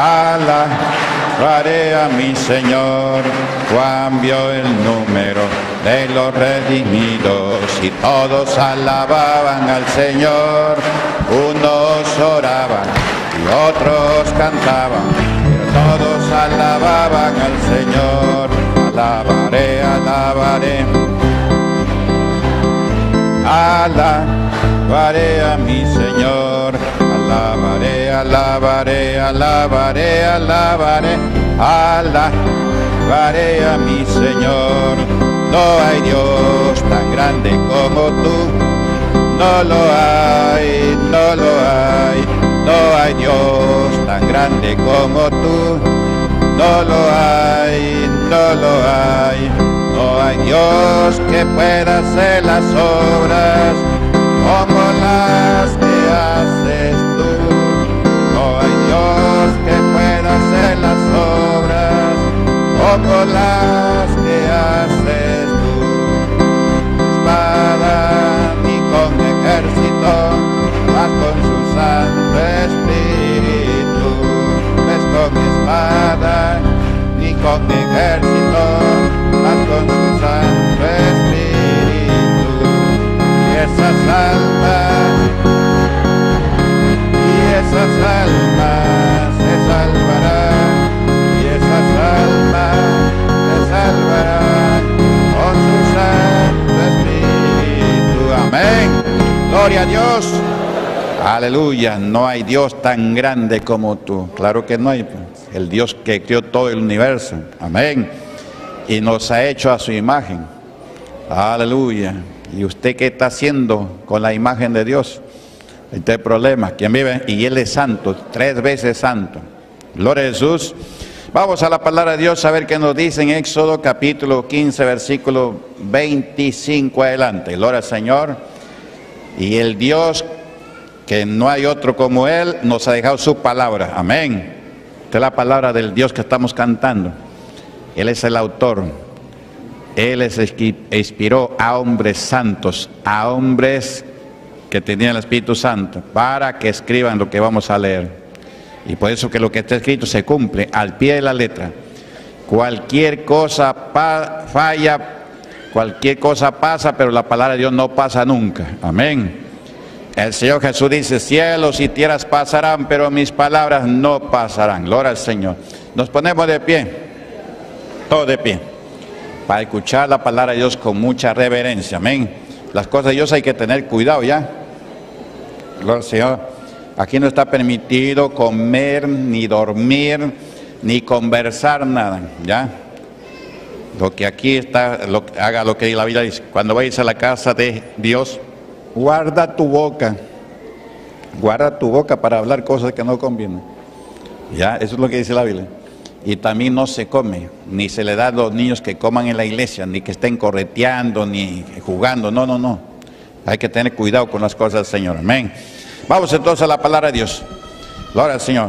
alabaré a mi Señor. Cambió el número de los redimidos y todos alababan al Señor. Unos oraban y otros cantaban, pero todos alababan al Señor. Alabaré, alabaré, alabaré a mi Señor. Alabaré, alabaré, alabaré, alabaré, alabaré a mi Señor. No hay Dios tan grande como tú. No lo hay, no lo hay. No hay Dios tan grande como tú. No lo hay, no lo hay. No hay Dios que pueda hacer las obras como las que haces tú. No hay Dios que pueda hacer las obras como las que haces tú. Espada ni con ejército, mas con su Santo Espíritu. No es con espada ni con ejército, mas con su Santo Espíritu. Y esas almas se salvarán, y esas almas se salvarán con su Santo Espíritu. Amén. Gloria a Dios. Aleluya. No hay Dios tan grande como tú. Claro que no hay. El Dios que creó todo el universo. Amén. Y nos ha hecho a su imagen. Aleluya. ¿Y usted qué está haciendo con la imagen de Dios? Este problema. ¿Quién vive? Y Él es santo, 3 veces santo. Gloria a Jesús. Vamos a la palabra de Dios a ver qué nos dice en Éxodo capítulo 15, versículo 25 adelante. Gloria al Señor. Y el Dios, que no hay otro como Él, nos ha dejado su palabra. Amén. Esta es la palabra del Dios que estamos cantando. Él es el autor. Él inspiró a hombres santos, a hombres que tenían el Espíritu Santo, para que escriban lo que vamos a leer. Y por eso que lo que está escrito se cumple al pie de la letra. Cualquier cosa falla, cualquier cosa pasa, pero la palabra de Dios no pasa nunca. Amén. El Señor Jesús dice, cielos y tierras pasarán, pero mis palabras no pasarán. Gloria al Señor. Nos ponemos de pie, todos de pie, para escuchar la palabra de Dios con mucha reverencia. Amén. Las cosas de Dios hay que tener cuidado ya. Gloria al Señor. Aquí no está permitido comer, ni dormir, ni conversar nada. ¿Ya? Lo que aquí está, haga lo que la Biblia dice. Cuando vayas a la casa de Dios, guarda tu boca. Guarda tu boca para hablar cosas que no convienen. ¿Ya? Eso es lo que dice la Biblia. Y también no se come, ni se le da a los niños que coman en la iglesia, ni que estén correteando, ni jugando. No, no, no. Hay que tener cuidado con las cosas del Señor. Amén. Vamos entonces a la palabra de Dios. Gloria al Señor.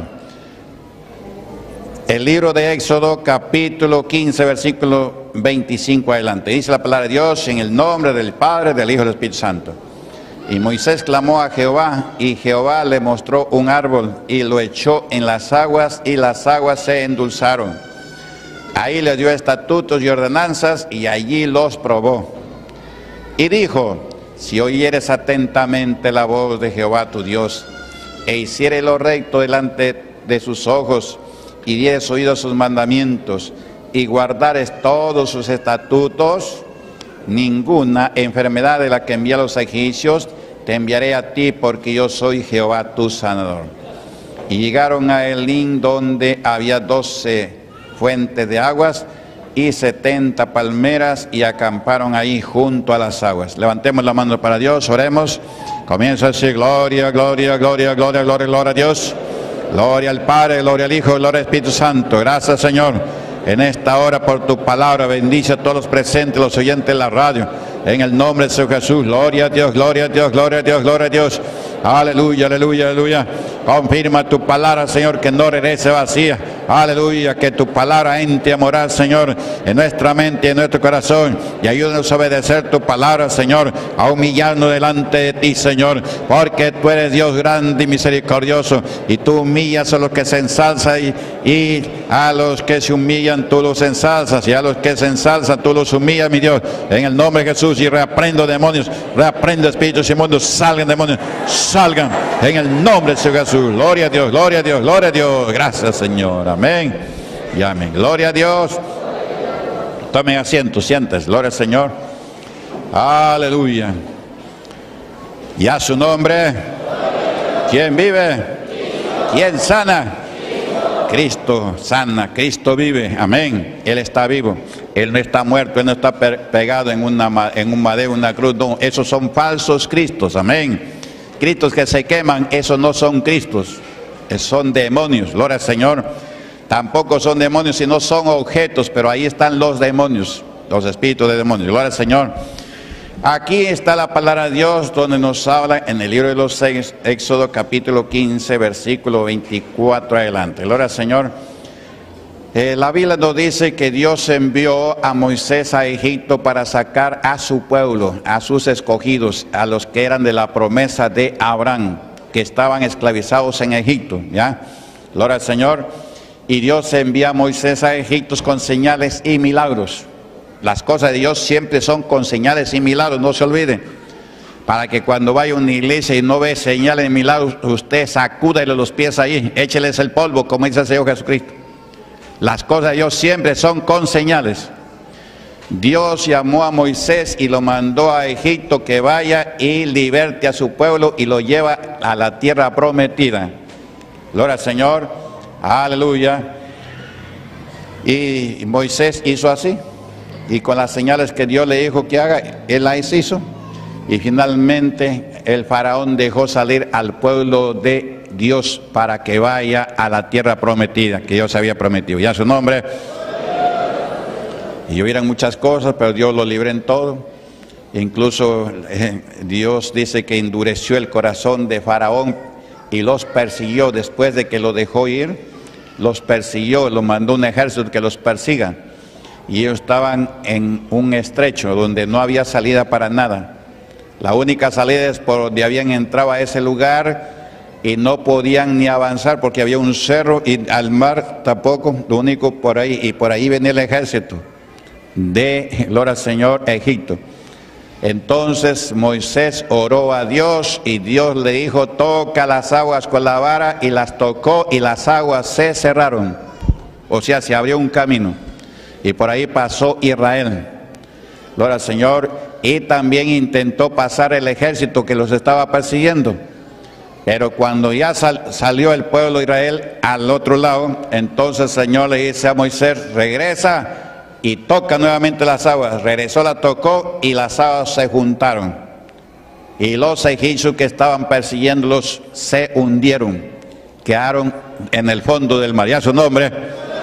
El libro de Éxodo, capítulo 15, versículo 25 adelante. Dice la palabra de Dios en el nombre del Padre, del Hijo y del Espíritu Santo. Y Moisés clamó a Jehová, y Jehová le mostró un árbol, y lo echó en las aguas, y las aguas se endulzaron. Ahí le dio estatutos y ordenanzas, y allí los probó. Y dijo, si oyeres atentamente la voz de Jehová tu Dios, e hicieres lo recto delante de sus ojos, y dieres oído a sus mandamientos, y guardares todos sus estatutos, ninguna enfermedad de la que envié a los egipcios te enviaré a ti, porque yo soy Jehová tu sanador. Y llegaron a Elim, donde había 12 fuentes de aguas y 70 palmeras, y acamparon ahí junto a las aguas. Levantemos la mano para Dios, oremos. Comienza a decir gloria, gloria, gloria, gloria, gloria, gloria a Dios. Gloria al Padre, gloria al Hijo, gloria al Espíritu Santo. Gracias, Señor, en esta hora por tu palabra. Bendice a todos los presentes, los oyentes de la radio, en el nombre de Jesús. Gloria a Dios, gloria a Dios, gloria a Dios, gloria a Dios. Aleluya, aleluya, aleluya. Confirma tu palabra, Señor, que no regrese vacía. Aleluya, que tu palabra entre a morar, Señor, en nuestra mente y en nuestro corazón. Y ayúdanos a obedecer tu palabra, Señor, a humillarnos delante de ti, Señor, porque tú eres Dios grande y misericordioso, y tú humillas a los que se ensalzan y a los que se humillan tú los ensalzas, y a los que se ensalzan tú los humillas, mi Dios, en el nombre de Jesús. Y reprendo demonios, reprendo espíritus inmundos, salgan demonios, salgan en el nombre de Jesús. Gloria a Dios, gloria a Dios, gloria a Dios. Gracias, Señor, amén y amén. Gloria a Dios. Tomen asiento, siéntense. Gloria al Señor. Aleluya. Y a su nombre. ¿Quién vive? ¿Quién sana? Cristo sana, Cristo vive, amén. Él está vivo, Él no está muerto, Él no está pegado en un madero, una cruz. No, esos son falsos Cristos, amén. Cristos que se queman, esos no son Cristos, son demonios, gloria al Señor. Tampoco son demonios, sino son objetos, pero ahí están los demonios, los espíritus de demonios, gloria al Señor. Aquí está la palabra de Dios donde nos habla en el libro de los Éxodo capítulo 15 versículo 24 adelante. Gloria al Señor. La Biblia nos dice que Dios envió a Moisés a Egipto para sacar a su pueblo, a sus escogidos, a los que eran de la promesa de Abraham, que estaban esclavizados en Egipto, ¿ya? Gloria al Señor. Y Dios envía a Moisés a Egipto con señales y milagros. Las cosas de Dios siempre son con señales y milagros, no se olviden. Para que cuando vaya a una iglesia y no ve señales y milagros, usted sacúdele los pies ahí, écheles el polvo, como dice el Señor Jesucristo. Las cosas de Dios siempre son con señales. Dios llamó a Moisés y lo mandó a Egipto que vaya y liberte a su pueblo y lo lleva a la tierra prometida. Gloria al Señor, aleluya. Y Moisés hizo así. Y con las señales que Dios le dijo que haga, él las hizo. Y finalmente el faraón dejó salir al pueblo de Dios para que vaya a la tierra prometida que Dios había prometido. Ya su nombre. Y hubieran muchas cosas, pero Dios lo libró en todo. Incluso Dios dice que endureció el corazón de Faraón y los persiguió después de que lo dejó ir. Los persiguió, lo mandó un ejército que los persiga. Y ellos estaban en un estrecho donde no había salida para nada. La única salida es por donde habían entrado a ese lugar y no podían ni avanzar porque había un cerro y al mar tampoco, lo único por ahí. Y por ahí venía el ejército de, gloria al Señor, Egipto. Entonces Moisés oró a Dios y Dios le dijo: toca las aguas con la vara, y las tocó y las aguas se cerraron. O sea, se abrió un camino. Y por ahí pasó Israel, gloria al Señor, y también intentó pasar el ejército que los estaba persiguiendo. Pero cuando ya salió el pueblo de Israel al otro lado, entonces el Señor le dice a Moisés: regresa y toca nuevamente las aguas. Regresó, la tocó y las aguas se juntaron. Y los egipcios que estaban persiguiéndolos se hundieron, quedaron en el fondo del mar. Ya su nombre.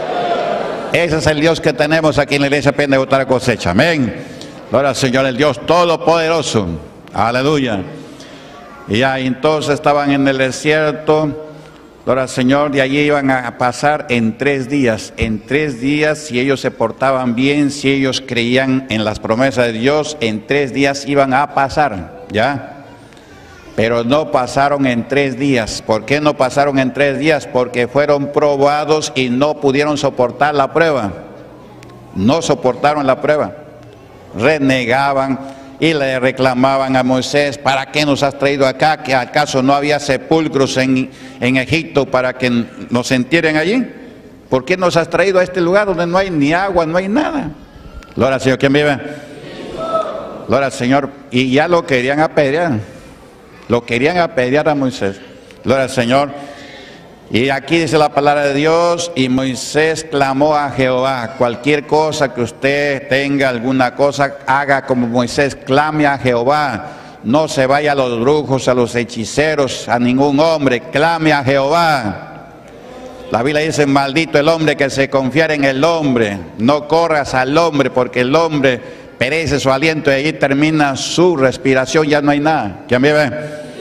Ese es el Dios que tenemos aquí en la iglesia Pentecostal Cosecha. Amén. Gloria al Señor, el Dios Todopoderoso. Aleluya. Y ya entonces estaban en el desierto. Gloria al Señor. Y allí iban a pasar en 3 días. En 3 días, si ellos se portaban bien, si ellos creían en las promesas de Dios, en 3 días iban a pasar. ¿Ya? Pero no pasaron en 3 días. ¿Por qué no pasaron en 3 días? Porque fueron probados y no pudieron soportar la prueba. No soportaron la prueba. Renegaban y le reclamaban a Moisés: ¿para qué nos has traído acá? ¿Que acaso no había sepulcros en Egipto para que nos entierren allí? ¿Por qué nos has traído a este lugar donde no hay ni agua, no hay nada? Gloria al Señor. ¿Quién vive? Gloria al Señor. Y ya lo querían apedrear. Lo querían apedrear a Moisés. Gloria al Señor. Y aquí dice la palabra de Dios: y Moisés clamó a Jehová. Cualquier cosa que usted tenga, alguna cosa, haga como Moisés, clame a Jehová. No se vaya a los brujos, a los hechiceros, a ningún hombre. Clame a Jehová. La Biblia dice: maldito el hombre que se confiara en el hombre. No corras al hombre, porque el hombre perece su aliento y ahí termina su respiración, ya no hay nada. ¿Quién vive?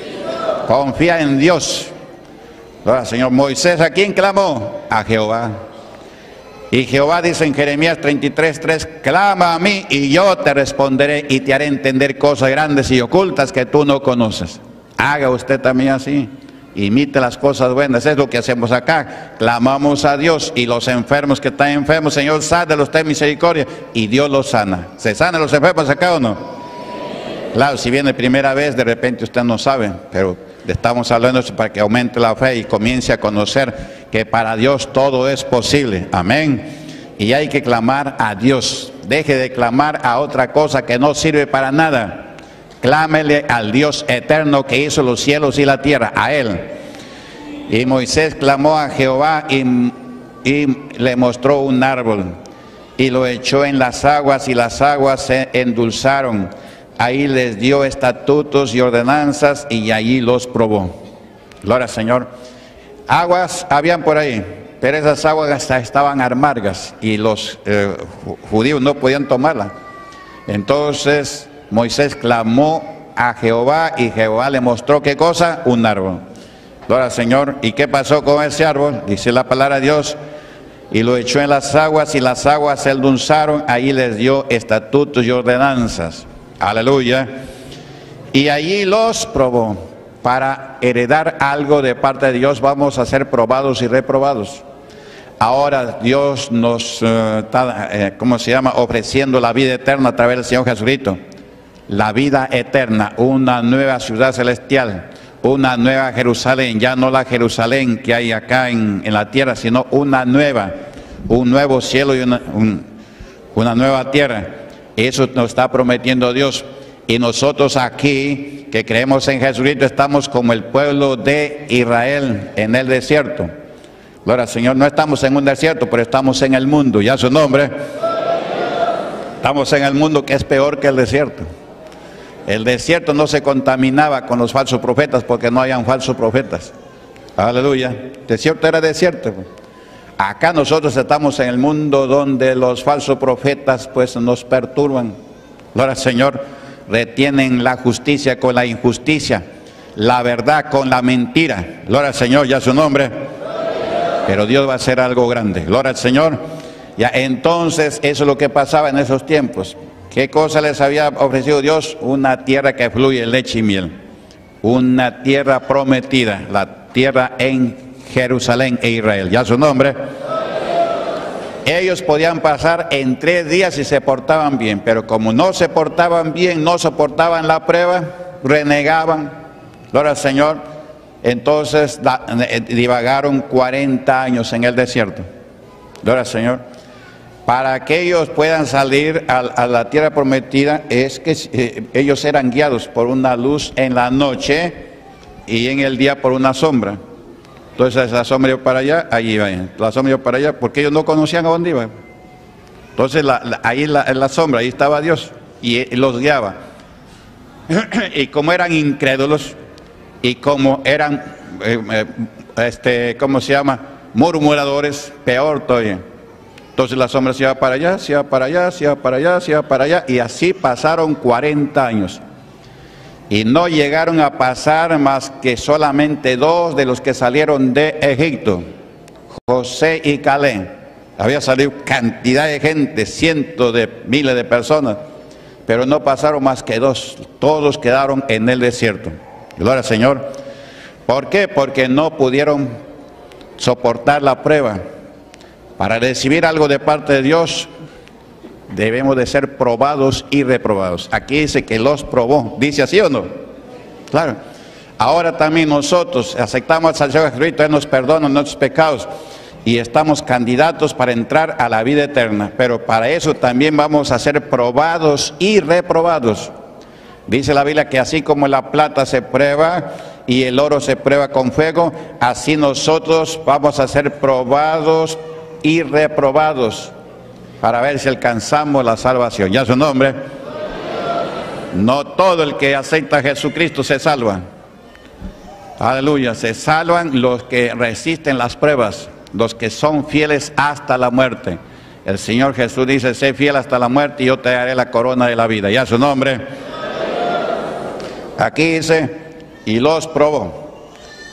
Confía en Dios. Ahora, Señor. Moisés, ¿a quién clamó? A Jehová. Y Jehová dice en Jeremías 33:3, clama a mí y yo te responderé y te haré entender cosas grandes y ocultas que tú no conoces. Haga usted también así. Imite las cosas buenas, es lo que hacemos acá. Clamamos a Dios y los enfermos que están enfermos, Señor, sánalos, ten misericordia, y Dios los sana. ¿Se sanan los enfermos acá o no? Claro, si viene primera vez, de repente usted no sabe, pero le estamos hablando para que aumente la fe y comience a conocer que para Dios todo es posible. Amén. Y hay que clamar a Dios. Deje de clamar a otra cosa que no sirve para nada. Clámele al Dios eterno que hizo los cielos y la tierra, a Él. Y Moisés clamó a Jehová y le mostró un árbol y lo echó en las aguas y las aguas se endulzaron. Ahí les dio estatutos y ordenanzas y allí los probó. Gloria al Señor. Aguas habían por ahí, pero esas aguas estaban amargas y los judíos no podían tomarlas. Entonces Moisés clamó a Jehová y Jehová le mostró ¿qué cosa? Un árbol. Gloria al Señor. ¿Y qué pasó con ese árbol? Dice la palabra de Dios. Y lo echó en las aguas y las aguas se endulzaron. Ahí les dio estatutos y ordenanzas. Aleluya. Y allí los probó. Para heredar algo de parte de Dios vamos a ser probados y reprobados. Ahora Dios nos está, ofreciendo la vida eterna a través del Señor Jesucristo. La vida eterna, una nueva ciudad celestial, una nueva Jerusalén, ya no la Jerusalén que hay acá en la tierra, sino una nueva, un nuevo cielo y una nueva tierra. Eso nos está prometiendo Dios. Y nosotros aquí, que creemos en Jesucristo, estamos como el pueblo de Israel en el desierto. Gloria al Señor, no estamos en un desierto, pero estamos en el mundo, ya su nombre. Estamos en el mundo que es peor que el desierto. El desierto no se contaminaba con los falsos profetas porque no habían falsos profetas. Aleluya. El desierto era desierto. Acá nosotros estamos en el mundo donde los falsos profetas pues nos perturban. Gloria al Señor. Retienen la justicia con la injusticia, la verdad con la mentira. Gloria al Señor, ya su nombre. Pero Dios va a hacer algo grande. Gloria al Señor. Ya entonces eso es lo que pasaba en esos tiempos. ¿Qué cosa les había ofrecido Dios? Una tierra que fluye leche y miel. Una tierra prometida, la tierra en Jerusalén e Israel. Ya su nombre. Ellos podían pasar en 3 días si se portaban bien, pero como no se portaban bien, no soportaban la prueba, renegaban. Gloria al Señor. Entonces divagaron 40 años en el desierto. Gloria al Señor. Para que ellos puedan salir a la tierra prometida, es que ellos eran guiados por una luz en la noche y en el día por una sombra. Entonces la sombra iba para allá, allí iban. La sombra iba para allá, porque ellos no conocían a dónde iban. Entonces ahí en la sombra, ahí estaba Dios y los guiaba. Y como eran incrédulos y como eran, murmuradores, peor todavía. Entonces la sombra se iba para allá, se iba para allá, se iba para allá, se iba para allá, y así pasaron 40 años. Y no llegaron a pasar más que solamente 2 de los que salieron de Egipto, José y Caleb. Había salido cantidad de gente, cientos de miles de personas, pero no pasaron más que 2. Todos quedaron en el desierto. Gloria al Señor. ¿Por qué? Porque no pudieron soportar la prueba. Para recibir algo de parte de Dios, debemos de ser probados y reprobados. Aquí dice que los probó. ¿Dice así o no? Claro. Ahora también nosotros aceptamos al Señor Jesucristo, Él nos perdona nuestros pecados y estamos candidatos para entrar a la vida eterna. Pero para eso también vamos a ser probados y reprobados. Dice la Biblia que así como la plata se prueba y el oro se prueba con fuego, así nosotros vamos a ser probados y reprobados para ver si alcanzamos la salvación. Ya su nombre. No todo el que acepta a Jesucristo se salva. Aleluya. Se salvan los que resisten las pruebas, los que son fieles hasta la muerte. El Señor Jesús dice: sé fiel hasta la muerte y yo te daré la corona de la vida. Ya su nombre. Aquí dice: y los probó.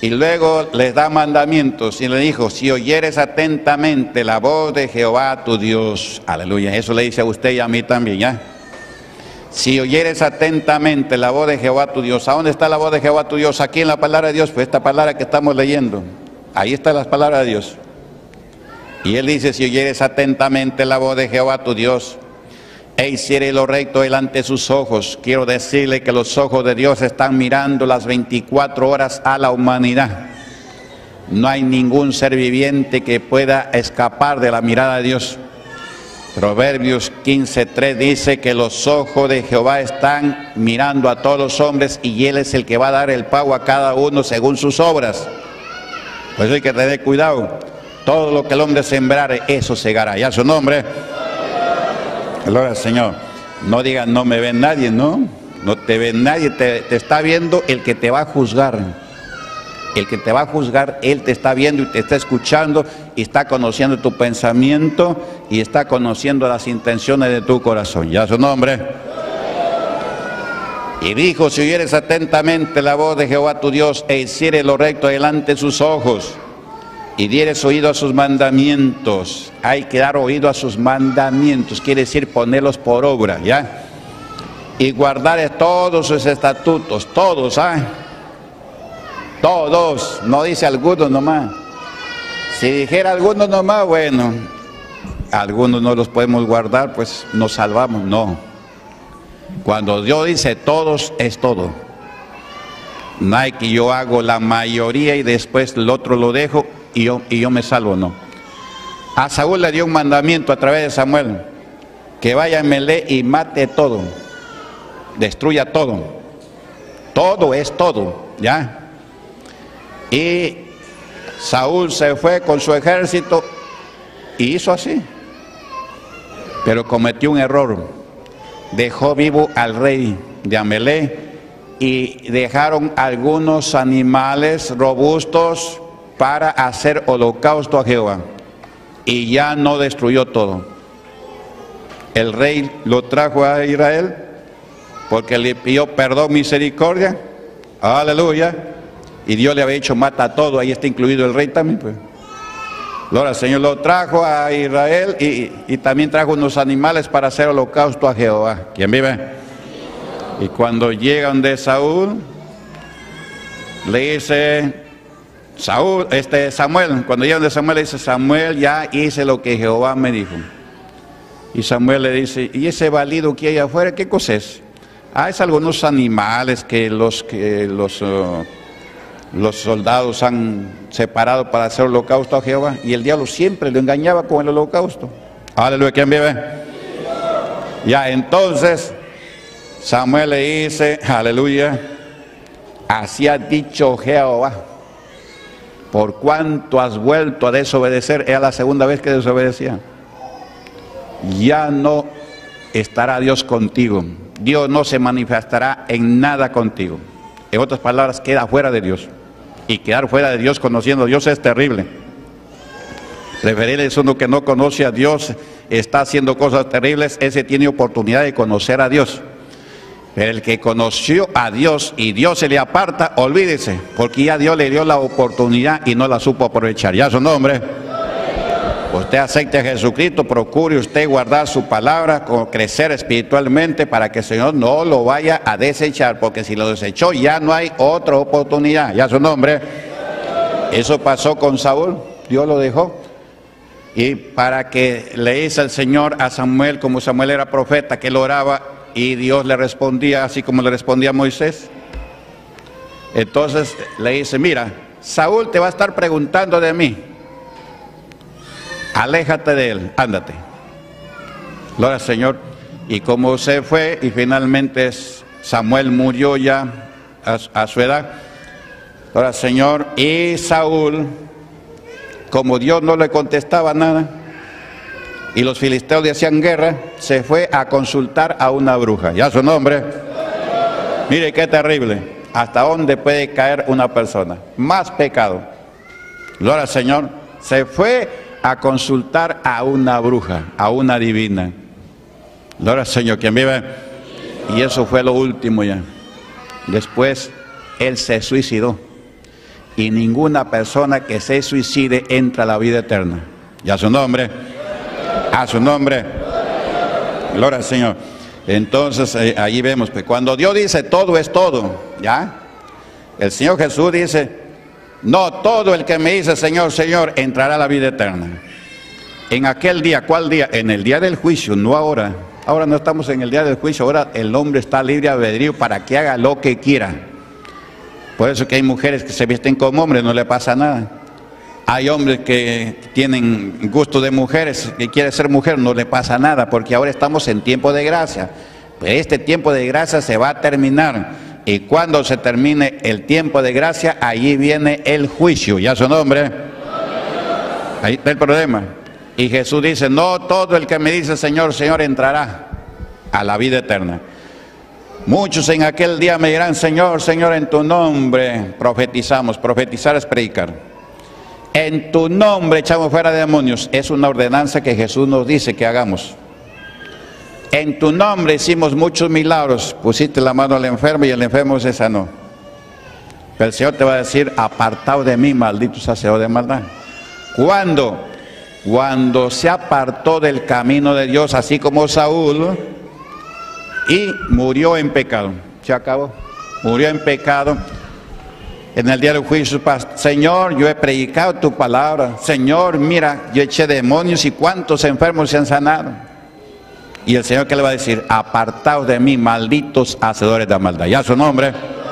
Y luego les da mandamientos y le dijo, si oyeres atentamente la voz de Jehová tu Dios. Aleluya, eso le dice a usted y a mí también, ¿ya? Si oyeres atentamente la voz de Jehová tu Dios. ¿A dónde está la voz de Jehová tu Dios? Aquí en la palabra de Dios, pues esta palabra que estamos leyendo. Ahí está la palabra de Dios. Y él dice, si oyeres atentamente la voz de Jehová tu Dios, e hiciere lo recto delante de sus ojos. Quiero decirle que los ojos de Dios están mirando las 24 horas a la humanidad. No hay ningún ser viviente que pueda escapar de la mirada de Dios. Proverbios 15:3 dice que los ojos de Jehová están mirando a todos los hombres y Él es el que va a dar el pago a cada uno según sus obras. Por eso hay que tener cuidado. Todo lo que el hombre sembrare, eso segará. Ya su nombre. Gloria al Señor. No digan, no me ve nadie, ¿no? No te ve nadie, te está viendo el que te va a juzgar. El que te va a juzgar, Él te está viendo y te está escuchando y está conociendo tu pensamiento y está conociendo las intenciones de tu corazón. Ya su nombre. Y dijo, si oyeres atentamente la voz de Jehová tu Dios e hiciere lo recto delante de sus ojos, y dieres oído a sus mandamientos. Hay que dar oído a sus mandamientos, quiere decir ponerlos por obra, ¿ya? Y guardar todos sus estatutos, todos, todos, no dice algunos nomás. Si dijera algunos nomás, bueno, algunos no los podemos guardar, pues nos salvamos, no. Cuando Dios dice todos, es todo. No hay que yo hago la mayoría y después el otro lo dejo y yo me salvo, no. A Saúl le dio un mandamiento a través de Samuel, que vaya a Melé y mate todo, destruya todo. Todo es todo, ¿ya? Y Saúl se fue con su ejército y hizo así. Pero cometió un error. Dejó vivo al rey de Amelé y dejaron algunos animales robustos para hacer holocausto a Jehová. Y ya no destruyó todo. El rey lo trajo a Israel porque le pidió perdón, misericordia. Aleluya. Y Dios le había dicho, mata todo. Ahí está incluido el rey también, pues. Ahora el Señor lo trajo a Israel y también trajo unos animales para hacer holocausto a Jehová. ¿Quién vive? Y cuando llegan de Saúl, le dice Samuel, cuando llegan de Samuel, le dice, Samuel, ya hice lo que Jehová me dijo. Y Samuel le dice, ¿y ese balido que hay afuera, qué cosa es? Es algunos animales que los soldados han separado para hacer holocausto a Jehová. Y el diablo siempre lo engañaba con el holocausto. Aleluya, ¿quién vive? Ya, entonces Samuel le dice, aleluya, así ha dicho Jehová, por cuanto has vuelto a desobedecer. Era la segunda vez que desobedecía. Ya no estará Dios contigo. Dios no se manifestará en nada contigo. En otras palabras, queda fuera de Dios. Y quedar fuera de Dios conociendo a Dios es terrible. Preferirle es uno que no conoce a Dios, está haciendo cosas terribles, ese tiene oportunidad de conocer a Dios. Pero el que conoció a Dios y Dios se le aparta, olvídese, porque ya Dios le dio la oportunidad y no la supo aprovechar. Ya su nombre. Usted acepte a Jesucristo, procure usted guardar su palabra, crecer espiritualmente para que el Señor no lo vaya a desechar, porque si lo desechó ya no hay otra oportunidad. Ya su nombre. Eso pasó con Saúl, Dios lo dejó. Y para que le dice el Señor a Samuel, como Samuel era profeta, que él oraba y Dios le respondía así como le respondía a Moisés. Entonces le dice, mira, Saúl te va a estar preguntando de mí. Aléjate de él, ándate. Gloria al Señor. Y como se fue y finalmente Samuel murió ya a su edad. Gloria al Señor. Y Saúl, como Dios no le contestaba nada y los filisteos le hacían guerra, se fue a consultar a una bruja. Ya su nombre. Mire qué terrible. Hasta dónde puede caer una persona. Más pecado. Gloria al Señor. Se fue a consultar a una bruja, a una divina. Gloria al Señor, quien vive. Y eso fue lo último ya. Después él se suicidó. y ninguna persona que se suicide entra a la vida eterna. Y a su nombre, a su nombre, gloria al Señor. Entonces allí vemos, pues, cuando Dios dice todo es todo, ¿ya? El Señor Jesús dice, no todo el que me dice Señor, Señor, entrará a la vida eterna. En aquel día, ¿cuál día? En el día del juicio, no ahora. Ahora no estamos en el día del juicio, ahora el hombre está libre albedrío para que haga lo que quiera. Por eso que hay mujeres que se visten como hombres, no le pasa nada. Hay hombres que tienen gusto de mujeres, que quieren ser mujer, no le pasa nada, porque ahora estamos en tiempo de gracia. Pues este tiempo de gracia se va a terminar, y cuando se termine el tiempo de gracia, allí viene el juicio. ¿Ya su nombre? Ahí está el problema. Y Jesús dice, no todo el que me dice Señor, Señor entrará a la vida eterna. Muchos en aquel día me dirán, Señor, Señor, en tu nombre profetizamos. Profetizar es predicar. En tu nombre echamos fuera demonios. Es una ordenanza que Jesús nos dice que hagamos. En tu nombre hicimos muchos milagros. Pusiste la mano al enfermo y el enfermo se sanó. Pero el Señor te va a decir, apartado de mí, maldito hacedor de maldad. ¿Cuándo? Cuando se apartó del camino de Dios, así como Saúl, y murió en pecado. Se acabó. Murió en pecado. En el día del juicio, Señor, yo he predicado tu palabra. Señor, mira, yo eché demonios y cuántos enfermos se han sanado. Y el Señor, ¿qué le va a decir? Apartaos de mí, malditos hacedores de maldad. ¿Ya su nombre?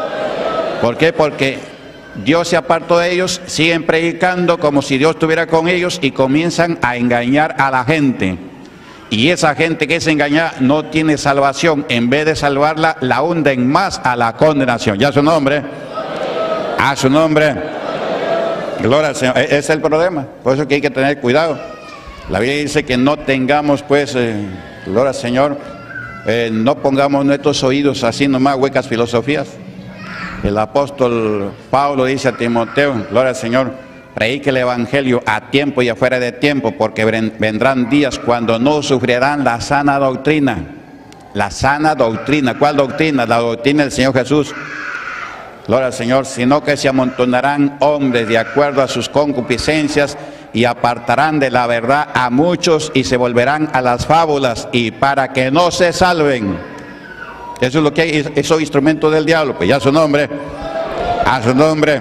¿Por qué? Porque Dios se apartó de ellos, siguen predicando como si Dios estuviera con ellos y comienzan a engañar a la gente. Y esa gente que es engañada no tiene salvación. En vez de salvarla, la hunden más a la condenación. ¿Ya su nombre? A su nombre. Gloria al Señor. Ese es el problema. Por eso que hay que tener cuidado. La Biblia dice que no tengamos, pues, gloria al Señor, no pongamos nuestros oídos así nomás huecas filosofías. El apóstol Pablo dice a Timoteo, gloria al Señor, predique el evangelio a tiempo y afuera de tiempo, porque vendrán días cuando no sufrirán la sana doctrina. La sana doctrina. ¿Cuál doctrina? La doctrina del Señor Jesús. Gloria al Señor. Sino que se amontonarán hombres de acuerdo a sus concupiscencias y apartarán de la verdad a muchos y se volverán a las fábulas, y para que no se salven. Eso es lo que hay, esos instrumentos del diablo. Pues ya su nombre, a su nombre,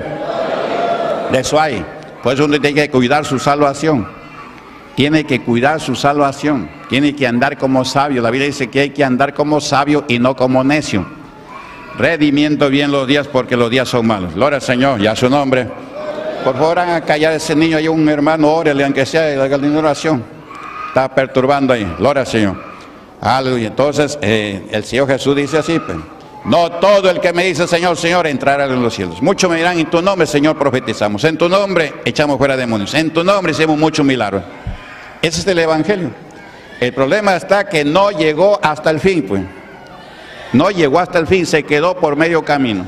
de eso hay. Por eso uno tiene que cuidar su salvación. Tiene que cuidar su salvación. Tiene que andar como sabio. La Biblia dice que hay que andar como sabio y no como necio. Redimiendo bien los días, porque los días son malos. Gloria al Señor, ya su nombre. Por favor, hagan a callar a ese niño. Hay un hermano, órale, aunque sea de la oración. Está perturbando ahí. Gloria al Señor. Aleluya. Entonces el Señor Jesús dice así, pues, no todo el que me dice Señor, Señor entrará en los cielos. Muchos me dirán, en tu nombre Señor profetizamos, en tu nombre echamos fuera demonios, en tu nombre hicimos muchos milagros. Ese es el evangelio. El problema está que no llegó hasta el fin, pues. No llegó hasta el fin, se quedó por medio camino.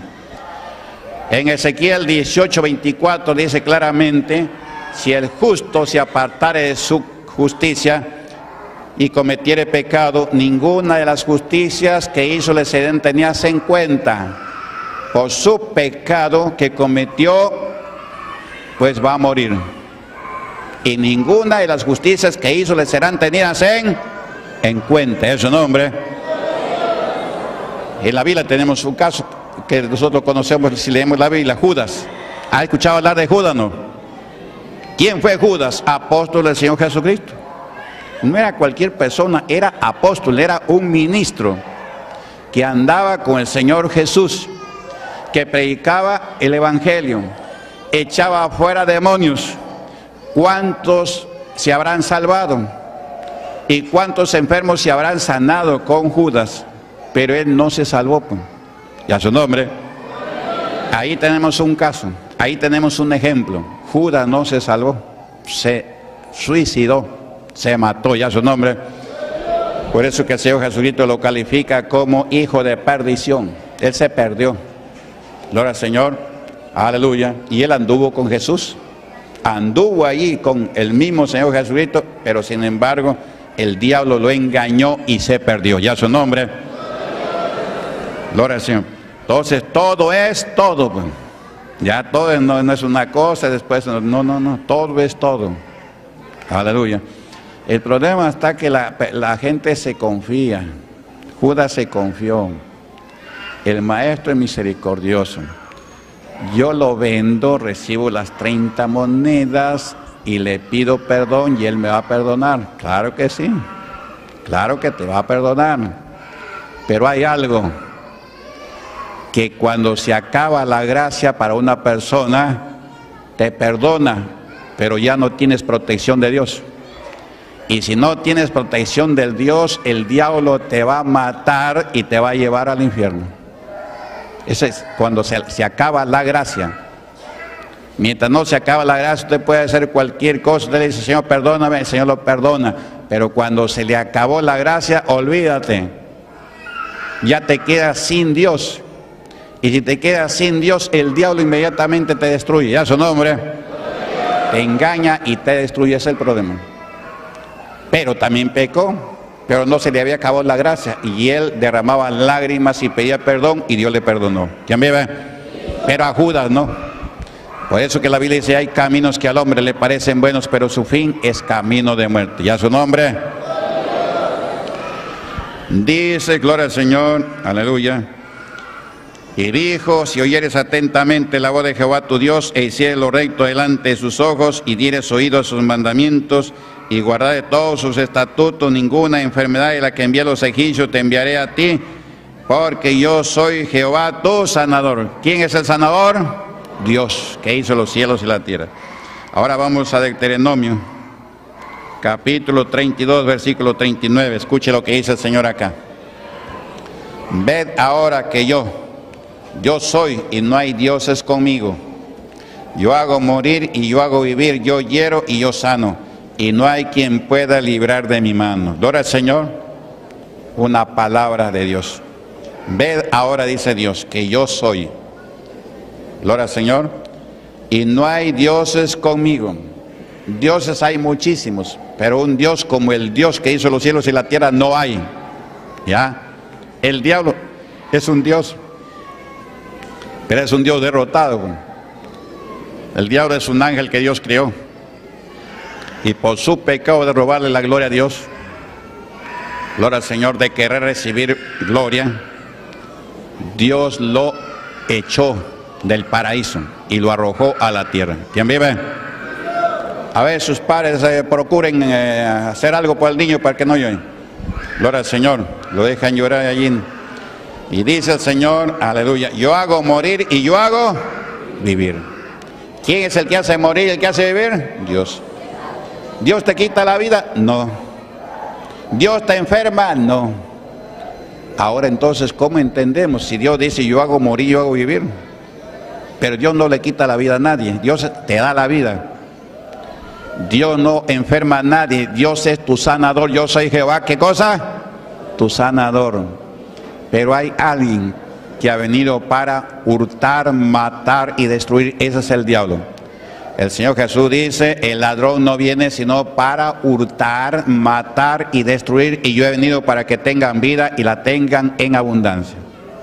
En Ezequiel 18:24 dice claramente, si el justo se apartare de su justicia y cometiere pecado, ninguna de las justicias que hizo le serán tenidas en cuenta. Por su pecado que cometió, pues va a morir. Y ninguna de las justicias que hizo le serán tenidas en cuenta. Es su nombre. En la Biblia tenemos un caso que nosotros conocemos si leemos la Biblia, Judas. ¿Ha escuchado hablar de Judas, no? ¿Quién fue Judas? Apóstol del Señor Jesucristo. No era cualquier persona, era apóstol, era un ministro que andaba con el Señor Jesús, que predicaba el evangelio, echaba afuera demonios. ¿Cuántos se habrán salvado? ¿Y cuántos enfermos se habrán sanado con Judas? Pero él no se salvó, pues. Ya su nombre. Ahí tenemos un caso, ahí tenemos un ejemplo. Judas no se salvó, se suicidó. Se mató, ya su nombre. Por eso que el Señor Jesucristo lo califica como hijo de perdición. Él se perdió. Gloria al Señor. Aleluya. Y él anduvo con Jesús. Anduvo allí con el mismo Señor Jesucristo, pero sin embargo el diablo lo engañó y se perdió. Ya su nombre. Gloria al Señor. Entonces todo es todo, pues. Ya todo no es una cosa, después no, todo es todo. Aleluya. El problema está que la gente se confía. Judas se confió. El maestro es misericordioso. Yo lo vendo, recibo las 30 monedas y le pido perdón y él me va a perdonar. Claro que sí. Claro que te va a perdonar. Pero hay algo. Que cuando se acaba la gracia para una persona, te perdona, pero ya no tienes protección de Dios. Y si no tienes protección del Dios, el diablo te va a matar y te va a llevar al infierno. Eso es cuando se acaba la gracia. Mientras no se acaba la gracia, usted puede hacer cualquier cosa. Usted le dice, Señor, perdóname, el Señor lo perdona. Pero cuando se le acabó la gracia, olvídate. Ya te quedas sin Dios. Y si te quedas sin Dios, el diablo inmediatamente te destruye. Ya su nombre. Te engaña y te destruye, ese es el problema. Pero también pecó, pero no se le había acabado la gracia. Y él derramaba lágrimas y pedía perdón y Dios le perdonó. ¿Quién vive? Pero a Judas no. Por eso que la Biblia dice, hay caminos que al hombre le parecen buenos, pero su fin es camino de muerte. Ya su nombre. Dice, gloria al Señor, aleluya. Y dijo, si oyeres atentamente la voz de Jehová tu Dios, e hicieres lo recto delante de sus ojos, y dieres oído a sus mandamientos, y guardares todos sus estatutos, ninguna enfermedad de la que envié a los egipcios te enviaré a ti, porque yo soy Jehová tu sanador. ¿Quién es el sanador? Dios, que hizo los cielos y la tierra. Ahora vamos a Deuteronomio, capítulo 32, versículo 39. Escuche lo que dice el Señor acá. Ved ahora que yo soy y no hay dioses conmigo. Yo hago morir y yo hago vivir, yo hiero y yo sano, y no hay quien pueda librar de mi mano. Gloria al Señor. Una palabra de Dios. Ved ahora, dice Dios, que yo soy. Gloria al Señor. Y no hay dioses conmigo. Dioses hay muchísimos, pero un Dios como el Dios que hizo los cielos y la tierra no hay. ¿Ya? El diablo es un Dios, pero es un Dios derrotado. El diablo es un ángel que Dios creó. Y por su pecado de robarle la gloria a Dios, gloria al Señor, de querer recibir gloria, Dios lo echó del paraíso y lo arrojó a la tierra. ¿Quién vive? A ver, sus padres procuren hacer algo por el niño para que no llore. Gloria al Señor. Lo dejan llorar allí. Y dice el Señor, aleluya, yo hago morir y yo hago vivir. ¿Quién es el que hace morir y el que hace vivir? Dios. ¿Dios te quita la vida? No. ¿Dios te enferma? No. Ahora entonces, ¿cómo entendemos? Si Dios dice yo hago morir, yo hago vivir. Pero Dios no le quita la vida a nadie. Dios te da la vida. Dios no enferma a nadie. Dios es tu sanador. Yo soy Jehová. ¿Qué cosa? Tu sanador. Pero hay alguien que ha venido para hurtar, matar y destruir. Ese es el diablo. El Señor Jesús dice, el ladrón no viene sino para hurtar, matar y destruir. Y yo he venido para que tengan vida y la tengan en abundancia.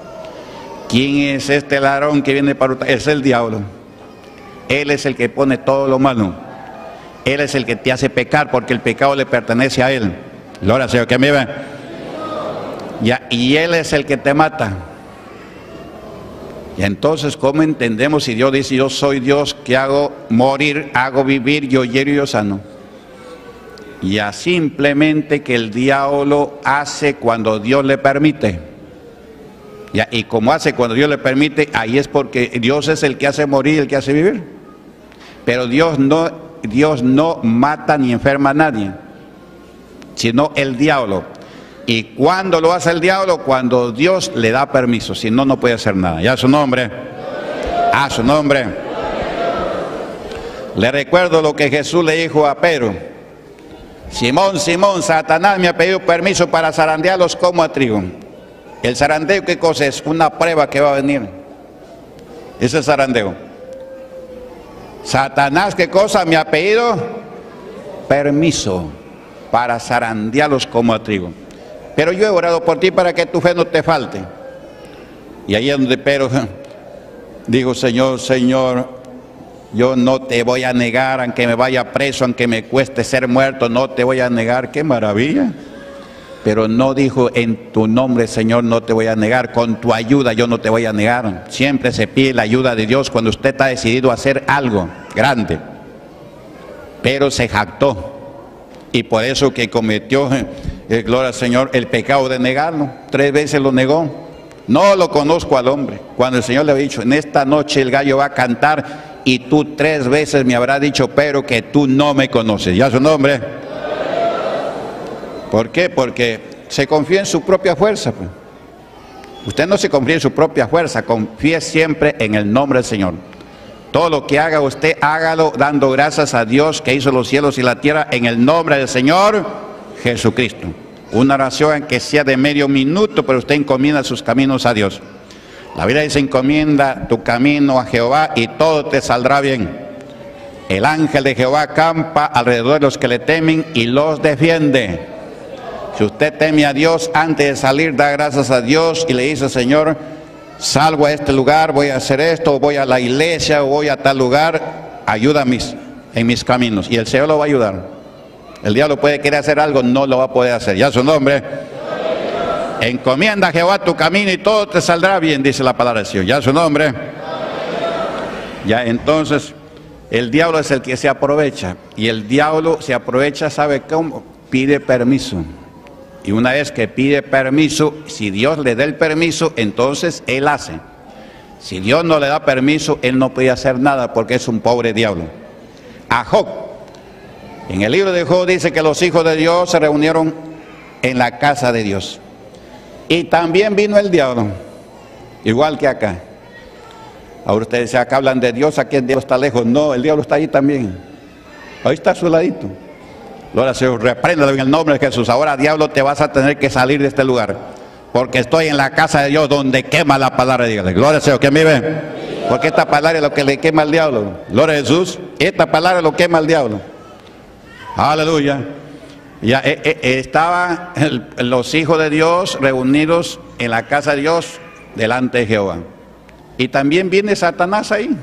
¿Quién es este ladrón que viene para hurtar? Es el diablo. Él es el que pone todo lo malo. Él es el que te hace pecar porque el pecado le pertenece a él. Gloria al Señor, que me ve. Ya, y él es el que te mata. Y entonces, ¿cómo entendemos si Dios dice yo soy Dios que hago morir, hago vivir, yo hiero y yo sano? Ya simplemente que el diablo hace cuando Dios le permite. Ya, y como hace cuando Dios le permite, ahí es porque Dios es el que hace morir y el que hace vivir. Pero Dios no mata ni enferma a nadie, sino el diablo. ¿Y cuándo lo hace el diablo? Cuando Dios le da permiso, si no, no puede hacer nada. Ya su nombre. A su nombre. Le recuerdo lo que Jesús le dijo a Pedro. Simón, Simón, Satanás me ha pedido permiso para zarandearlos como a trigo. El zarandeo, ¿qué cosa es? Una prueba que va a venir. Ese es zarandeo. Satanás, ¿qué cosa? Me ha pedido permiso para zarandearlos como a trigo. Pero yo he orado por ti para que tu fe no te falte. Y ahí es donde Pedro Dijo: Señor, Señor, yo no te voy a negar, aunque me vaya preso, aunque me cueste ser muerto, no te voy a negar. ¡Qué maravilla! Pero no dijo: en tu nombre, Señor, no te voy a negar, con tu ayuda yo no te voy a negar. Siempre se pide la ayuda de Dios cuando usted está decidido a hacer algo grande. Pero se jactó, y por eso que cometió, gloria al Señor, el pecado de negarlo. 3 veces lo negó. No lo conozco al hombre. Cuando el Señor le había dicho: en esta noche el gallo va a cantar, y tú 3 veces me habrás dicho, pero que tú no me conoces. ¿Ya su nombre? ¿Por qué? Porque se confía en su propia fuerza, pues. Usted no se confía en su propia fuerza, confíe siempre en el nombre del Señor. Todo lo que haga usted, hágalo dando gracias a Dios que hizo los cielos y la tierra, en el nombre del Señor Jesucristo. Una oración que sea de medio minuto, pero usted encomienda sus caminos a Dios. La Biblia dice: encomienda tu camino a Jehová y todo te saldrá bien. El ángel de Jehová acampa alrededor de los que le temen y los defiende. Si usted teme a Dios, antes de salir, da gracias a Dios y le dice: Señor, salgo a este lugar, voy a hacer esto, voy a la iglesia, o voy a tal lugar, ayúdame en mis caminos. Y el Señor lo va a ayudar. El diablo puede querer hacer algo, no lo va a poder hacer. Ya su nombre. Encomienda a Jehová tu camino y todo te saldrá bien, dice la palabra del Señor. Ya su nombre. Ya, entonces, el diablo es el que se aprovecha. Y el diablo se aprovecha, ¿sabe cómo? Pide permiso. Y una vez que pide permiso, si Dios le da el permiso, entonces él hace. Si Dios no le da permiso, él no puede hacer nada, porque es un pobre diablo. A Job, en el libro de Job dice que los hijos de Dios se reunieron en la casa de Dios. Y también vino el diablo, igual que acá. Ahora ustedes dicen: acá hablan de Dios, aquí el diablo está lejos. No, el diablo está ahí también. Ahí está a su ladito. Gloria al Señor, repréndalo en el nombre de Jesús. Ahora, diablo, te vas a tener que salir de este lugar, porque estoy en la casa de Dios, donde quema la palabra de Dios. Gloria al Señor, ¿quién vive? Porque esta palabra es lo que le quema al diablo. Gloria a Jesús, esta palabra es lo que quema al diablo. Aleluya. Ya estaban los hijos de Dios reunidos en la casa de Dios delante de Jehová. Y también viene Satanás ahí.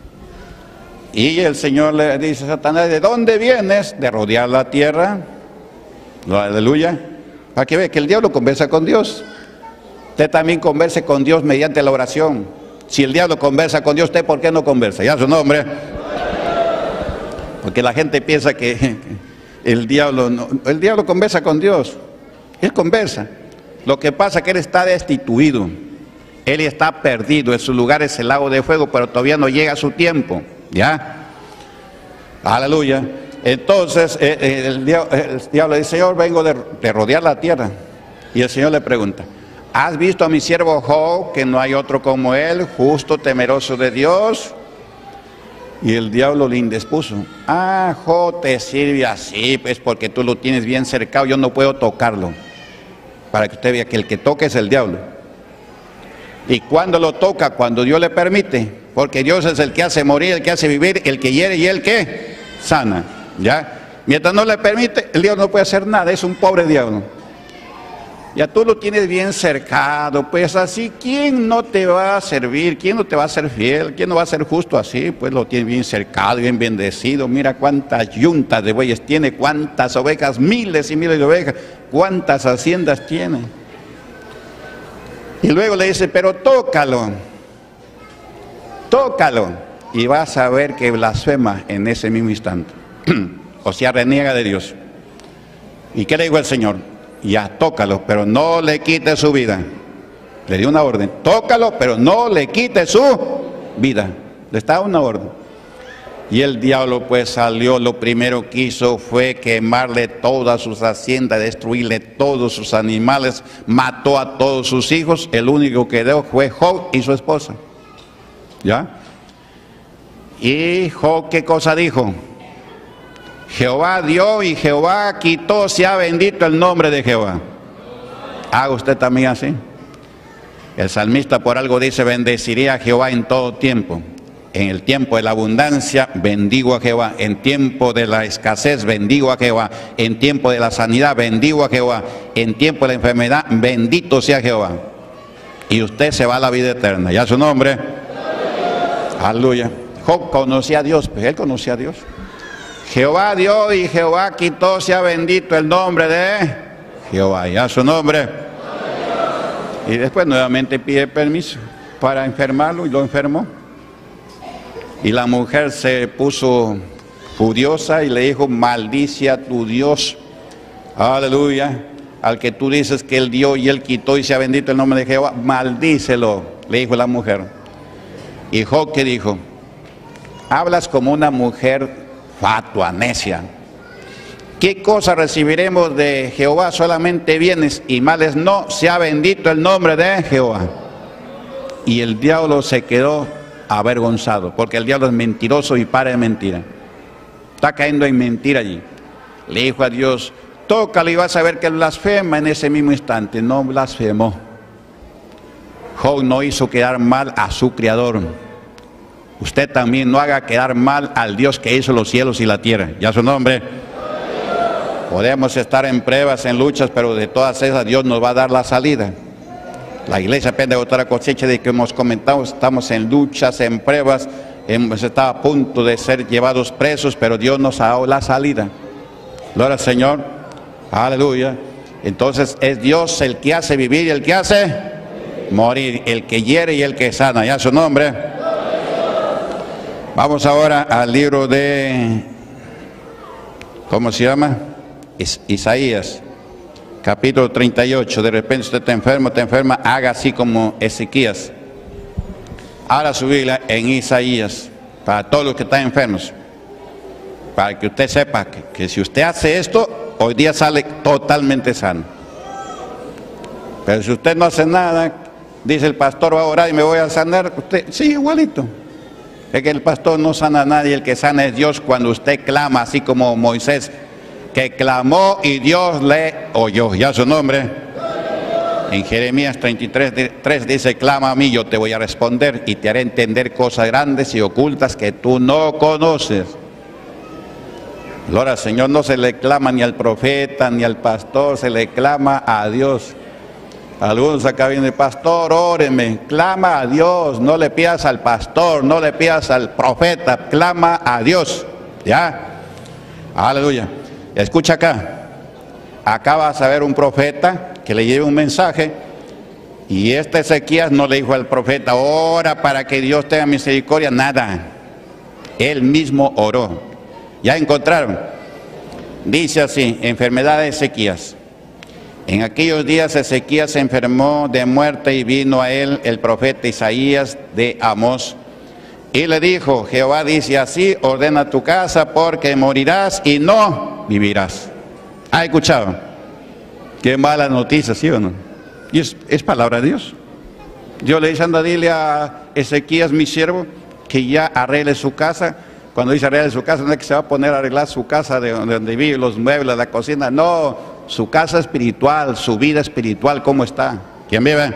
Y el Señor le dice a Satanás: ¿de dónde vienes? De rodear la tierra. Aleluya. Para que vea que el diablo conversa con Dios. Usted también converse con Dios mediante la oración. Si el diablo conversa con Dios, ¿usted por qué no conversa? Ya su nombre. Porque la gente piensa que el diablo no, el diablo conversa con Dios. Él conversa. Lo que pasa es que él está destituido. Él está perdido. En su lugar es el lago de fuego, pero todavía no llega a su tiempo. ¿Ya? Aleluya. Entonces el diablo dice: Señor, vengo de rodear la tierra. Y el Señor le pregunta: ¿has visto a mi siervo Job, que no hay otro como él, justo, temeroso de Dios? Y el diablo le indispuso: ah, Job te sirve así, pues porque tú lo tienes bien cercado, yo no puedo tocarlo. Para que usted vea que el que toca es el diablo. ¿Y cuándo lo toca? Cuando Dios le permite. Porque Dios es el que hace morir, el que hace vivir, el que hiere y el que sana. ¿Ya? Mientras no le permite, el diablo no puede hacer nada, es un pobre diablo. Ya tú lo tienes bien cercado, pues así, ¿quién no te va a servir? ¿Quién no te va a ser fiel? ¿Quién no va a ser justo así? Pues lo tienes bien cercado, bien bendecido. Mira cuántas yuntas de bueyes tiene, cuántas ovejas, miles y miles de ovejas, cuántas haciendas tiene. Y luego le dice: pero tócalo, tócalo, y vas a ver que blasfema en ese mismo instante. O sea, reniega de Dios. ¿Y qué le dijo el Señor? Ya, tócalo, pero no le quite su vida. Le dio una orden: tócalo, pero no le quite su vida. Le estaba una orden. Y el diablo pues salió, lo primero que hizo fue quemarle todas sus haciendas, destruirle todos sus animales, mató a todos sus hijos. El único que quedó fue Job y su esposa. ¿Ya? Y Job, ¿qué cosa dijo? Jehová dio y Jehová quitó, sea bendito el nombre de Jehová. Haga usted también así. El salmista por algo dice: bendeciré a Jehová en todo tiempo. En el tiempo de la abundancia, bendigo a Jehová. En tiempo de la escasez, bendigo a Jehová. En tiempo de la sanidad, bendigo a Jehová. En tiempo de la enfermedad, bendito sea Jehová. Y usted se va a la vida eterna. ¿Ya su nombre? Aleluya. Job conocía a Dios, pues él conocía a Dios. Jehová dio y Jehová quitó, sea bendito el nombre de Jehová. Ya su nombre. Y después nuevamente pide permiso para enfermarlo y lo enfermó. Y la mujer se puso furiosa y le dijo: maldice a tu Dios. Aleluya. Al que tú dices que él dio y él quitó y sea bendito el nombre de Jehová, maldícelo, le dijo la mujer. Y Job, ¿qué dijo? Hablas como una mujer fatua, necia. ¿Qué cosa recibiremos de Jehová? Solamente bienes, y males no. Sea bendito el nombre de Jehová. Y el diablo se quedó avergonzado, porque el diablo es mentiroso y padre de mentira. Está cayendo en mentira allí. Le dijo a Dios: tócalo y vas a ver que blasfema. En ese mismo instante no blasfemó. Job no hizo quedar mal a su Creador. Usted también no haga quedar mal al Dios que hizo los cielos y la tierra. Ya su nombre. Podemos estar en pruebas, en luchas, pero de todas esas Dios nos va a dar la salida. La iglesia Pentecostal Cosecha, de que hemos comentado, estamos en luchas, en pruebas, hemos estado a punto de ser llevados presos, pero Dios nos ha dado la salida. Gloria al Señor. Aleluya. Entonces es Dios el que hace vivir y el que hace morir, el que hiere y el que sana. Ya su nombre. Vamos ahora al libro de, ¿cómo se llama? Isaías, capítulo 38. De repente usted está enfermo, te enferma, haga así como Ezequías. Abra su Biblia en Isaías, para todos los que están enfermos, para que usted sepa que si usted hace esto, hoy día sale totalmente sano. Pero si usted no hace nada, dice el pastor va a orar y me voy a sanar, usted sigue igualito. Es que el pastor no sana a nadie, el que sana es Dios. Cuando usted clama, así como Moisés, que clamó y Dios le oyó. Ya su nombre. En Jeremías 33:3 dice: clama a mí, yo te voy a responder y te haré entender cosas grandes y ocultas que tú no conoces. Gloria al Señor. No se le clama ni al profeta ni al pastor, se le clama a Dios. Algunos acá vienen: pastor, óreme. Clama a Dios, no le pidas al pastor, no le pidas al profeta, clama a Dios. ¿Ya? Aleluya. Escucha acá. Acá vas a ver un profeta que le lleve un mensaje, y este Ezequías no le dijo al profeta: ora para que Dios tenga misericordia. Nada. Él mismo oró. ¿Ya encontraron? Dice así: enfermedad de Ezequías. En aquellos días Ezequías se enfermó de muerte y vino a él el profeta Isaías de Amós y le dijo: Jehová dice así, ordena tu casa porque morirás y no vivirás. ¿Ha escuchado? Qué mala noticia, ¿sí o no? Y es palabra de Dios. Dios le dice: anda, dile a Ezequías, mi siervo, que ya arregle su casa. Cuando dice arregle su casa, no es que se va a poner a arreglar su casa de donde vive, los muebles, la cocina, no. Su casa espiritual, su vida espiritual, ¿cómo está? ¿Quién vive?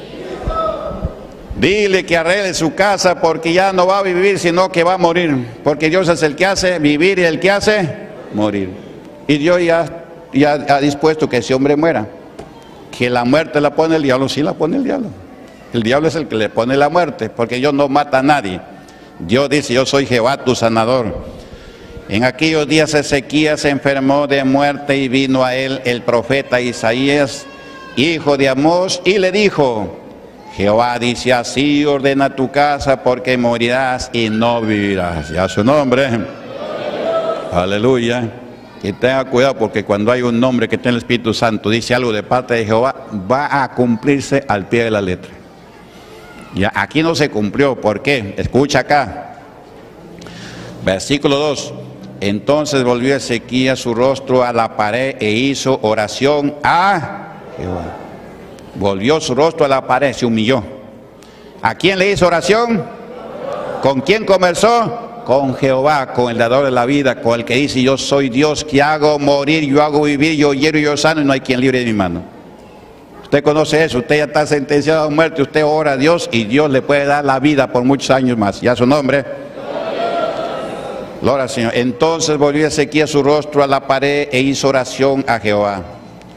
Dile que arregle su casa porque ya no va a vivir, sino que va a morir. Porque Dios es el que hace vivir y el que hace morir. Y Dios ya ha dispuesto que ese hombre muera. Que la muerte la pone el diablo, sí la pone el diablo. El diablo es el que le pone la muerte, porque Dios no mata a nadie. Dios dice: yo soy Jehová tu sanador. En aquellos días Ezequías se enfermó de muerte y vino a él el profeta Isaías, hijo de Amós, y le dijo: Jehová dice así, ordena tu casa porque morirás y no vivirás. Ya su nombre. Aleluya. Y tenga cuidado, porque cuando hay un nombre que tiene el Espíritu Santo, dice algo de parte de Jehová, va a cumplirse al pie de la letra. Ya aquí no se cumplió. ¿Por qué? Escucha acá. Versículo 2. Entonces volvió Ezequías su rostro a la pared e hizo oración a Jehová. Volvió su rostro a la pared, se humilló. ¿A quién le hizo oración? ¿Con quién conversó? Con Jehová, con el dador de la vida, con el que dice: yo soy Dios que hago morir, yo hago vivir, yo hiero y yo sano, y no hay quien libre de mi mano. Usted conoce eso, usted ya está sentenciado a muerte, usted ora a Dios y Dios le puede dar la vida por muchos años más. Ya su nombre. Gloria al Señor. Entonces volvió Ezequías su rostro a la pared e hizo oración a Jehová.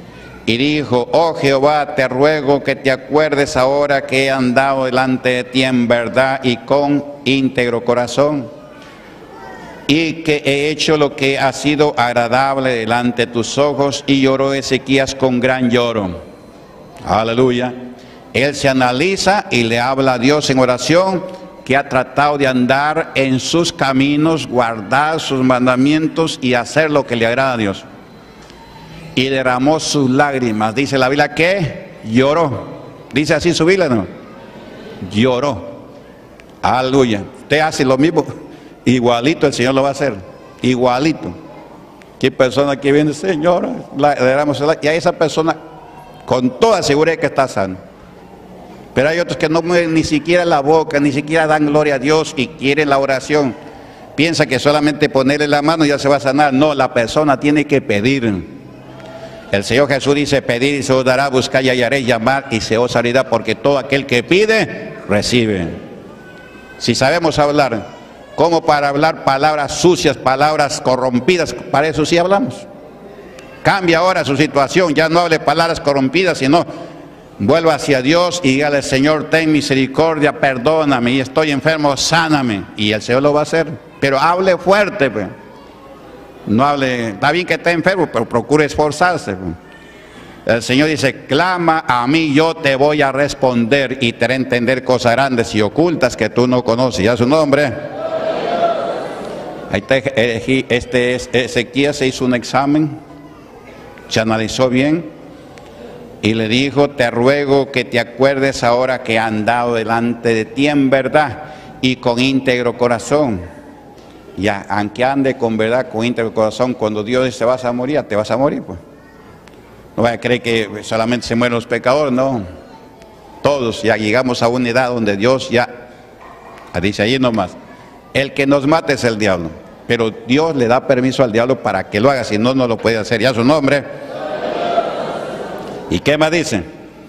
Y dijo: oh Jehová, te ruego que te acuerdes ahora que he andado delante de ti en verdad y con íntegro corazón, y que he hecho lo que ha sido agradable delante de tus ojos. Y lloró Ezequías con gran lloro. Aleluya. Él se analiza y le habla a Dios en oración, que ha tratado de andar en sus caminos, guardar sus mandamientos y hacer lo que le agrada a Dios. Y derramó sus lágrimas. Dice la Biblia que lloró. Dice así su Biblia, ¿no? Lloró. Aleluya. Usted hace lo mismo, igualito el Señor lo va a hacer. Igualito. ¿Qué persona que viene, Señor? Y a esa persona con toda seguridad que está sano. Pero hay otros que no mueven ni siquiera la boca, ni siquiera dan gloria a Dios y quieren la oración. Piensa que solamente ponerle la mano ya se va a sanar. No, la persona tiene que pedir. El Señor Jesús dice: pedir y se os dará, buscar y hallaréis, llamar y se os abrirá, porque todo aquel que pide, recibe. Si sabemos hablar, como para hablar palabras sucias, palabras corrompidas, para eso sí hablamos. Cambia ahora su situación, ya no hable palabras corrompidas, sino vuelva hacia Dios y dígale: Señor, ten misericordia, perdóname, y estoy enfermo, sáname. Y el Señor lo va a hacer, pero hable fuerte, pues. No hable, está bien que esté enfermo, pero procure esforzarse. El Señor dice: clama a mí, yo te voy a responder y te haré entender cosas grandes y ocultas que tú no conoces. Ya su nombre. Ahí está, Ezequías se hizo un examen, se analizó bien y le dijo: te ruego que te acuerdes ahora que he andado delante de ti en verdad y con íntegro corazón. Ya, aunque ande con verdad, con íntegro corazón, cuando Dios dice: vas a morir, te vas a morir, pues. No vaya a creer que solamente se mueren los pecadores, no. Todos ya llegamos a una edad donde Dios ya, dice allí nomás, el que nos mate es el diablo. Pero Dios le da permiso al diablo para que lo haga, si no, no lo puede hacer. Ya su nombre. ¿Y qué más dice?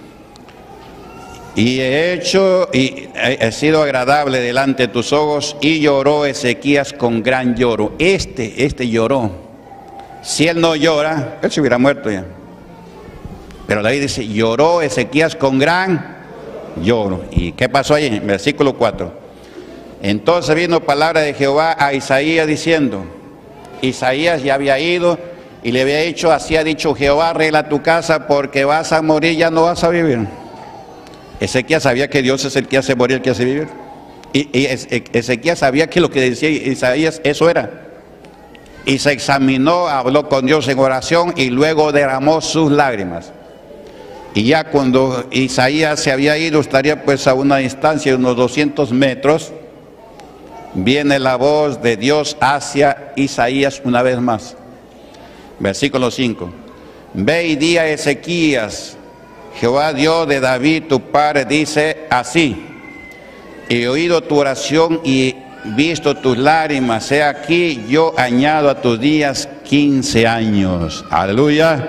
Y he sido agradable delante de tus ojos. Y lloró Ezequías con gran lloro. Este lloró. Si él no llora, él se hubiera muerto ya. Pero David dice: lloró Ezequías con gran lloro. ¿Y qué pasó ahí? En versículo 4. Entonces vino palabra de Jehová a Isaías diciendo: Isaías ya había ido y le había dicho: así ha dicho Jehová, arregla tu casa porque vas a morir, ya no vas a vivir. Ezequías sabía que Dios es el que hace morir, el que hace vivir. Y Ezequías sabía que lo que decía Isaías, eso era. Y se examinó, habló con Dios en oración y luego derramó sus lágrimas. Y ya cuando Isaías se había ido, estaría pues a una distancia de unos 200 metros, viene la voz de Dios hacia Isaías una vez más. Versículo 5. Ve y di a Ezequías: Jehová Dios de David tu padre dice así: he oído tu oración y visto tus lágrimas, he aquí yo añado a tus días 15 años. Aleluya.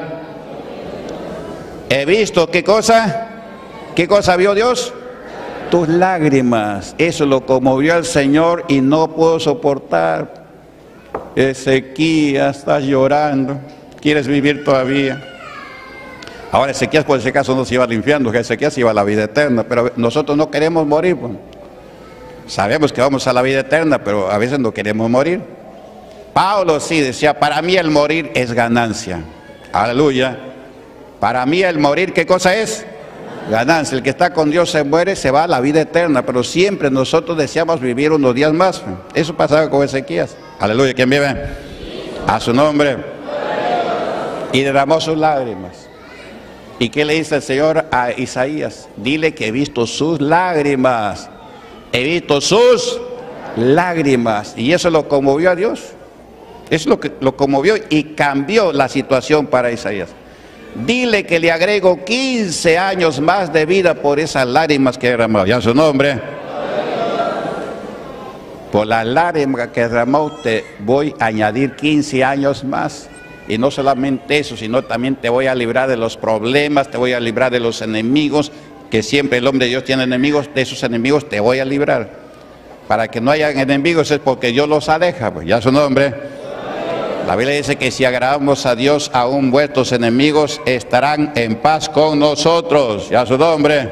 He visto, ¿qué cosa? ¿Qué cosa vio Dios? Tus lágrimas. Eso lo conmovió al Señor y no puedo soportar. Ezequías, estás llorando, ¿quieres vivir todavía? Ahora Ezequías por ese caso no se iba al infierno, que Ezequías se iba a la vida eterna, pero nosotros no queremos morir, pues. Sabemos que vamos a la vida eterna, pero a veces no queremos morir. Pablo sí decía: para mí el morir es ganancia. Aleluya. Para mí el morir, ¿qué cosa es? Ganancia. El que está con Dios se muere, se va a la vida eterna, pero siempre nosotros deseamos vivir unos días más. Eso pasaba con Ezequías. Aleluya. ¿Quién vive? A su nombre. Y derramó sus lágrimas. ¿Y qué le dice el Señor a Isaías? Dile que he visto sus lágrimas. He visto sus lágrimas. Y eso lo conmovió a Dios. Eso es lo que lo conmovió y cambió la situación para Isaías. Dile que le agrego 15 años más de vida por esas lágrimas que derramó. Ya su nombre. Por las lágrimas que derramó te voy a añadir 15 años más. Y no solamente eso, sino también te voy a librar de los problemas, te voy a librar de los enemigos, que siempre el hombre de Dios tiene enemigos, de esos enemigos te voy a librar. Para que no haya enemigos es porque Dios los aleja, pues ya su nombre. La Biblia dice que si agradamos a Dios, aún vuestros enemigos estarán en paz con nosotros. Y a su nombre.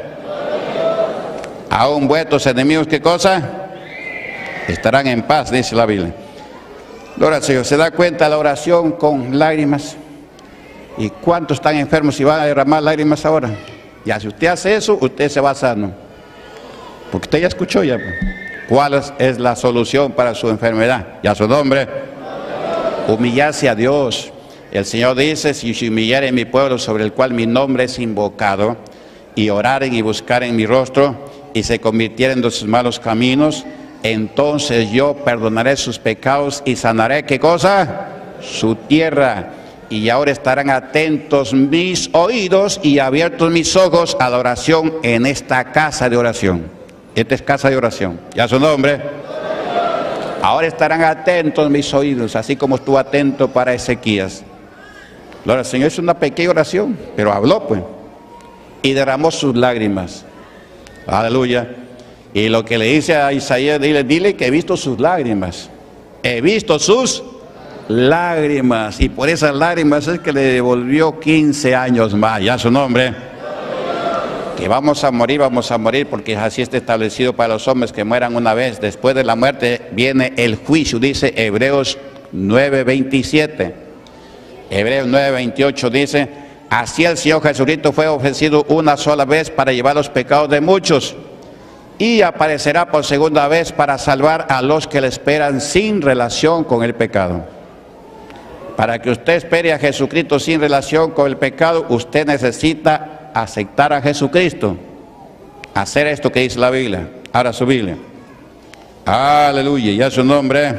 Aún vuestros enemigos, ¿qué cosa? Estarán en paz, dice la Biblia. Gloria al Señor. ¿Se da cuenta la oración con lágrimas? ¿Y cuántos están enfermos y van a derramar lágrimas ahora? Ya, si usted hace eso, usted se va sano. Porque usted ya escuchó ya. ¿Cuál es la solución para su enfermedad? Y a su nombre. Humillarse a Dios. El Señor dice, si se humillare mi pueblo sobre el cual mi nombre es invocado, y oraren y buscaren mi rostro, y se convirtieren de sus malos caminos, entonces yo perdonaré sus pecados y sanaré, ¿qué cosa? Su tierra. Y ahora estarán atentos mis oídos y abiertos mis ojos a la oración en esta casa de oración. Esta es casa de oración. ¿Ya su nombre? Ahora estarán atentos mis oídos, así como estuvo atento para Ezequías. Gloria al Señor, es una pequeña oración, pero habló pues. Y derramó sus lágrimas. Aleluya. Y lo que le dice a Isaías, dile que he visto sus lágrimas. He visto sus lágrimas. Y por esas lágrimas es que le devolvió 15 años más. Ya su nombre. Que vamos a morir porque así está establecido para los hombres que mueran una vez. Después de la muerte viene el juicio, dice Hebreos 9:27. Hebreos 9:28 dice, así el Señor Jesucristo fue ofrecido una sola vez para llevar los pecados de muchos, y aparecerá por segunda vez para salvar a los que le esperan sin relación con el pecado. Para que usted espere a Jesucristo sin relación con el pecado, usted necesita aceptar a Jesucristo, hacer esto que dice la Biblia. Ahora su Biblia. Aleluya, ya su nombre.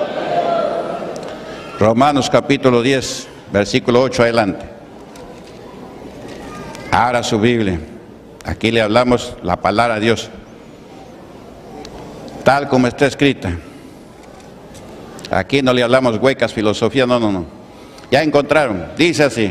Romanos capítulo 10, versículo 8 adelante. Ahora su Biblia. Aquí le hablamos la palabra de Dios, tal como está escrita. Aquí no le hablamos huecas, filosofía, no. Ya encontraron, dice así.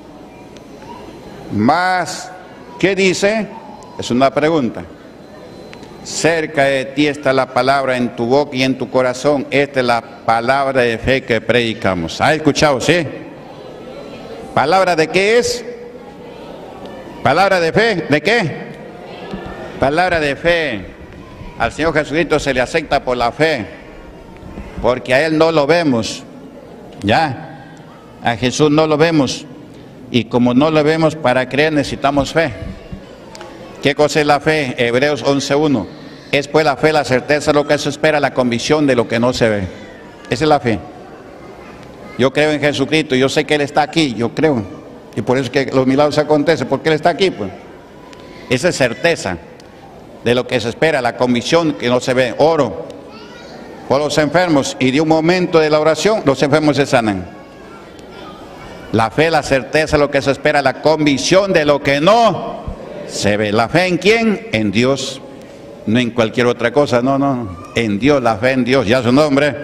Más, ¿qué dice? Es una pregunta. Cerca de ti está la palabra en tu boca y en tu corazón. Esta es la palabra de fe que predicamos. ¿Ha escuchado? ¿Sí? ¿Palabra de qué es? ¿Palabra de fe? ¿De qué? Palabra de fe. Al Señor Jesucristo se le acepta por la fe, porque a Él no lo vemos. ¿Ya? A Jesús no lo vemos. Y como no lo vemos, para creer necesitamos fe. ¿Qué cosa es la fe? Hebreos 11:1. Es pues la fe, la certeza de lo que se espera, la convicción de lo que no se ve. Esa es la fe. Yo creo en Jesucristo, yo sé que Él está aquí, yo creo. Y por eso es que los milagros acontecen, porque Él está aquí, pues. Esa es certeza de lo que se espera, la convicción que no se ve. Oro por los enfermos, y de un momento de la oración, los enfermos se sanan. La fe, la certeza, lo que se espera, la convicción de lo que no se ve. ¿La fe en quién? En Dios. No en cualquier otra cosa, no. En Dios, la fe en Dios. Ya su nombre.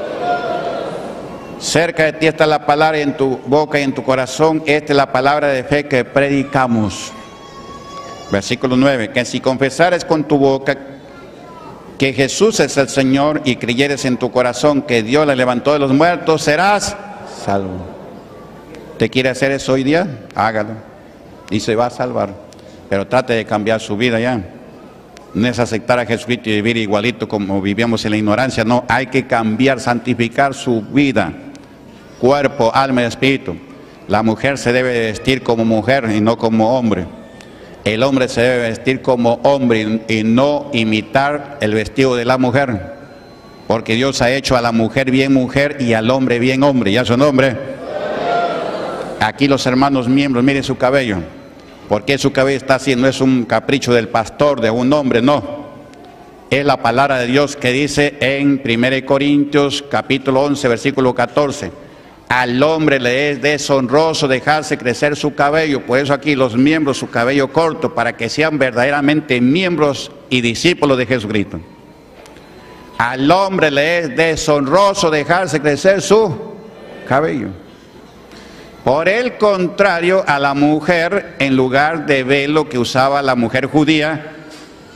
Cerca de ti está la palabra en tu boca y en tu corazón. Esta es la palabra de fe que predicamos. Versículo 9. Que si confesares con tu boca que Jesús es el Señor y creyeres en tu corazón que Dios le levantó de los muertos, serás salvo. ¿Usted quiere hacer eso hoy día? Hágalo. Y se va a salvar. Pero trate de cambiar su vida ya. No es aceptar a Jesucristo y vivir igualito como vivíamos en la ignorancia. No, hay que cambiar, santificar su vida. Cuerpo, alma y espíritu. La mujer se debe vestir como mujer y no como hombre. El hombre se debe vestir como hombre y no imitar el vestido de la mujer. Porque Dios ha hecho a la mujer bien mujer y al hombre bien hombre. ¿Ya su nombre? Aquí los hermanos miembros, miren su cabello. ¿Por qué su cabello está así? No es un capricho del pastor, de un hombre, no. Es la palabra de Dios que dice en 1 Corintios capítulo 11, versículo 14. Al hombre le es deshonroso dejarse crecer su cabello. Por eso aquí los miembros, su cabello corto, para que sean verdaderamente miembros y discípulos de Jesucristo. Al hombre le es deshonroso dejarse crecer su cabello. Por el contrario, a la mujer, en lugar de velo que usaba la mujer judía,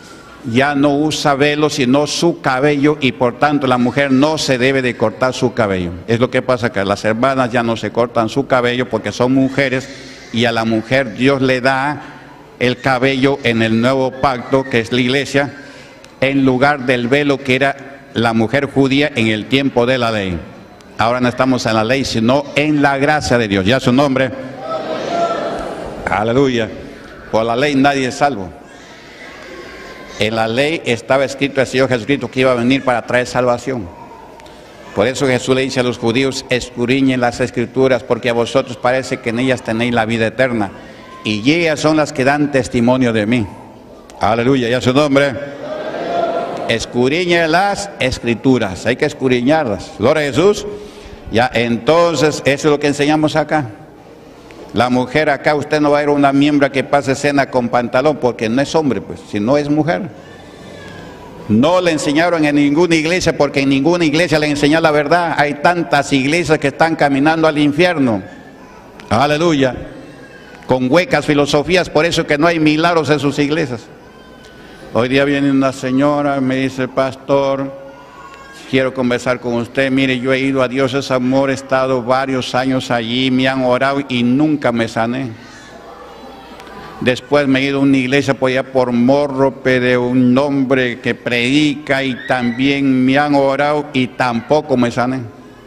ya no usa velo sino su cabello, y por tanto la mujer no se debe de cortar su cabello. Es lo que pasa, que las hermanas ya no se cortan su cabello porque son mujeres, y a la mujer Dios le da el cabello en el nuevo pacto, que es la iglesia, en lugar del velo que era la mujer judía en el tiempo de la ley. Ahora no estamos en la ley, sino en la gracia de Dios. Ya su nombre. Aleluya. Por la ley nadie es salvo. En la ley estaba escrito el Señor Jesucristo que iba a venir para traer salvación. Por eso Jesús le dice a los judíos: escudriñen las escrituras, porque a vosotros parece que en ellas tenéis la vida eterna, y ellas son las que dan testimonio de mí. Aleluya, ya su nombre. Escudriñen las escrituras, hay que escudriñarlas. Gloria a Jesús. Ya, entonces eso es lo que enseñamos acá. La mujer acá, usted no va a ir a una miembro que pase cena con pantalón, porque no es hombre, pues, si no es mujer. No le enseñaron en ninguna iglesia, porque en ninguna iglesia le enseñan la verdad. Hay tantas iglesias que están caminando al infierno. Aleluya. Con huecas filosofías, por eso que no hay milagros en sus iglesias. Hoy día viene una señora, me dice: pastor, quiero conversar con usted. Mire, yo he ido a Dios es Amor, he estado varios años allí, me han orado y nunca me sané. Después me he ido a una iglesia por allá por Morrope, de un hombre que predica, y también me han orado y tampoco me sané.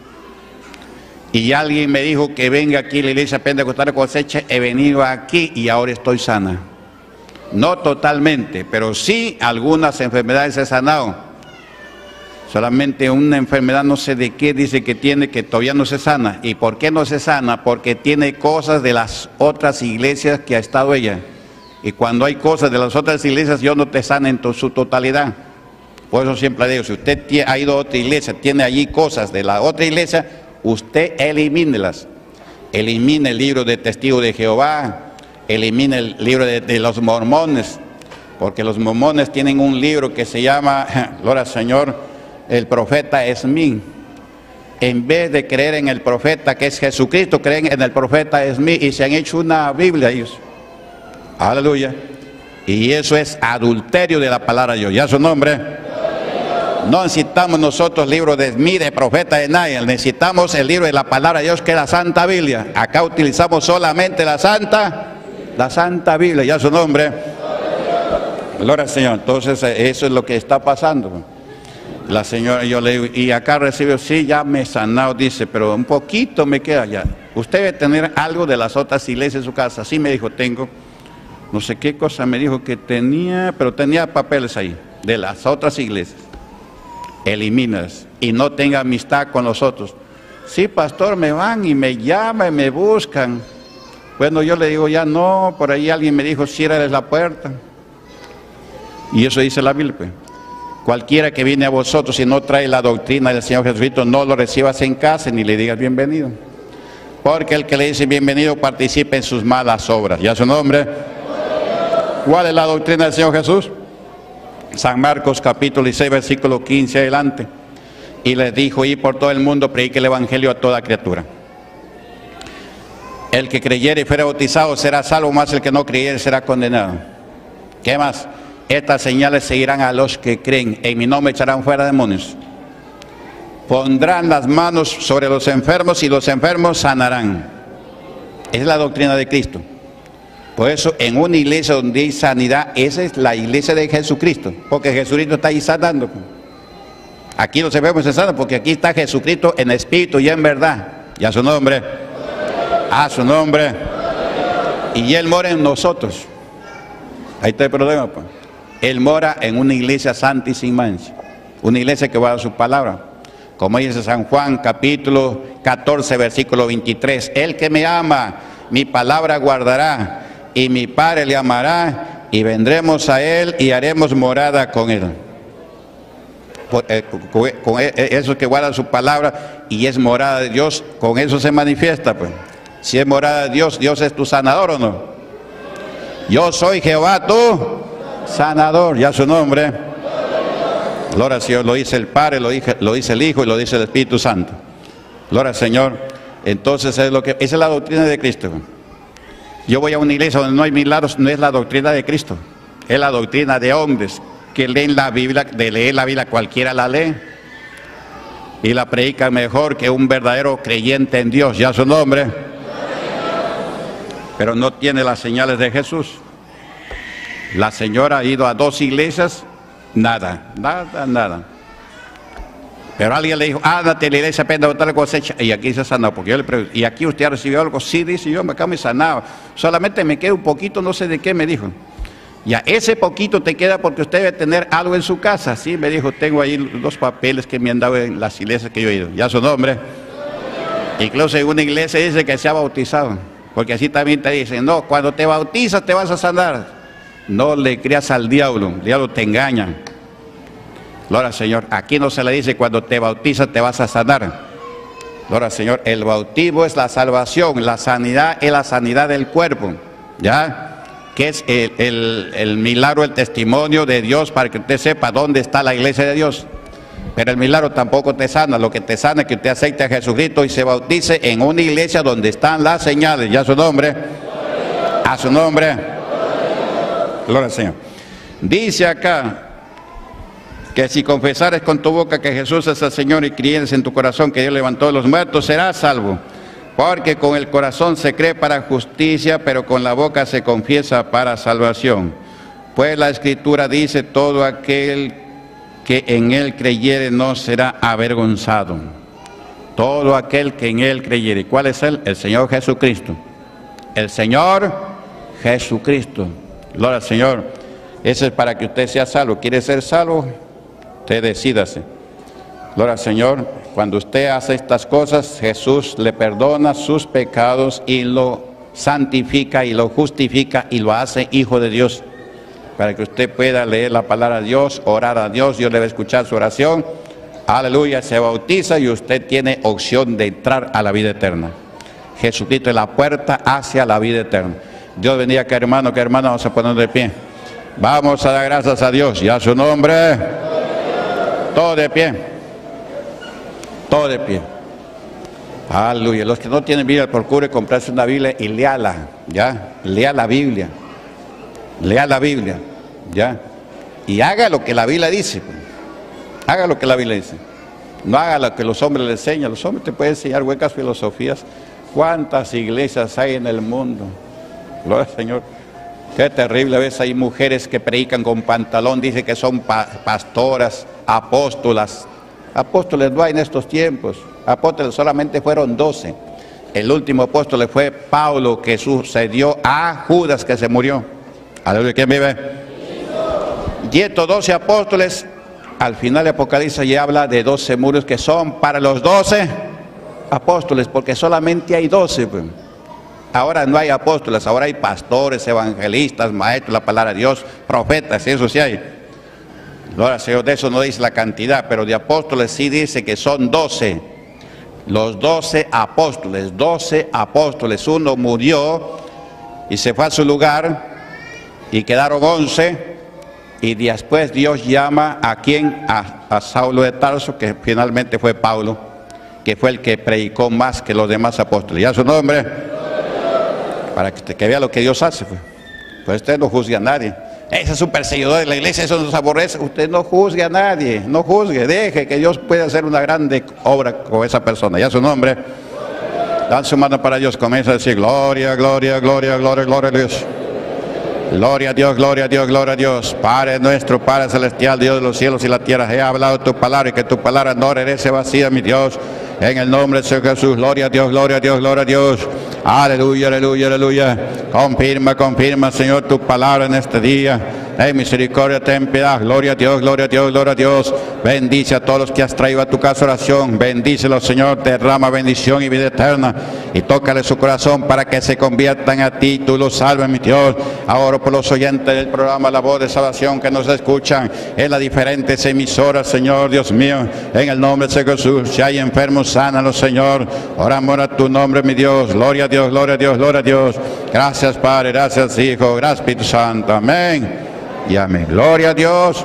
Y alguien me dijo que venga aquí a la iglesia Pentecostal de Cosecha. He venido aquí y ahora estoy sana. No totalmente, pero sí algunas enfermedades he sanado. Solamente una enfermedad, no sé de qué, dice que tiene, que todavía no se sana. ¿Y por qué no se sana? Porque tiene cosas de las otras iglesias que ha estado ella. Y cuando hay cosas de las otras iglesias, Dios no te sana en su totalidad. Por eso siempre digo, si usted ha ido a otra iglesia, tiene allí cosas de la otra iglesia, usted elimínelas. Elimine el libro de Testigos de Jehová, elimine el libro de los mormones, porque los mormones tienen un libro que se llama, gloria al Señor, el profeta Esmí. En vez de creer en el profeta que es Jesucristo, creen en el profeta Esmí y se han hecho una Biblia ellos. Aleluya. Y eso es adulterio de la palabra de Dios. Ya su nombre. No necesitamos nosotros libros de Esmí, de profeta de nadie. Necesitamos el libro de la palabra de Dios, que es la Santa Biblia. Acá utilizamos solamente la Santa Biblia. Ya su nombre. Gloria al Señor. Entonces eso es lo que está pasando. La señora, yo le digo, y acá recibo, sí, ya me he sanado, dice, pero un poquito me queda ya. Usted debe tener algo de las otras iglesias en su casa. Sí, me dijo, tengo, no sé qué cosa me dijo que tenía, pero tenía papeles ahí, de las otras iglesias. Elimínalas y no tenga amistad con los otros. Sí, pastor, me van y me llaman y me buscan. Bueno, yo le digo, ya no, por ahí alguien me dijo, ciérrales la puerta. Y eso dice la Biblia, pues. Cualquiera que viene a vosotros y no trae la doctrina del Señor Jesucristo, no lo recibas en casa ni le digas bienvenido. Porque el que le dice bienvenido participa en sus malas obras. ¿Ya su nombre? ¿Cuál es la doctrina del Señor Jesús? San Marcos capítulo 16, versículo 15 adelante. Y les dijo: id por todo el mundo, predique el evangelio a toda criatura. El que creyere y fuera bautizado será salvo, mas el que no creyere será condenado. ¿Qué más? Estas señales seguirán a los que creen. En mi nombre echarán fuera demonios. Pondrán las manos sobre los enfermos y los enfermos sanarán. Es la doctrina de Cristo. Por eso en una iglesia donde hay sanidad, esa es la iglesia de Jesucristo. Porque Jesucristo está ahí sanando. Aquí los enfermos se sanan porque aquí está Jesucristo en espíritu y en verdad. Y a su nombre. A su nombre. Y Él mora en nosotros. Ahí está el problema, pues. Él mora en una iglesia santa y sin mancha, una iglesia que va a su palabra, como dice San Juan capítulo 14 versículo 23, el que me ama, mi palabra guardará, y mi Padre le amará, y vendremos a él y haremos morada con él. Con eso que guarda su palabra y es morada de Dios, con eso se manifiesta, pues. Si es morada de Dios, Dios es tu sanador, ¿o no? Yo soy Jehová tu sanador, ya su nombre. Gloria al Señor, lo dice el Padre, lo dice el Hijo y lo dice el Espíritu Santo. Gloria al Señor. Entonces esa es la doctrina de Cristo. Yo voy a una iglesia donde no hay milagros, no es la doctrina de Cristo, es la doctrina de hombres que leen la Biblia, de leer la Biblia cualquiera la lee. Y la predica mejor que un verdadero creyente en Dios, ya su nombre. Pero no tiene las señales de Jesús. La señora ha ido a 2 iglesias, nada. Pero alguien le dijo, ándate a la iglesia, aprende a botar la cosecha. Y aquí se sanó, porque yo le pregunto, ¿y aquí usted ha recibido algo? Sí, dice, yo acá me sanaba. Solamente me queda un poquito, no sé de qué, me dijo. Ya, ese poquito te queda porque usted debe tener algo en su casa. Sí, me dijo, tengo ahí 2 papeles que me han dado en las iglesias que yo he ido. Ya su nombre. Incluso en una iglesia dice que se ha bautizado. Porque así también te dicen, no, cuando te bautizas te vas a sanar. No le creas al diablo, el diablo te engaña. Gloria al Señor. Aquí no se le dice cuando te bautizas te vas a sanar. Gloria al Señor. El bautismo es la salvación, la sanidad es la sanidad del cuerpo. ¿Ya? Que es el milagro, el testimonio de Dios para que usted sepa dónde está la iglesia de Dios. Pero el milagro tampoco te sana, lo que te sana es que usted acepte a Jesucristo y se bautice en una iglesia donde están las señales. Ya su nombre, a su nombre. Gloria al Señor. Dice acá que si confesares con tu boca que Jesús es el Señor y creyeres en tu corazón que Dios levantó de los muertos, serás salvo. Porque con el corazón se cree para justicia, pero con la boca se confiesa para salvación. Pues la Escritura dice, todo aquel que en Él creyere no será avergonzado. Todo aquel que en Él creyere. ¿Cuál es Él? El Señor Jesucristo. El Señor Jesucristo. Gloria al Señor. Eso es para que usted sea salvo. ¿Quiere ser salvo? Usted decídase. Gloria al Señor. Cuando usted hace estas cosas, Jesús le perdona sus pecados y lo santifica y lo justifica y lo hace hijo de Dios. Para que usted pueda leer la palabra de Dios, orar a Dios, Dios le va a escuchar su oración. Aleluya, se bautiza y usted tiene opción de entrar a la vida eterna. Jesucristo es la puerta hacia la vida eterna. Dios bendiga que hermano, vamos a poner de pie. Vamos a dar gracias a Dios y a su nombre. Todo de pie. Todo de pie. Aleluya. Los que no tienen Biblia, procure comprarse una Biblia y léala. ¿Ya? Lea la Biblia. Lea la Biblia. ¿Ya? Y haga lo que la Biblia dice. Haga lo que la Biblia dice. No haga lo que los hombres le enseñan. Los hombres te pueden enseñar huecas filosofías. ¿Cuántas iglesias hay en el mundo? Gloria al Señor. Qué terrible. A veces hay mujeres que predican con pantalón. Dicen que son pastoras, apóstolas. Apóstoles no hay en estos tiempos. Apóstoles solamente fueron 12. El último apóstol fue Pablo, que sucedió a Judas, que se murió. Aleluya, ¿quién vive? Y estos 12 apóstoles, al final de Apocalipsis ya habla de 12 muros que son para los 12 apóstoles, porque solamente hay 12. Pues. Ahora no hay apóstoles, ahora hay pastores, evangelistas, maestros, la palabra de Dios, profetas, eso sí hay. Gloria al Señor, de eso no dice la cantidad, pero de apóstoles sí dice que son 12. Los 12 apóstoles, uno murió y se fue a su lugar y quedaron 11. Y después Dios llama a quien, a Saulo de Tarso, que finalmente fue Pablo, que fue el que predicó más que los demás apóstoles. ¿Ya su nombre? Para que vea lo que Dios hace. Pues usted no juzgue a nadie. Ese es un perseguidor de la iglesia, eso nos aborrece. Usted no juzgue a nadie, no juzgue, deje que Dios pueda hacer una grande obra con esa persona. ¿Ya su nombre? Dan su mano para Dios, comienza a decir gloria, gloria, gloria, gloria, gloria a Dios. Gloria a Dios, gloria a Dios, gloria a Dios. Padre nuestro, Padre celestial, Dios de los cielos y la tierra, he hablado tu palabra y que tu palabra no regrese vacía, mi Dios. En el nombre de Señor Jesús, gloria a Dios, gloria a Dios, gloria a Dios. Aleluya, aleluya, aleluya. Confirma, confirma, Señor, tu palabra en este día. Ten misericordia, ten piedad. Gloria a Dios, gloria a Dios, gloria a Dios. Bendice a todos los que has traído a tu casa oración. Bendícelos, Señor, derrama bendición y vida eterna. Y tócale su corazón para que se conviertan a ti. Tú los salves, mi Dios. Ahora por los oyentes del programa La Voz de Salvación que nos escuchan en las diferentes emisoras, Señor, Dios mío. En el nombre de Jesús, si hay enfermos, sánalos, Señor. Oramos a tu nombre, mi Dios. Gloria a Dios, gloria a Dios, gloria a Dios. Gracias, Padre, gracias, Hijo, gracias, Espíritu Santo. Amén y amén. Gloria a Dios.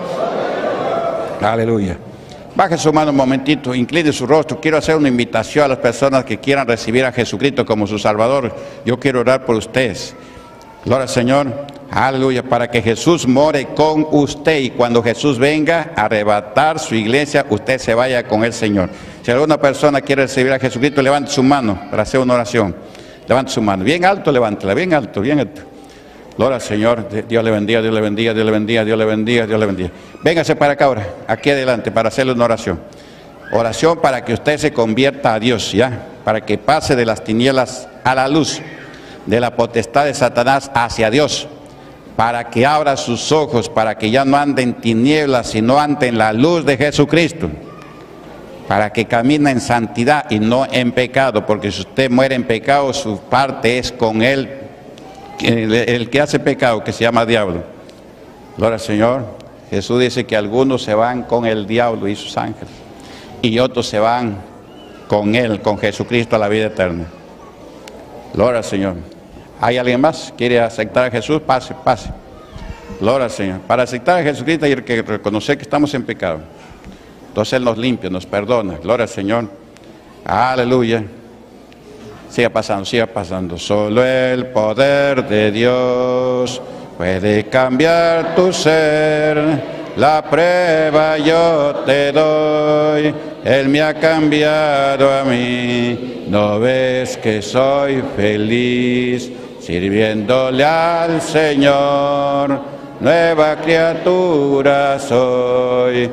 Aleluya. Baje su mano un momentito, incline su rostro. Quiero hacer una invitación a las personas que quieran recibir a Jesucristo como su Salvador. Yo quiero orar por ustedes. Gloria al Señor. Aleluya, para que Jesús more con usted y cuando Jesús venga a arrebatar su iglesia, usted se vaya con el Señor. Si alguna persona quiere recibir a Jesucristo, levante su mano para hacer una oración. Levante su mano, bien alto, levántela, bien alto, bien alto. Gloria al Señor, Dios le bendiga, Dios le bendiga, Dios le bendiga, Dios le bendiga, Dios le bendiga. Véngase para acá ahora, aquí adelante, para hacerle una oración. Oración para que usted se convierta a Dios, ¿ya? Para que pase de las tinieblas a la luz, de la potestad de Satanás hacia Dios. Para que abra sus ojos, para que ya no ande en tinieblas, sino ande en la luz de Jesucristo. Para que camine en santidad y no en pecado, porque si usted muere en pecado, su parte es con él, el que hace pecado, que se llama diablo. Gloria al Señor. Jesús dice que algunos se van con el diablo y sus ángeles, y otros se van con él, con Jesucristo, a la vida eterna. Gloria al Señor. ¿Hay alguien más? ¿Quiere aceptar a Jesús? Pase, pase. Gloria al Señor. Para aceptar a Jesucristo hay que reconocer que estamos en pecado. Entonces Él nos limpia, nos perdona. Gloria al Señor. Aleluya. Siga pasando, siga pasando. Solo el poder de Dios puede cambiar tu ser. La prueba yo te doy. Él me ha cambiado a mí. ¿No ves que soy feliz sirviéndole al Señor? Nueva criatura soy,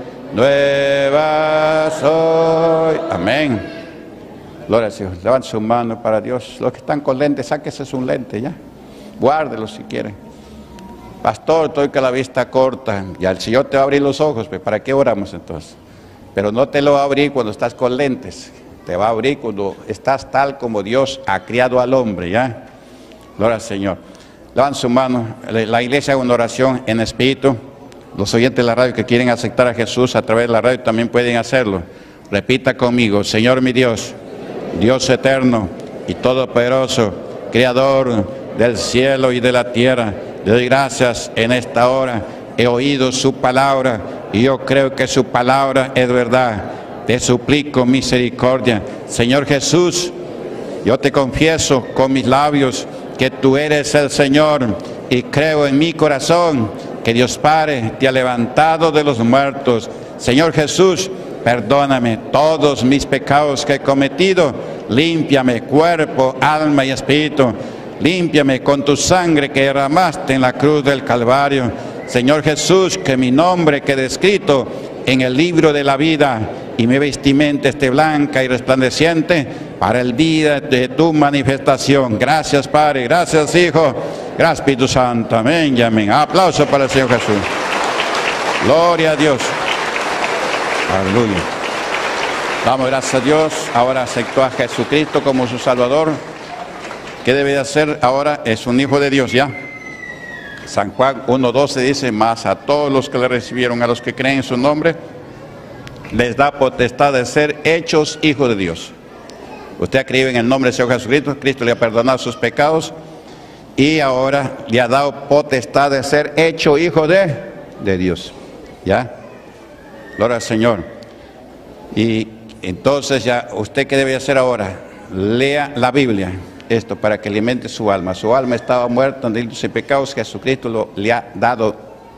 nueva soy. Amén. Gloria al Señor. Levanten su mano para Dios. Los que están con lentes, sáquese un lente ya. Guárdelo si quieren. Pastor, estoy con la vista corta. Y al Señor te va a abrir los ojos. Pues, ¿para qué oramos entonces? Pero no te lo va a abrir cuando estás con lentes. Te va a abrir cuando estás tal como Dios ha criado al hombre, ¿ya? Gloria al Señor. Levanten su mano. La iglesia hace una oración en espíritu. Los oyentes de la radio que quieren aceptar a Jesús a través de la radio también pueden hacerlo. Repita conmigo. Señor mi Dios, Dios eterno y todopoderoso, Creador del cielo y de la tierra, le doy gracias en esta hora. He oído su palabra y yo creo que su palabra es verdad. Te suplico misericordia. Señor Jesús, yo te confieso con mis labios que tú eres el Señor y creo en mi corazón que Dios Padre te ha levantado de los muertos. Señor Jesús, perdóname todos mis pecados que he cometido. Límpiame cuerpo, alma y espíritu. Límpiame con tu sangre que derramaste en la cruz del Calvario. Señor Jesús, que mi nombre quede escrito en el libro de la vida y mi vestimenta esté blanca y resplandeciente para el día de tu manifestación. Gracias, Padre. Gracias, Hijo. Gracias, Espíritu Santo. Amén y amén. Aplauso para el Señor Jesús. Gloria a Dios. Aleluya. Damos gracias a Dios. Ahora aceptó a Jesucristo como su Salvador. ¿Qué debe de hacer ahora? Es un hijo de Dios ya. San Juan 1:12 dice, mas a todos los que le recibieron, a los que creen en su nombre, les da potestad de ser hechos hijos de Dios. Usted ha creído en el nombre del Señor Jesucristo, Cristo le ha perdonado sus pecados y ahora le ha dado potestad de ser hecho hijo de Dios. ¿Ya? Gloria al Señor. Y entonces ya, ¿usted qué debe hacer ahora? Lea la Biblia. Esto para que alimente su alma. Su alma estaba muerta en delitos y pecados. Jesucristo le ha dado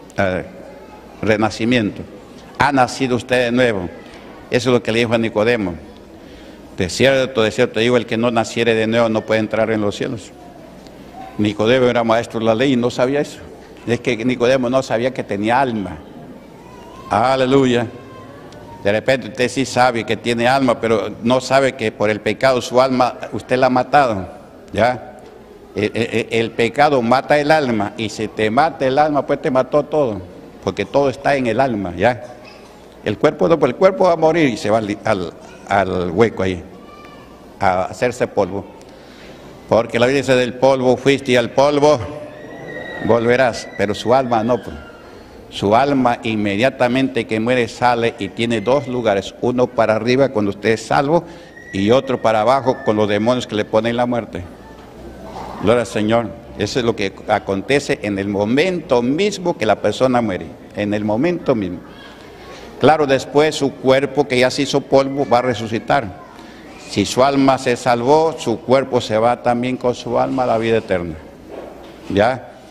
renacimiento. Ha nacido usted de nuevo. Eso es lo que le dijo a Nicodemo. De cierto digo, el que no naciere de nuevo no puede entrar en los cielos. Nicodemo era maestro de la ley y no sabía eso. Es que Nicodemo no sabía que tenía alma. Aleluya. De repente usted sí sabe que tiene alma, pero no sabe que por el pecado su alma usted la ha matado. ¿Ya? El pecado mata el alma, y si te mata el alma, pues te mató todo, porque todo está en el alma. ¿Ya? El cuerpo no, pues el cuerpo va a morir y se va al hueco ahí, a hacerse polvo. Porque la Biblia dice, del polvo fuiste y al polvo volverás, pero su alma no. Pues. Su alma inmediatamente que muere sale y tiene dos lugares, uno para arriba cuando usted es salvo y otro para abajo con los demonios que le ponen la muerte. Gloria al Señor. Eso es lo que acontece en el momento mismo que la persona muere, en el momento mismo. Claro, después su cuerpo que ya se hizo polvo va a resucitar. Si su alma se salvó, su cuerpo se va también con su alma a la vida eterna. ¿Ya?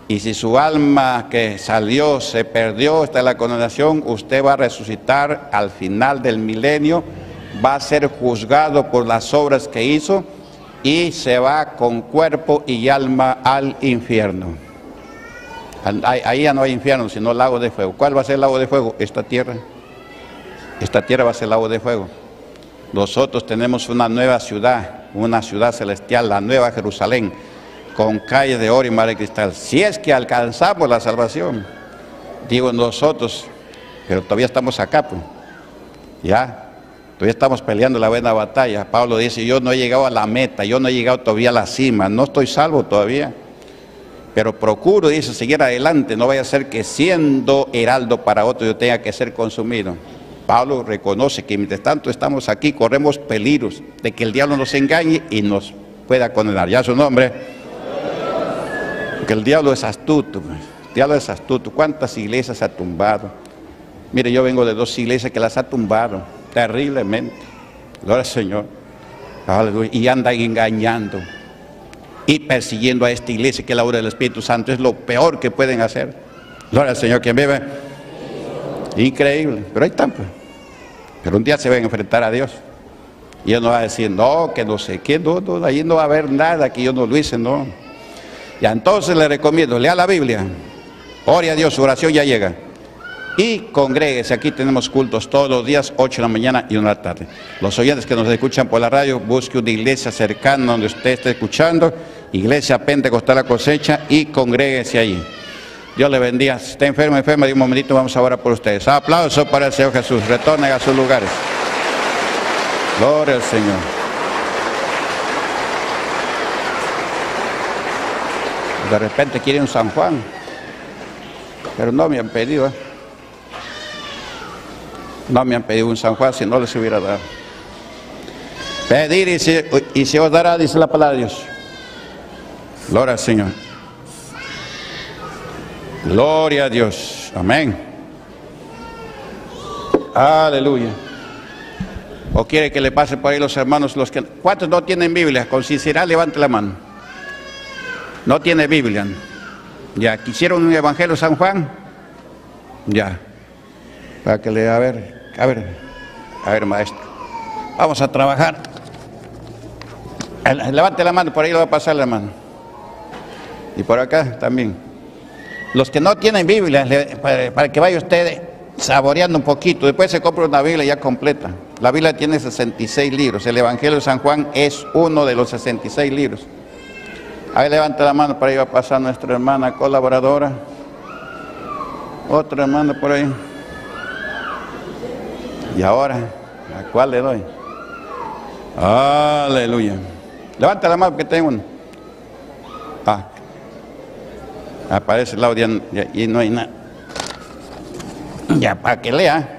Y si su alma que salió, se perdió, está en la condenación, usted va a resucitar al final del milenio, va a ser juzgado por las obras que hizo y se va con cuerpo y alma al infierno. Ahí ya no hay infierno, sino lago de fuego. ¿Cuál va a ser el lago de fuego? Esta tierra. Esta tierra va a ser lago de fuego. Nosotros tenemos una nueva ciudad, una ciudad celestial, la nueva Jerusalén, con calles de oro y mar de cristal. Si es que alcanzamos la salvación, digo nosotros, pero todavía estamos acá, pues, ya, todavía estamos peleando la buena batalla. Pablo dice, yo no he llegado a la meta, yo no he llegado todavía a la cima, no estoy salvo todavía, pero procuro, dice, seguir adelante, no vaya a ser que siendo heraldo para otro yo tenga que ser consumido. Pablo reconoce que mientras tanto estamos aquí, corremos peligros de que el diablo nos engañe y nos pueda condenar. Ya su nombre. Porque el diablo es astuto, el diablo es astuto. ¿Cuántas iglesias ha tumbado? Mire, yo vengo de 2 iglesias que las ha tumbado terriblemente. Gloria al Señor. Aleluya. Y andan engañando y persiguiendo a esta iglesia, que es la obra del Espíritu Santo. Es lo peor que pueden hacer. Gloria al Señor. ¿Quién vive? Increíble. Pero ahí están, pues. Pero un día se van a enfrentar a Dios. Y Él no va a decir, no, que no sé qué, no, ahí no va a haber nada, que yo no lo hice, no. Ya, entonces le recomiendo, lea la Biblia, ore a Dios, su oración ya llega. Y congréguese, aquí tenemos cultos todos los días, 8 de la mañana y 1 de la tarde. Los oyentes que nos escuchan por la radio, busque una iglesia cercana donde usted esté escuchando, Iglesia Pentecostal La Cosecha, y congréguese allí. Dios le bendiga. Si está enferma, de un momentito vamos a orar por ustedes. Aplauso para el Señor Jesús. Retornen a sus lugares. Gloria al Señor. De repente quiere un San Juan, pero no me han pedido. No me han pedido un San Juan, si no les hubiera dado. Pedir y se os dará, dice la palabra de Dios. Gloria al Señor. Gloria a Dios. Amén. Aleluya. ¿O quiere que le pase por ahí los hermanos? ¿Cuántos no tienen Biblia? Con sinceridad levante la mano. No tiene Biblia. Ya, ¿quisieron un Evangelio de San Juan? Ya. Para que le, a ver, maestro. Vamos a trabajar. Levante la mano, por ahí le va a pasar la mano. Y por acá también. Los que no tienen Biblia, para que vaya usted saboreando un poquito, después se compra una Biblia ya completa. La Biblia tiene 66 libros, el Evangelio de San Juan es uno de los 66 libros. Ahí levanta la mano, para ahí va a pasar nuestra hermana colaboradora. Otra hermana por ahí. Y ahora, ¿a cuál le doy? Aleluya. Levanta la mano que tengo uno. Aparece el audio y no hay nada. Ya, para que lea.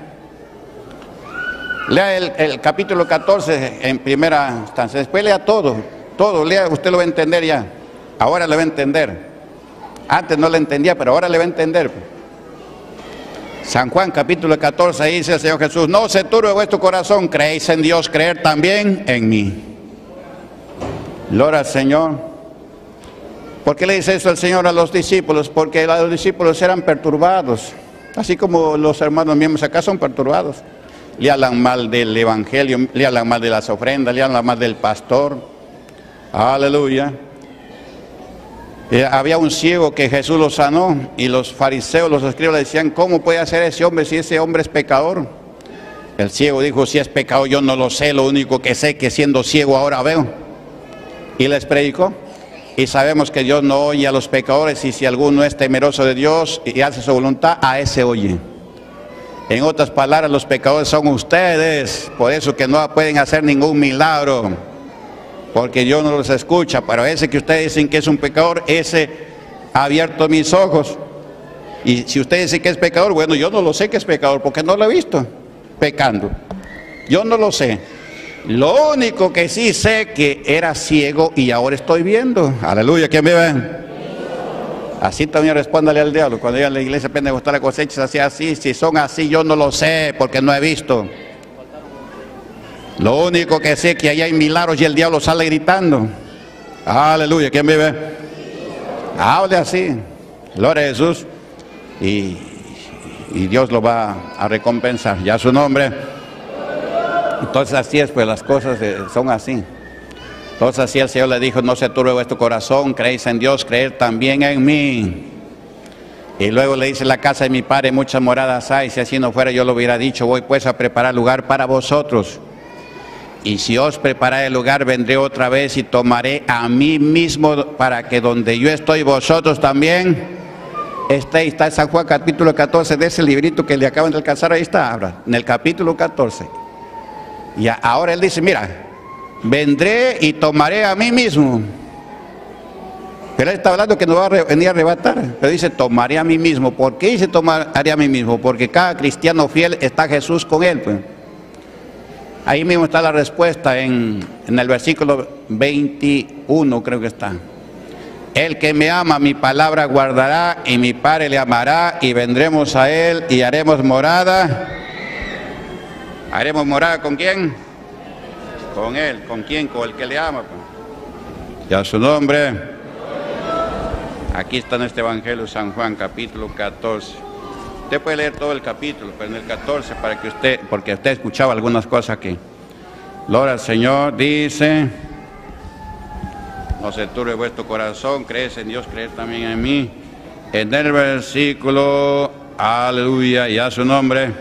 Lea el capítulo 14 en primera instancia. Después lea todo, lea, usted lo va a entender ya. Ahora le va a entender. Antes no le entendía, pero ahora le va a entender. San Juan capítulo 14, ahí dice el Señor Jesús, no se turbe vuestro corazón, creéis en Dios, creer también en mí. Gloria al Señor. ¿Por qué le dice eso el Señor a los discípulos? Porque los discípulos eran perturbados, así como los hermanos miembros acá son perturbados. Le hablan mal del Evangelio, le hablan mal de las ofrendas, le hablan mal del pastor. Aleluya. Había un ciego que Jesús lo sanó y los fariseos, los escribas le decían, ¿cómo puede hacer ese hombre si ese hombre es pecador? El ciego dijo, si es pecador yo no lo sé, lo único que sé es que siendo ciego ahora veo. Y les predicó. Y sabemos que Dios no oye a los pecadores, y si alguno es temeroso de Dios y hace su voluntad, a ese oye. En otras palabras, los pecadores son ustedes, por eso que no pueden hacer ningún milagro, porque Dios no los escucha. Pero ese que ustedes dicen que es un pecador, ese ha abierto mis ojos. Y si ustedes dicen que es pecador, bueno, yo no lo sé que es pecador, porque no lo he visto pecando. Yo no lo sé. Lo único que sí sé que era ciego y ahora estoy viendo. Aleluya, ¿quién vive? Así también respóndale al diablo. Cuando llega a la iglesia Pentecostal La Cosecha, así, si son así yo no lo sé porque no he visto. Lo único que sé es que allá hay milagros y el diablo sale gritando. Aleluya, ¿quién vive? Hable así. Gloria a Jesús. Y Dios lo va a recompensar. Ya su nombre. Entonces así es, pues las cosas son así. Entonces así el Señor le dijo, no se turbe vuestro corazón, creéis en Dios, creed también en mí. Y luego le dice, la casa de mi Padre muchas moradas hay, si así no fuera yo lo hubiera dicho, voy pues a preparar lugar para vosotros. Y si os prepararé el lugar, vendré otra vez y tomaré a mí mismo para que donde yo estoy, vosotros también estéis. Está en San Juan capítulo 14 de ese librito que le acaban de alcanzar, ahí está, ahora, en el capítulo 14. Y ahora él dice, mira, vendré y tomaré a mí mismo. Pero él está hablando que no va a venir a arrebatar. Pero dice, tomaré a mí mismo. ¿Por qué dice tomaré a mí mismo? Porque cada cristiano fiel está Jesús con él, pues. Ahí mismo está la respuesta en el versículo 21, creo que está. El que me ama, mi palabra guardará, y mi Padre le amará, y vendremos a él y haremos morada. ¿Haremos morada con quién? Con él. ¿Con quién? Con el que le ama, pues. Ya su nombre. Aquí está en este Evangelio San Juan, capítulo 14. Usted puede leer todo el capítulo, pero en el 14, para que usted, porque usted escuchaba algunas cosas aquí. Gloria al Señor, dice, no se turbe vuestro corazón, creed en Dios, creed también en mí. En el versículo, aleluya, y a su nombre.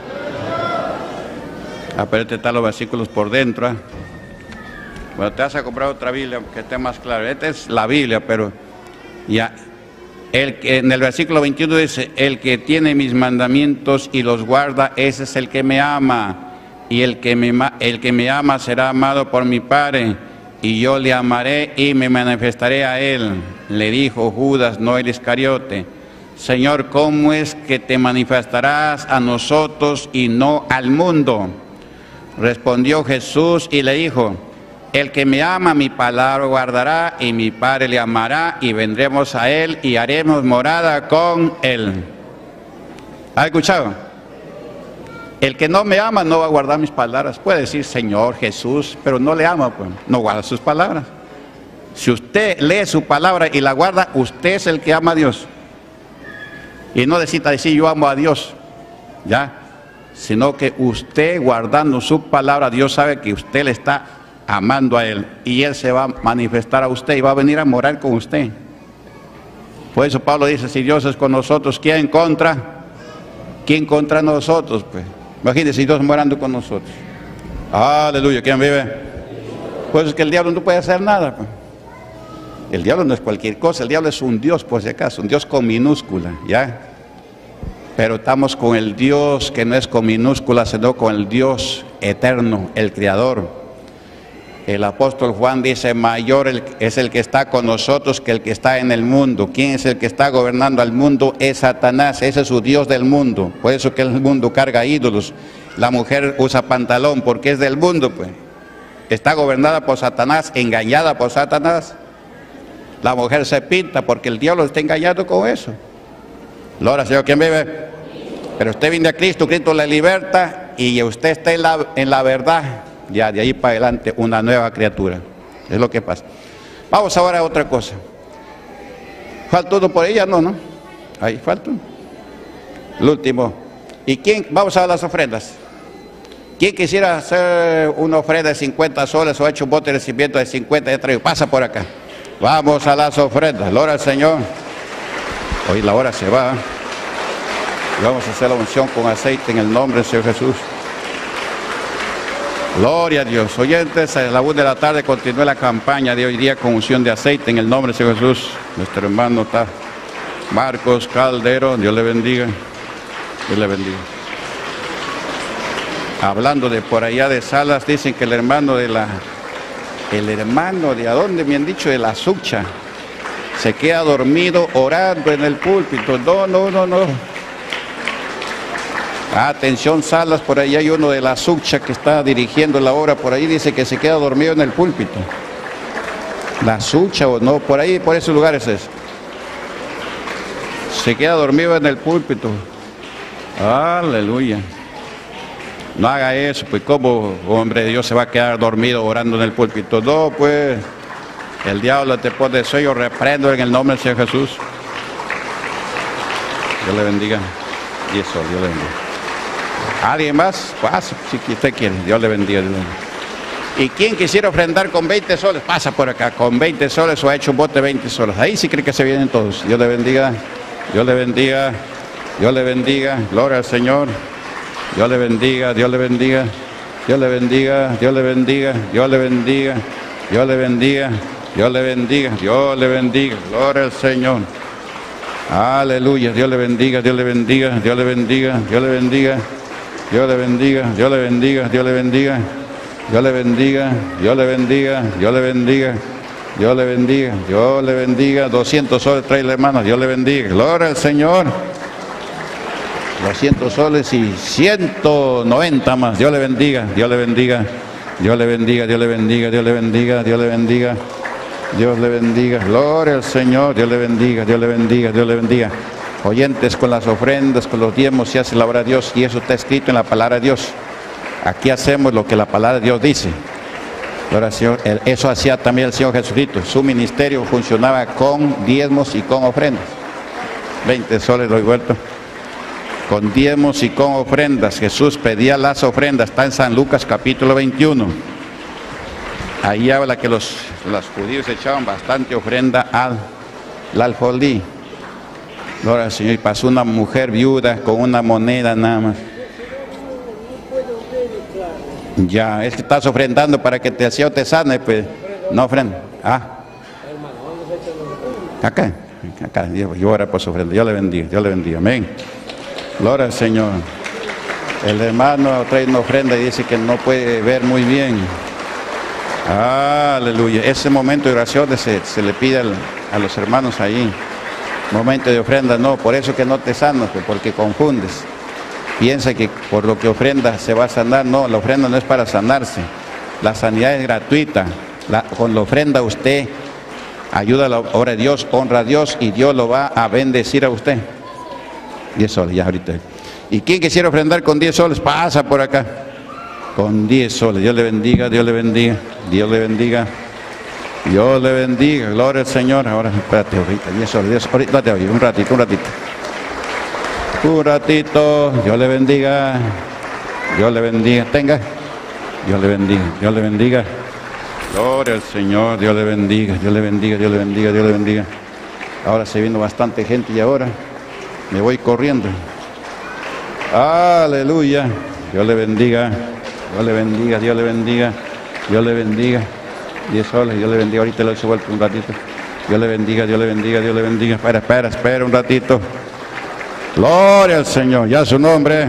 Pero este están los versículos por dentro. Bueno, te vas a comprar otra Biblia que esté más claro. Esta es la Biblia, pero ya. En el versículo 21 dice, el que tiene mis mandamientos y los guarda, ese es el que me ama. Y el que me ama será amado por mi Padre, y yo le amaré y me manifestaré a él. Le dijo Judas, no el Iscariote, Señor, ¿cómo es que te manifestarás a nosotros y no al mundo? Respondió Jesús y le dijo, el que me ama, mi palabra guardará, y mi Padre le amará, y vendremos a él y haremos morada con él. ¿Ha escuchado? El que no me ama no va a guardar mis palabras. Puede decir Señor, Jesús, pero no le ama, pues no guarda sus palabras. Si usted lee su palabra y la guarda, usted es el que ama a Dios. Y no necesita decir yo amo a Dios, ¿ya? Sino que usted guardando su palabra, Dios sabe que usted le está amando a él, y él se va a manifestar a usted y va a venir a morar con usted. Por eso Pablo dice, si Dios es con nosotros, ¿quién contra? ¿Quién contra nosotros? Pues imagínense si Dios morando con nosotros. Aleluya, ¿quién vive? Pues es que el diablo no puede hacer nada, pues. El diablo no es cualquier cosa, el diablo es un Dios, por si acaso, un Dios con minúscula, ¿ya? Pero estamos con el Dios que no es con minúscula, sino con el Dios eterno, el Creador. El apóstol Juan dice, mayor es el que está con nosotros que el que está en el mundo. ¿Quién es el que está gobernando al mundo? Es Satanás, ese es su Dios del mundo. Por eso que el mundo carga ídolos. La mujer usa pantalón porque es del mundo, pues. Está gobernada por Satanás, engañada por Satanás. La mujer se pinta porque el diablo está engañado con eso. Gloria, Señor, ¿quién vive? Pero usted viene a Cristo, Cristo le liberta y usted está en la verdad. Ya de ahí para adelante una nueva criatura. Es lo que pasa. Vamos ahora a otra cosa. ¿Falta uno por ella? No. Ahí falta. El último. ¿Y quién? Vamos a las ofrendas. ¿Quién quisiera hacer una ofrenda de 50 soles o ha hecho un bote de recibimiento de 50? Ya traigo. Pasa por acá. Vamos a las ofrendas. Gloria al Señor. Hoy la hora se va. Y vamos a hacer la unción con aceite en el nombre del Señor Jesús. Gloria a Dios. Oyentes, a la 1 de la tarde continúa la campaña de hoy día con unción de aceite en el nombre del Señor Jesús. Nuestro hermano está Marcos Caldero, Dios le bendiga. Dios le bendiga. Hablando de por allá de Salas, dicen que el hermano de ¿a dónde me han dicho? De la Sucha, se queda dormido orando en el púlpito. No. Atención Salas, por ahí hay uno de la Sucha que está dirigiendo la obra, por ahí dice que se queda dormido en el púlpito. La Sucha o no, por ahí, por esos lugares es. Se queda dormido en el púlpito. Aleluya. No haga eso, pues como hombre de Dios se va a quedar dormido orando en el púlpito. No, pues el diablo te pone eso, yo reprendo en el nombre del Señor Jesús. Dios le bendiga. 10 soles, Dios le bendiga. ¿Alguien más? Pasa, si usted quiere. Dios le bendiga, Dios le bendiga. ¿Y quién quisiera ofrendar con 20 soles? Pasa por acá, con 20 soles o ha hecho un bote de 20 soles. Ahí sí cree que se vienen todos. Dios le bendiga, Dios le bendiga, Dios le bendiga. Gloria al Señor. Dios le bendiga, Dios le bendiga, Dios le bendiga, Dios le bendiga, Dios le bendiga, Dios le bendiga, Dios le bendiga, Dios le bendiga. Gloria al Señor. Aleluya, Dios le bendiga, Dios le bendiga, Dios le bendiga, Dios le bendiga, Dios le bendiga, Dios le bendiga, Dios le bendiga. Dios le bendiga, Dios le bendiga, Dios le bendiga, Dios le bendiga, Dios le bendiga. 200 soles trae la hermana, Dios le bendiga. Gloria al Señor. 200 soles y 190 más. Dios le bendiga, Dios le bendiga, Dios le bendiga, Dios le bendiga, Dios le bendiga, Dios le bendiga, Dios le bendiga. Gloria al Señor, Dios le bendiga, Dios le bendiga, Dios le bendiga. Oyentes, con las ofrendas, con los diezmos se hace la obra de Dios, y eso está escrito en la palabra de Dios. Aquí hacemos lo que la palabra de Dios dice. Ahora, Señor, eso hacía también el Señor Jesucristo. Su ministerio funcionaba con diezmos y con ofrendas. 20 soles doy vuelto. Con diezmos y con ofrendas. Jesús pedía las ofrendas. Está en San Lucas capítulo 21. Ahí habla que los judíos echaban bastante ofrenda al alfolí. Ahora, Señor, y pasó una mujer viuda con una moneda nada más. Ya, es que estás ofrendando para que el Señor te sane, pues no ofrenda. Acá, yo oro por su ofrenda. Dios le bendiga, amén. Gloria al Señor. El hermano trae una ofrenda y dice que no puede ver muy bien. Aleluya. Ese momento de oración se le pide a los hermanos ahí. Momento de ofrenda, no, por eso que no te sanas, porque confundes. Piensa que por lo que ofrenda se va a sanar. No, la ofrenda no es para sanarse. La sanidad es gratuita. Con la ofrenda usted ayuda a la obra de Dios, honra a Dios y Dios lo va a bendecir a usted. 10 soles, ya ahorita. ¿Y quién quisiera ofrendar con 10 soles? Pasa por acá. Con 10 soles. Dios le bendiga, Dios le bendiga, Dios le bendiga. Dios le bendiga. Gloria al Señor. Ahora, espérate, ahorita, 10 soles. 10, ahorita te oigo, un ratito. Un ratito, Dios le bendiga, Dios le bendiga, tenga, Dios le bendiga, Dios le bendiga, gloria al Señor, Dios le bendiga, Dios le bendiga, Dios le bendiga, Dios le bendiga. Ahora se vino bastante gente y ahora me voy corriendo. Aleluya, Dios le bendiga, Dios le bendiga, Dios le bendiga, Dios le bendiga. 10 soles, Dios le bendiga, ahorita lo he hecho vuelto un ratito. Dios le bendiga, Dios le bendiga, Dios le bendiga. Espera un ratito. Gloria al Señor, ya su nombre.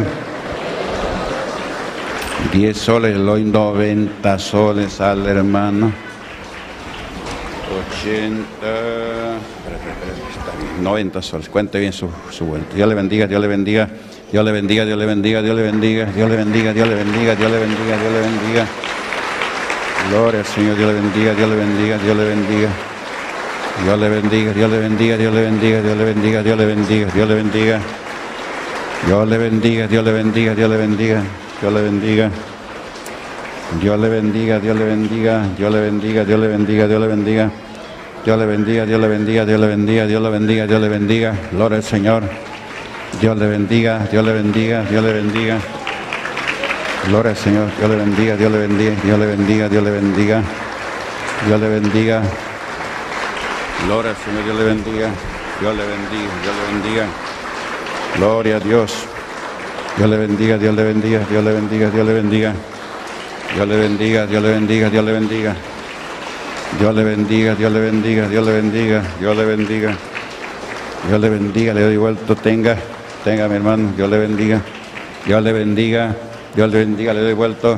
10 soles, le doy 90 soles al hermano. 80, 90 soles, cuente bien su vuelta. Dios le bendiga, Dios le bendiga, Dios le bendiga, Dios le bendiga, Dios le bendiga, Dios le bendiga, Dios le bendiga, Dios le bendiga, Dios le bendiga. Gloria al Señor, Dios le bendiga, Dios le bendiga, Dios le bendiga. Dios le bendiga, Dios le bendiga, Dios le bendiga, Dios le bendiga, Dios le bendiga, Dios le bendiga. Dios le bendiga, Dios le bendiga, Dios le bendiga, Dios le bendiga. Dios le bendiga, Dios le bendiga, Dios le bendiga, Dios le bendiga, Dios le bendiga. Dios le bendiga, Dios le bendiga, Dios le bendiga, Dios le bendiga, Dios le bendiga. Gloria al Señor. Dios le bendiga, Dios le bendiga, Dios le bendiga. Gloria al Señor, Dios le bendiga, Dios le bendiga, Dios le bendiga, Dios le bendiga. Dios le bendiga. Gloria al Señor, Dios le bendiga, Dios le bendiga, Dios le bendiga. Gloria a Dios. Dios le bendiga, Dios le bendiga, Dios le bendiga, Dios le bendiga. Dios le bendiga, Dios le bendiga, Dios le bendiga. Dios le bendiga, Dios le bendiga, Dios le bendiga, Dios le bendiga. Dios le bendiga, le doy vuelto, tenga mi hermano, Dios le bendiga. Dios le bendiga, Dios le bendiga, le doy vuelto.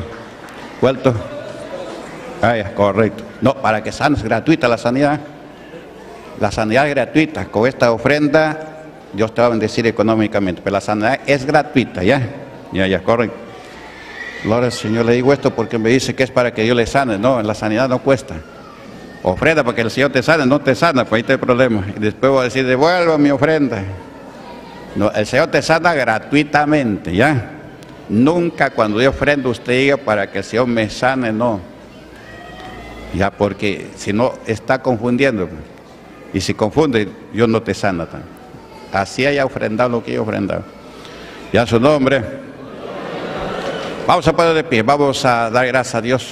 Ya, correcto. No, para que sanes, gratuita la sanidad. La sanidad es gratuita. Con esta ofrenda Dios te va a bendecir económicamente, pero la sanidad es gratuita, ya, correcto. Gloria al Señor, le digo esto porque me dice que es para que Dios le sane. No, la sanidad no cuesta. Ofrenda para que el Señor te sane, no te sana, pues ahí está el problema. Y después voy a decir, devuelvo mi ofrenda. No, el Señor te sana gratuitamente, ya. Nunca cuando yo ofrendo usted diga para que el Señor me sane, no. Ya, porque si no está confundiendo. Y si confunde, Dios no te sana también. así haya ofrendado lo que haya ofrendado. Y a su nombre. Vamos a poner de pie, vamos a dar gracias a Dios.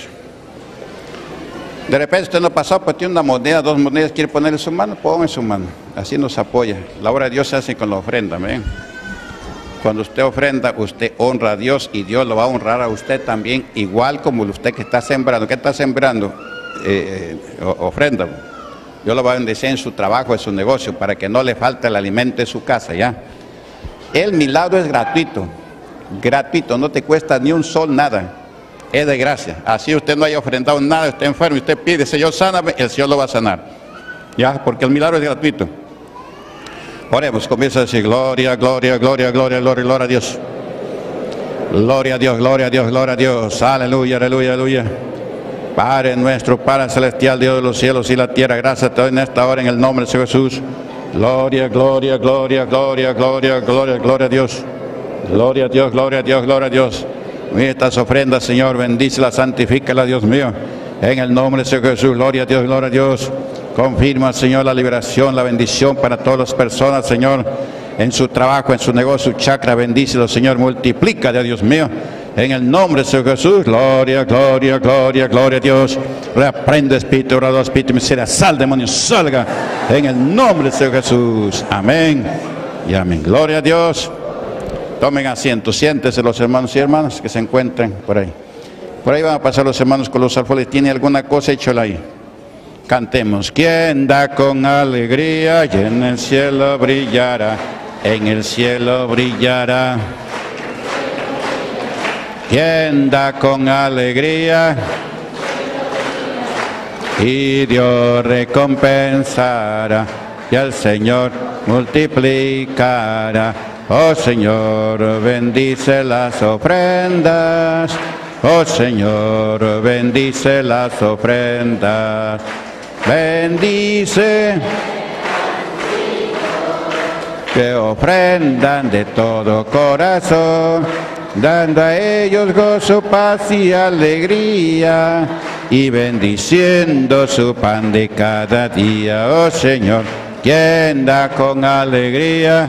De repente usted no pasó, pues tiene una moneda, 2 monedas, quiere ponerle su mano, ponga en su mano. Así nos apoya. La obra de Dios se hace con la ofrenda, amén. Cuando usted ofrenda, usted honra a Dios y Dios lo va a honrar a usted también, igual como usted que está sembrando. ¿Qué está sembrando? Ofrenda. Dios lo va a bendecir en su trabajo, en su negocio, para que no le falte el alimento en su casa, ¿ya? El milagro es gratuito, gratuito, no te cuesta ni un sol, nada. Es de gracia. Así usted no haya ofrendado nada, está enfermo y usted pide, Señor, sáname, el Señor lo va a sanar. ¿Ya? Porque el milagro es gratuito. Oremos, comienza a decir, gloria, gloria, gloria, gloria, gloria, gloria a Dios. Gloria a Dios, gloria a Dios, gloria a Dios. Aleluya, aleluya, aleluya. Padre nuestro, Padre celestial, Dios de los cielos y la tierra, gracias te doy en esta hora en el nombre de Jesús. Gloria, gloria, gloria, gloria, gloria, gloria, gloria a Dios. Gloria a Dios, gloria a Dios, gloria a Dios. Mira estas ofrendas, Señor, bendícela, santifícala, Dios mío. En el nombre de Jesús, gloria a Dios, gloria a Dios. Confirma, Señor, la liberación, la bendición para todas las personas, Señor, en su trabajo, en su negocio, su chakra, bendícelo, Señor, multiplícale, Dios mío. En el nombre de Jesús, gloria, gloria, gloria, gloria a Dios. Reprende espíritu, orador, espíritu, miseria, sal, demonio, salga. En el nombre de Jesús, amén y amén. Gloria a Dios. Tomen asiento, siéntese los hermanos y hermanas que se encuentren por ahí. Por ahí van a pasar los hermanos con los alfolles. ¿Tiene alguna cosa? Échala ahí. Cantemos. ¿Quién da con alegría y en el cielo brillará? En el cielo brillará. ¿Quién da con alegría? Y Dios recompensará y el Señor multiplicará. Oh Señor, bendice las ofrendas. Oh Señor, bendice las ofrendas. Bendice que ofrendan de todo corazón, dando a ellos gozo, paz y alegría, y bendiciendo su pan de cada día. Oh Señor, quien da con alegría,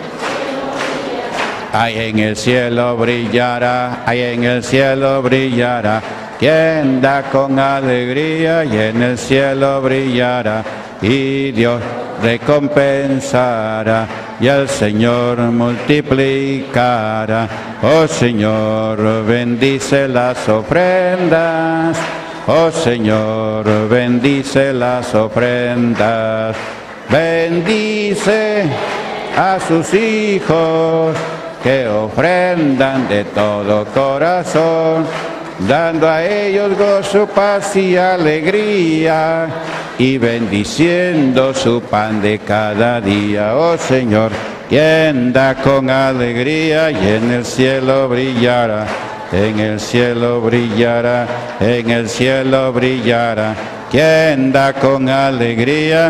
ahí en el cielo brillará, ahí en el cielo brillará. Quien da con alegría y en el cielo brillará, y Dios recompensará y el Señor multiplicará. Oh Señor, bendice las ofrendas. Oh Señor, bendice las ofrendas. Bendice a sus hijos que ofrendan de todo corazón, dando a ellos gozo, paz y alegría, y bendiciendo su pan de cada día. Oh Señor, quien da con alegría y en el cielo brillará, en el cielo brillará, en el cielo brillará. Quien da con alegría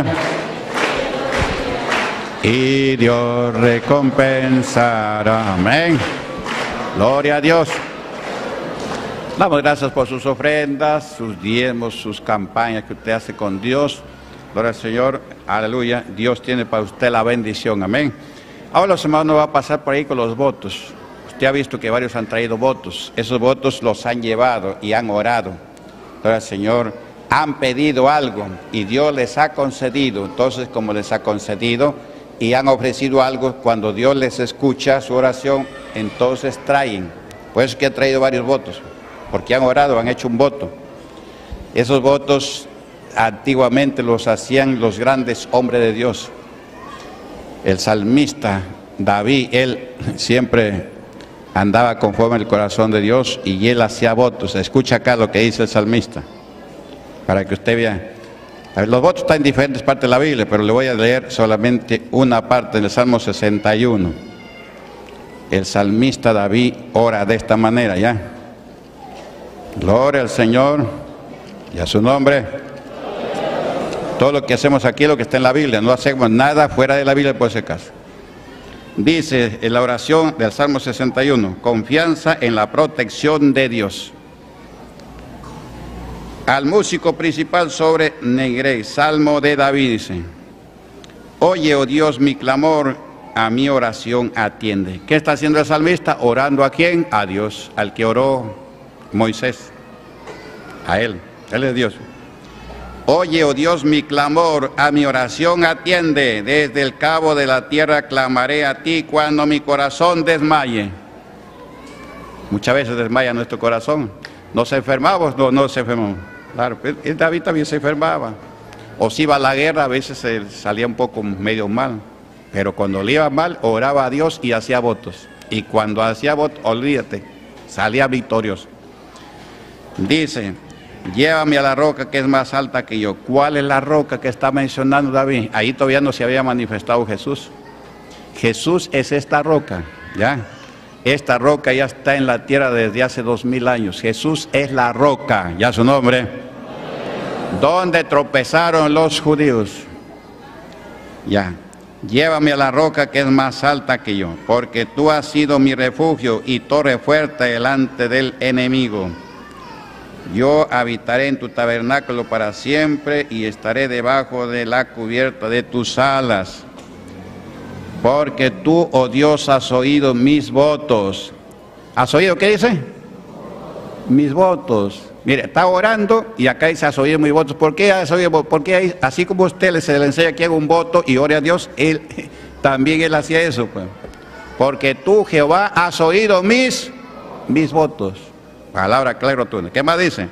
y Dios recompensará. Amén. Gloria a Dios. Damos gracias por sus ofrendas, sus diezmos, sus campañas que usted hace con Dios. Gloria al Señor, aleluya. Dios tiene para usted la bendición, amén. Ahora los hermanos van a pasar por ahí con los votos. Usted ha visto que varios han traído votos. Esos votos los han llevado y han orado. Gloria al Señor, han pedido algo y Dios les ha concedido. Entonces, como les ha concedido y han ofrecido algo, cuando Dios les escucha su oración, entonces traen. Por eso es que han traído varios votos, porque han orado, han hecho un voto. Esos votos antiguamente los hacían los grandes hombres de Dios. El salmista David, él siempre andaba conforme al corazón de Dios y él hacía votos. Escucha acá lo que dice el salmista, para que usted vea. Los votos están en diferentes partes de la Biblia, pero le voy a leer solamente una parte del Salmo 61. El salmista David ora de esta manera, ¿ya? Gloria al Señor y a su nombre. Todo lo que hacemos aquí es lo que está en la Biblia, no hacemos nada fuera de la Biblia por ese caso. Dice en la oración del Salmo 61, confianza en la protección de Dios. Al músico principal sobre Negrey, Salmo de David, dice: oye, oh Dios, mi clamor a mi oración atiende. ¿Qué está haciendo el salmista? Orando ¿a quién? A Dios, al que oró Moisés. A Él es Dios. Oye, oh Dios, mi clamor, a mi oración atiende. Desde el cabo de la tierra clamaré a ti cuando mi corazón desmaye. Muchas veces desmaya nuestro corazón. ¿Nos enfermamos? No se enfermamos. Claro, David también se enfermaba. O si iba a la guerra, a veces salía un poco medio mal. Pero cuando le iba mal, oraba a Dios y hacía votos. Y cuando hacía votos, olvídate, salía victorioso. Dice, llévame a la roca que es más alta que yo. ¿Cuál es la roca que está mencionando David? Ahí todavía no se había manifestado Jesús. Jesús es esta roca, ¿ya? Esta roca ya está en la tierra desde hace 2000 años. Jesús es la roca, ya su nombre. ¿Dónde tropezaron los judíos? Ya. Llévame a la roca que es más alta que yo, porque tú has sido mi refugio y torre fuerte delante del enemigo. Yo habitaré en tu tabernáculo para siempre y estaré debajo de la cubierta de tus alas. Porque tú, oh Dios, has oído mis votos. ¿Has oído qué dice? Mis votos. Mire, está orando y acá dice, has oído mis votos. ¿Por qué has oído? Porque así como usted se le enseña que haga un voto y ore a Dios, también él hacía eso, pues. Porque tú, Jehová, has oído mis votos. Palabra claro tú. ¿Qué más dice?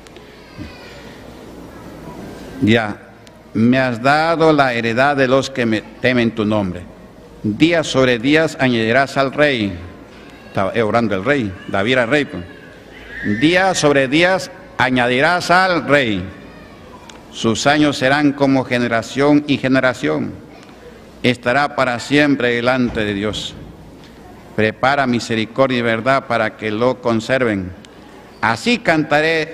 Ya, me has dado la heredad de los que me temen tu nombre. Días sobre días añadirás al rey. Estaba orando el rey, David era rey, pues. Días sobre días añadirás al rey. Sus años serán como generación y generación. Estará para siempre delante de Dios. Prepara misericordia y verdad para que lo conserven. Así cantaré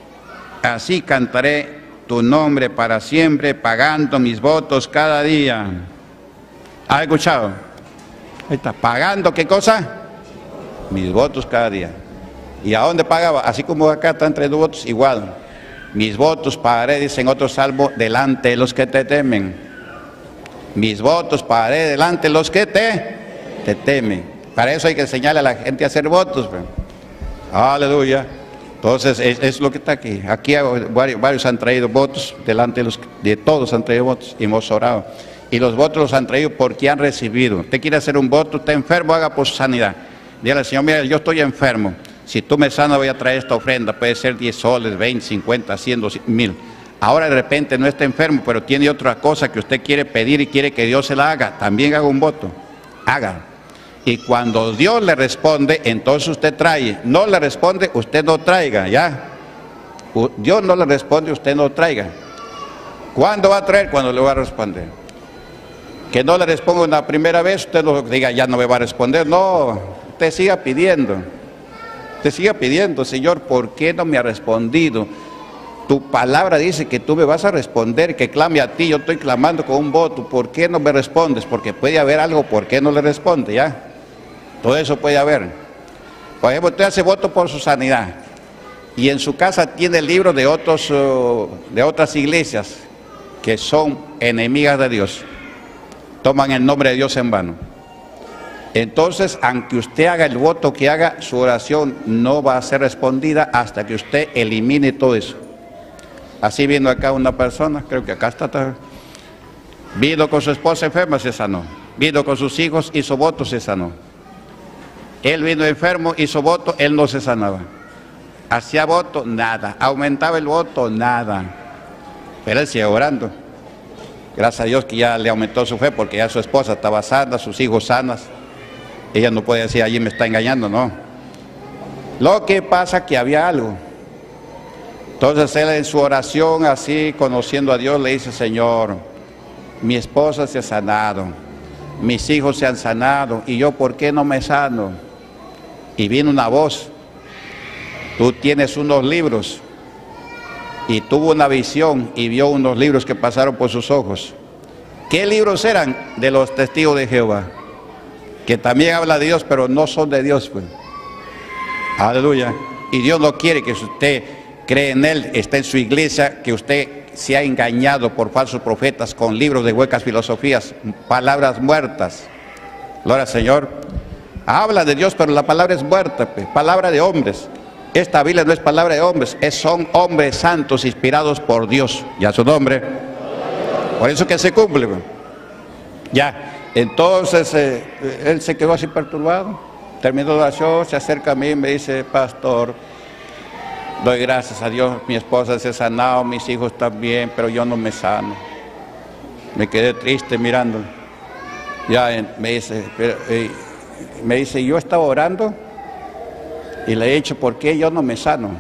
tu nombre para siempre, pagando mis votos cada día. ¿Ha escuchado? Ahí está, pagando ¿qué cosa? Mis votos cada día. ¿Y a dónde pagaba? Así como acá están tres votos, igual. Mis votos pagaré, dice en otro salmo, delante de los que te temen. Mis votos pagaré delante de los que te temen. Para eso hay que enseñarle a la gente a hacer votos. Pues. Aleluya. Entonces, es lo que está aquí. Aquí varios han traído votos, delante de todos han traído votos y hemos orado. Y los votos los han traído porque han recibido. Usted quiere hacer un voto, está enfermo, haga por su sanidad. Dígale al Señor, mira, yo estoy enfermo. Si tú me sanas voy a traer esta ofrenda, puede ser 10 soles, 20, 50, 100, 1000. Ahora de repente no está enfermo, pero tiene otra cosa que usted quiere pedir y quiere que Dios se la haga. También haga un voto, haga. Y cuando Dios le responde, entonces usted trae. No le responde, usted no traiga, ¿ya? Dios no le responde, usted no traiga. ¿Cuándo va a traer? Cuando le va a responder. Que no le responda una primera vez, usted no diga, ya no me va a responder. No, usted siga pidiendo. Te siga pidiendo, Señor, ¿por qué no me ha respondido? Tu palabra dice que tú me vas a responder, que clame a ti, yo estoy clamando con un voto, ¿por qué no me respondes? Porque puede haber algo, ¿por qué no le responde? ¿Ya? Todo eso puede haber. Por ejemplo, usted hace voto por su sanidad y en su casa tiene libros de otras iglesias que son enemigas de Dios. Toman el nombre de Dios en vano. Entonces, aunque usted haga el voto que haga, su oración no va a ser respondida hasta que usted elimine todo eso. Así vino acá una persona, creo que acá está, vino con su esposa enferma, se sanó. Vino con sus hijos, hizo voto, se sanó. Él vino enfermo, hizo voto, él no se sanaba. Hacía voto, nada. Aumentaba el voto, nada. Pero él sigue orando. Gracias a Dios que ya le aumentó su fe, porque ya su esposa estaba sana, sus hijos sanas. Ella no puede decir, allí me está engañando, no. Lo que pasa es que había algo. Entonces él en su oración, así conociendo a Dios, le dice, Señor, mi esposa se ha sanado, mis hijos se han sanado, y yo, ¿por qué no me sano? Y vino una voz, tú tienes unos libros, y tuvo una visión, y vio unos libros que pasaron por sus ojos. ¿Qué libros eran? De los testigos de Jehová. Que también habla de Dios, pero no son de Dios, pues. Aleluya. Y Dios no quiere que usted cree en Él, esté en su iglesia, que usted sea engañado por falsos profetas con libros de huecas filosofías, palabras muertas. Gloria al Señor. Habla de Dios, pero la palabra es muerta, pues, palabra de hombres. Esta Biblia no es palabra de hombres, son hombres santos inspirados por Dios. Ya su nombre. Por eso que se cumple. Pues. Ya, entonces él se quedó así perturbado. Terminó la oración, se acerca a mí y me dice, pastor, doy gracias a Dios, mi esposa se ha sanado, mis hijos también, pero yo no me sano. Me quedé triste mirándolo. Ya me dice, yo estaba orando y le he dicho, ¿por qué yo no me sano?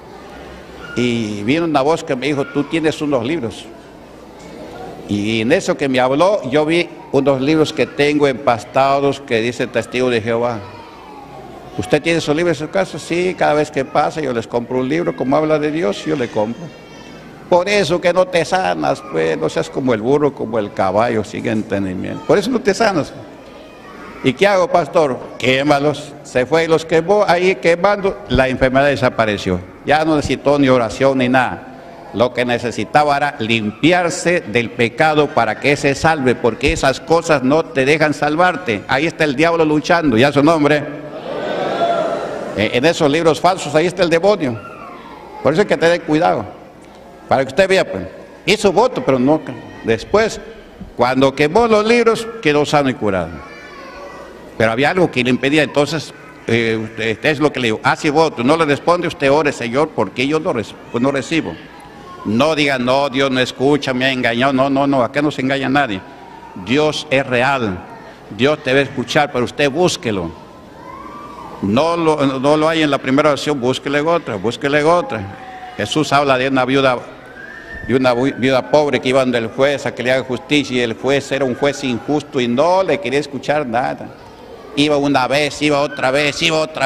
Y vino una voz que me dijo, tú tienes unos libros. Y en eso que me habló, yo vi unos libros que tengo empastados que dice Testigo de Jehová. ¿Usted tiene esos libros en su casa? Sí, cada vez que pasa yo les compro un libro, como habla de Dios, yo le compro. Por eso que no te sanas, pues, no seas como el burro, como el caballo, sin entendimiento. Por eso no te sanas. ¿Y qué hago, pastor? Quémalos. Se fue y los quemó, ahí quemando, la enfermedad desapareció. Ya no necesitó ni oración ni nada. Lo que necesitaba era limpiarse del pecado para que se salve, porque esas cosas no te dejan salvarte. Ahí está el diablo luchando, ya su nombre. En esos libros falsos, ahí está el demonio. Por eso hay que tener cuidado. Para que usted vea, pues, hizo voto, pero no. Después, cuando quemó los libros, quedó sano y curado. Pero había algo que le impedía, entonces, es lo que le digo, hace voto, no le responde, usted ore, Señor, porque yo no recibo. No diga, no, Dios no escucha, me ha engañado. No, acá no se engaña a nadie. Dios es real. Dios te va a escuchar, pero usted búsquelo. No lo hay en la primera oración, búsquele otra. Jesús habla de una viuda pobre que iba donde el juez a que le haga justicia, y el juez era un juez injusto y no le quería escuchar nada. Iba una vez, iba otra vez.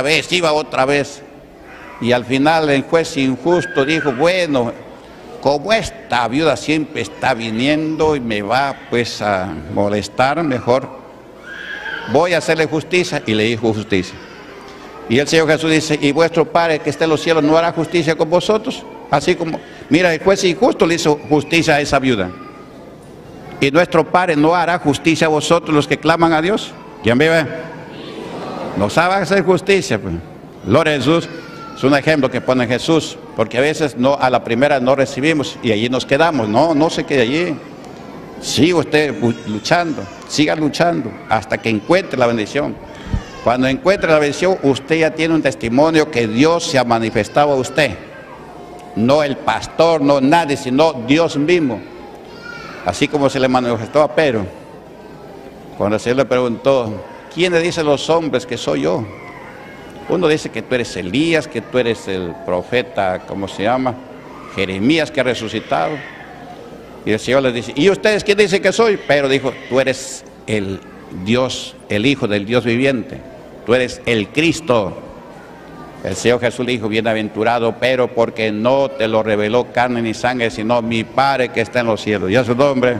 Y al final el juez injusto dijo, bueno, como esta viuda siempre está viniendo y me va pues a molestar, mejor voy a hacerle justicia. Y le dijo justicia. Y el Señor Jesús dice, y vuestro Padre que está en los cielos no hará justicia con vosotros. Así como, mira, el juez injusto le hizo justicia a esa viuda. Y nuestro Padre no hará justicia a vosotros los que claman a Dios. ¿Quién vive? No sabe hacer justicia. Pues. Gloria a Jesús. Es un ejemplo que pone Jesús, porque a veces no, a la primera no recibimos y allí nos quedamos. No se quede allí. Siga usted luchando, siga luchando hasta que encuentre la bendición. Cuando encuentre la bendición, usted ya tiene un testimonio que Dios se ha manifestado a usted. No el pastor, no nadie, sino Dios mismo. Así como se le manifestó a Pedro. Cuando el Señor le preguntó, ¿quiénes dicen los hombres que soy yo? Uno dice que tú eres Elías, que tú eres el profeta, ¿cómo se llama? Jeremías, que ha resucitado. Y el Señor les dice, ¿y ustedes quién dicen que soy? Pedro dijo, tú eres el Dios, el Hijo del Dios viviente. Tú eres el Cristo. El Señor Jesús le dijo, bienaventurado, pero porque no te lo reveló carne ni sangre, sino mi Padre que está en los cielos. ¿Ya su nombre?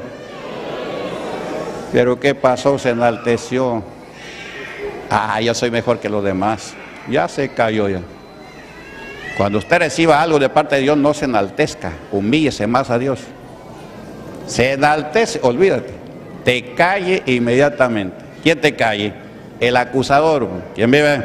Pero ¿qué pasó? Se enalteció. Yo soy mejor que los demás. Ya se cayó ya. Cuando usted reciba algo de parte de Dios, no se enaltezca, humíllese más a Dios. Se enaltece, olvídate, te calle inmediatamente. ¿Quién te calle? El acusador. ¿Quién vive?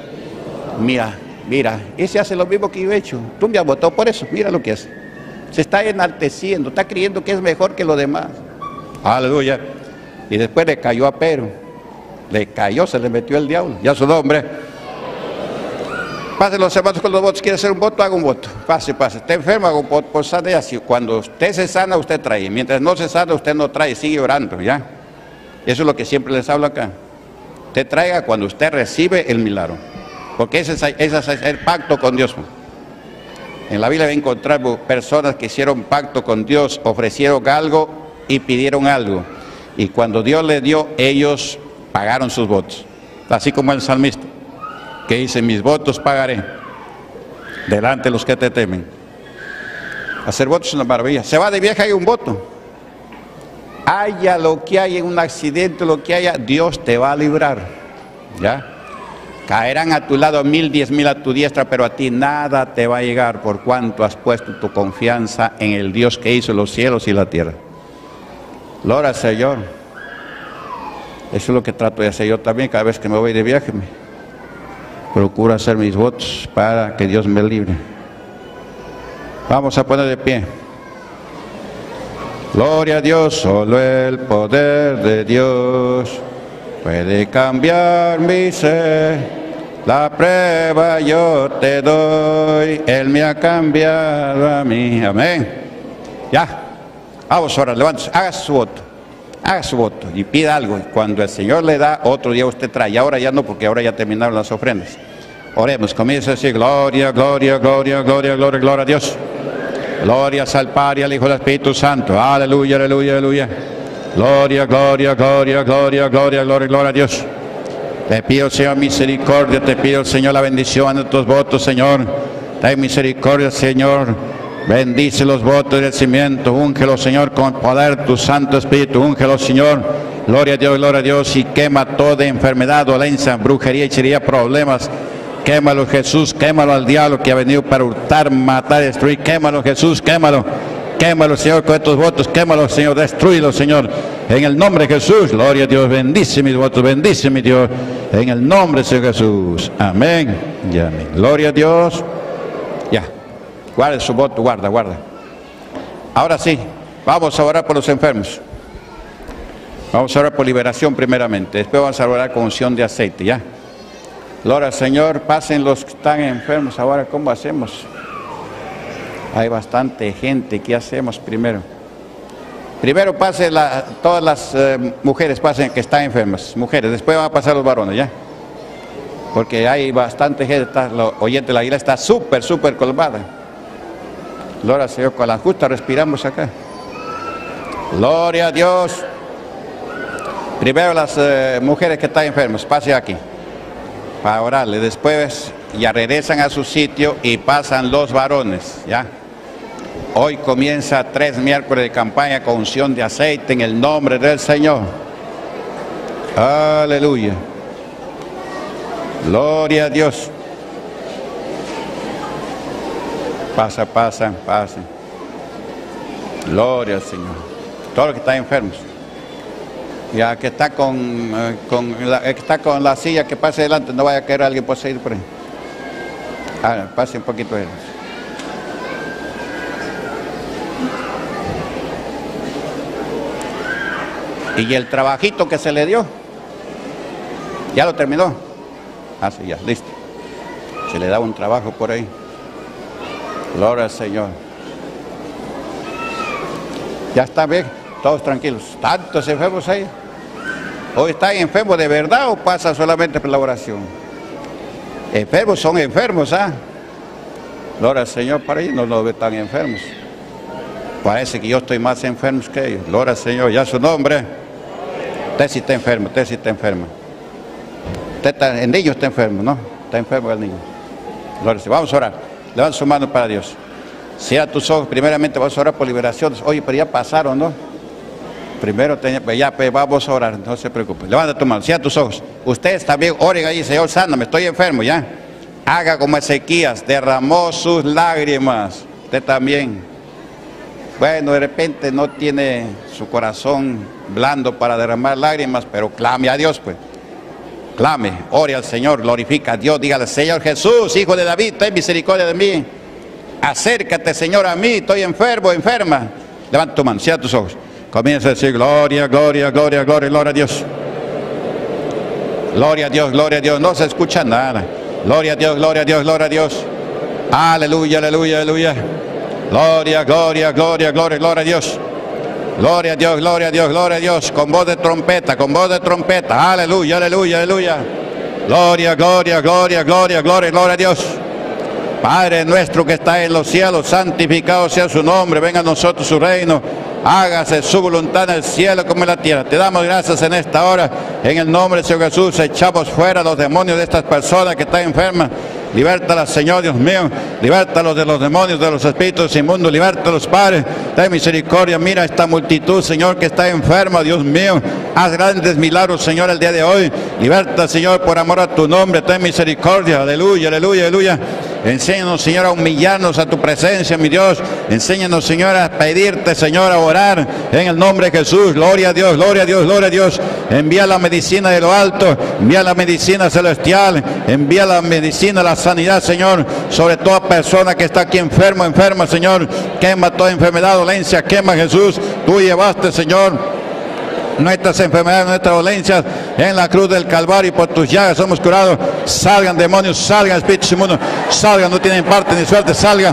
Mira, ese hace lo mismo que yo he hecho. Tú me has votado por eso, mira lo que hace. Se está enalteciendo, está creyendo que es mejor que los demás. Aleluya. Y después le cayó a Pedro. Le cayó, se le metió el diablo. Ya su nombre. Pase los hermanos con los votos. ¿Quiere hacer un voto? Haga un voto. Pase. Está enfermo, haga un voto por sanidad. Cuando usted se sana, usted trae. Mientras no se sana, usted no trae. Sigue orando, ¿ya? Eso es lo que siempre les hablo acá. Usted traiga cuando usted recibe el milagro. Porque ese es el pacto con Dios. En la Biblia va a encontrar personas que hicieron pacto con Dios, ofrecieron algo y pidieron algo. Y cuando Dios les dio, ellos pagaron sus votos. Así como el salmista, que dice, mis votos pagaré delante de los que te temen. Hacer votos es una maravilla. Se va de viaje, hay un voto. Haya lo que haya, en un accidente, lo que haya, Dios te va a librar. ¿Ya? Caerán a tu lado 1000, 10,000 a tu diestra, pero a ti nada te va a llegar, por cuanto has puesto tu confianza en el Dios que hizo los cielos y la tierra. Gloria al Señor. Eso es lo que trato de hacer yo también cada vez que me voy de viaje. Procuro hacer mis votos para que Dios me libre. Vamos a poner de pie. Gloria a Dios, solo el poder de Dios puede cambiar mi ser. La prueba yo te doy, Él me ha cambiado a mí. Amén. Ya, vamos ahora, levántese, haga su voto y pida algo. Cuando el Señor le da, otro día usted trae. Y ahora ya no, porque ahora ya terminaron las ofrendas. Oremos, comienza a decir gloria, gloria, gloria, gloria, gloria, gloria a Dios. Glorias al Padre, al Hijo y al Espíritu Santo. Aleluya, aleluya, aleluya. Gloria, gloria, gloria, gloria, gloria, gloria, gloria a Dios. Te pido, Señor, misericordia. Te pido, Señor, la bendición de tus votos, Señor. Ten misericordia, Señor. Bendice los votos del cimiento. Úngelo, Señor, con poder tu Santo Espíritu. Úngelo, Señor. Gloria a Dios, gloria a Dios. Y quema toda enfermedad, dolencia, brujería, hechicería, problemas. Quémalo, Jesús, quémalo al diablo que ha venido para hurtar, matar, destruir. Quémalo, Jesús, quémalo. Quémalo, Señor, con estos votos. Quémalo, Señor, destrúyelo, Señor. En el nombre de Jesús, gloria a Dios. Bendice mis votos, bendice mi Dios. En el nombre de Jesús. Amén y amén. Gloria a Dios. Ya. Guarde su voto, guarda. Ahora sí, vamos a orar por los enfermos. Vamos a orar por liberación primeramente. Después vamos a orar con unción de aceite, ¿ya? Gloria al Señor, pasen los que están enfermos. Ahora, ¿cómo hacemos? Hay bastante gente. ¿Qué hacemos primero? Primero pasen todas las mujeres pasen que están enfermas. Mujeres, después van a pasar los varones, ¿ya? Porque hay bastante gente. Los oyentes de la isla está súper colmada. Gloria al Señor, con la justa respiramos acá. Gloria a Dios. Primero las mujeres que están enfermas, pasen aquí para orarle. Después ya regresan a su sitio y pasan los varones, ¿ya? Hoy comienza 3 miércoles de campaña con unción de aceite en el nombre del Señor. Aleluya. Gloria a Dios. Pasen. Gloria al Señor. Todos los que están enfermos. Ya que está con la silla, que pase adelante, no vaya a querer alguien poseído por ahí. Pase un poquito de él. Y el trabajito que se le dio, ya lo terminó. Sí, ya, listo. Se le da un trabajo por ahí. Gloria al Señor. Ya está bien, todos tranquilos. Tantos enfermos ahí. ¿Hoy están enfermos de verdad o pasa solamente por la oración? Enfermos son enfermos, ¿ah? Gloria al Señor, para ellos no los ve tan enfermos. Parece que yo estoy más enfermo que ellos. Gloria al Señor, ya su nombre. Usted sí está enfermo, el niño está enfermo, ¿no? Está enfermo el niño. Gloria al Señor. Vamos a orar. Levanta su mano para Dios. Cierra tus ojos. Primeramente vamos a orar por liberaciones. Oye, pero ya pasaron, ¿no? Primero vamos a orar, no se preocupe. Levanta tu mano, cierra tus ojos. Ustedes también oren ahí, Señor, sáname, estoy enfermo, ¿ya? Haga como Ezequías, derramó sus lágrimas. Usted también. Bueno, de repente no tiene su corazón blando para derramar lágrimas, pero clame a Dios, pues. Clame, ore al Señor, glorifica a Dios, dígale: Señor Jesús, Hijo de David, ten misericordia de mí. Acércate, Señor, a mí, estoy enfermo, enferma. Levanta tu mano, cierra tus ojos. Comienza a decir: gloria, gloria, gloria, gloria, gloria a Dios. Gloria a Dios, gloria a Dios. No se escucha nada. Gloria a Dios, gloria a Dios, gloria a Dios. Aleluya, aleluya, aleluya. Gloria, gloria, gloria, gloria, gloria a Dios. Gloria a Dios, gloria a Dios, gloria a Dios. Con voz de trompeta, con voz de trompeta. Aleluya, aleluya, aleluya. Gloria, gloria, gloria, gloria, gloria, gloria a Dios. Padre nuestro que está en los cielos, santificado sea su nombre. Venga a nosotros su reino. Hágase su voluntad en el cielo como en la tierra. Te damos gracias en esta hora. En el nombre de Señor Jesús, echamos fuera los demonios de estas personas que están enfermas. Libértalas, Señor Dios mío. Libértalos de los demonios, de los espíritus inmundos. Libértalos, Padre. Ten misericordia. Mira esta multitud, Señor, que está enferma, Dios mío. Haz grandes milagros, Señor, el día de hoy. Liberta, Señor, por amor a tu nombre. Ten misericordia. Aleluya, aleluya, aleluya. Enséñanos, Señor, a humillarnos a tu presencia, mi Dios. Enséñanos, Señor, a pedirte, Señor, a orar en el nombre de Jesús. Gloria a Dios, gloria a Dios, gloria a Dios. Envía la medicina de lo alto, envía la medicina celestial, envía la medicina, la sanidad, Señor, sobre toda persona que está aquí enferma, Señor. Quema toda enfermedad, dolencia, quema, Jesús. Tú llevaste, Señor, nuestras enfermedades, nuestras dolencias en la cruz del Calvario, y por tus llagas somos curados. Salgan demonios, salgan espíritus inmundos, salgan, no tienen parte ni suerte, salgan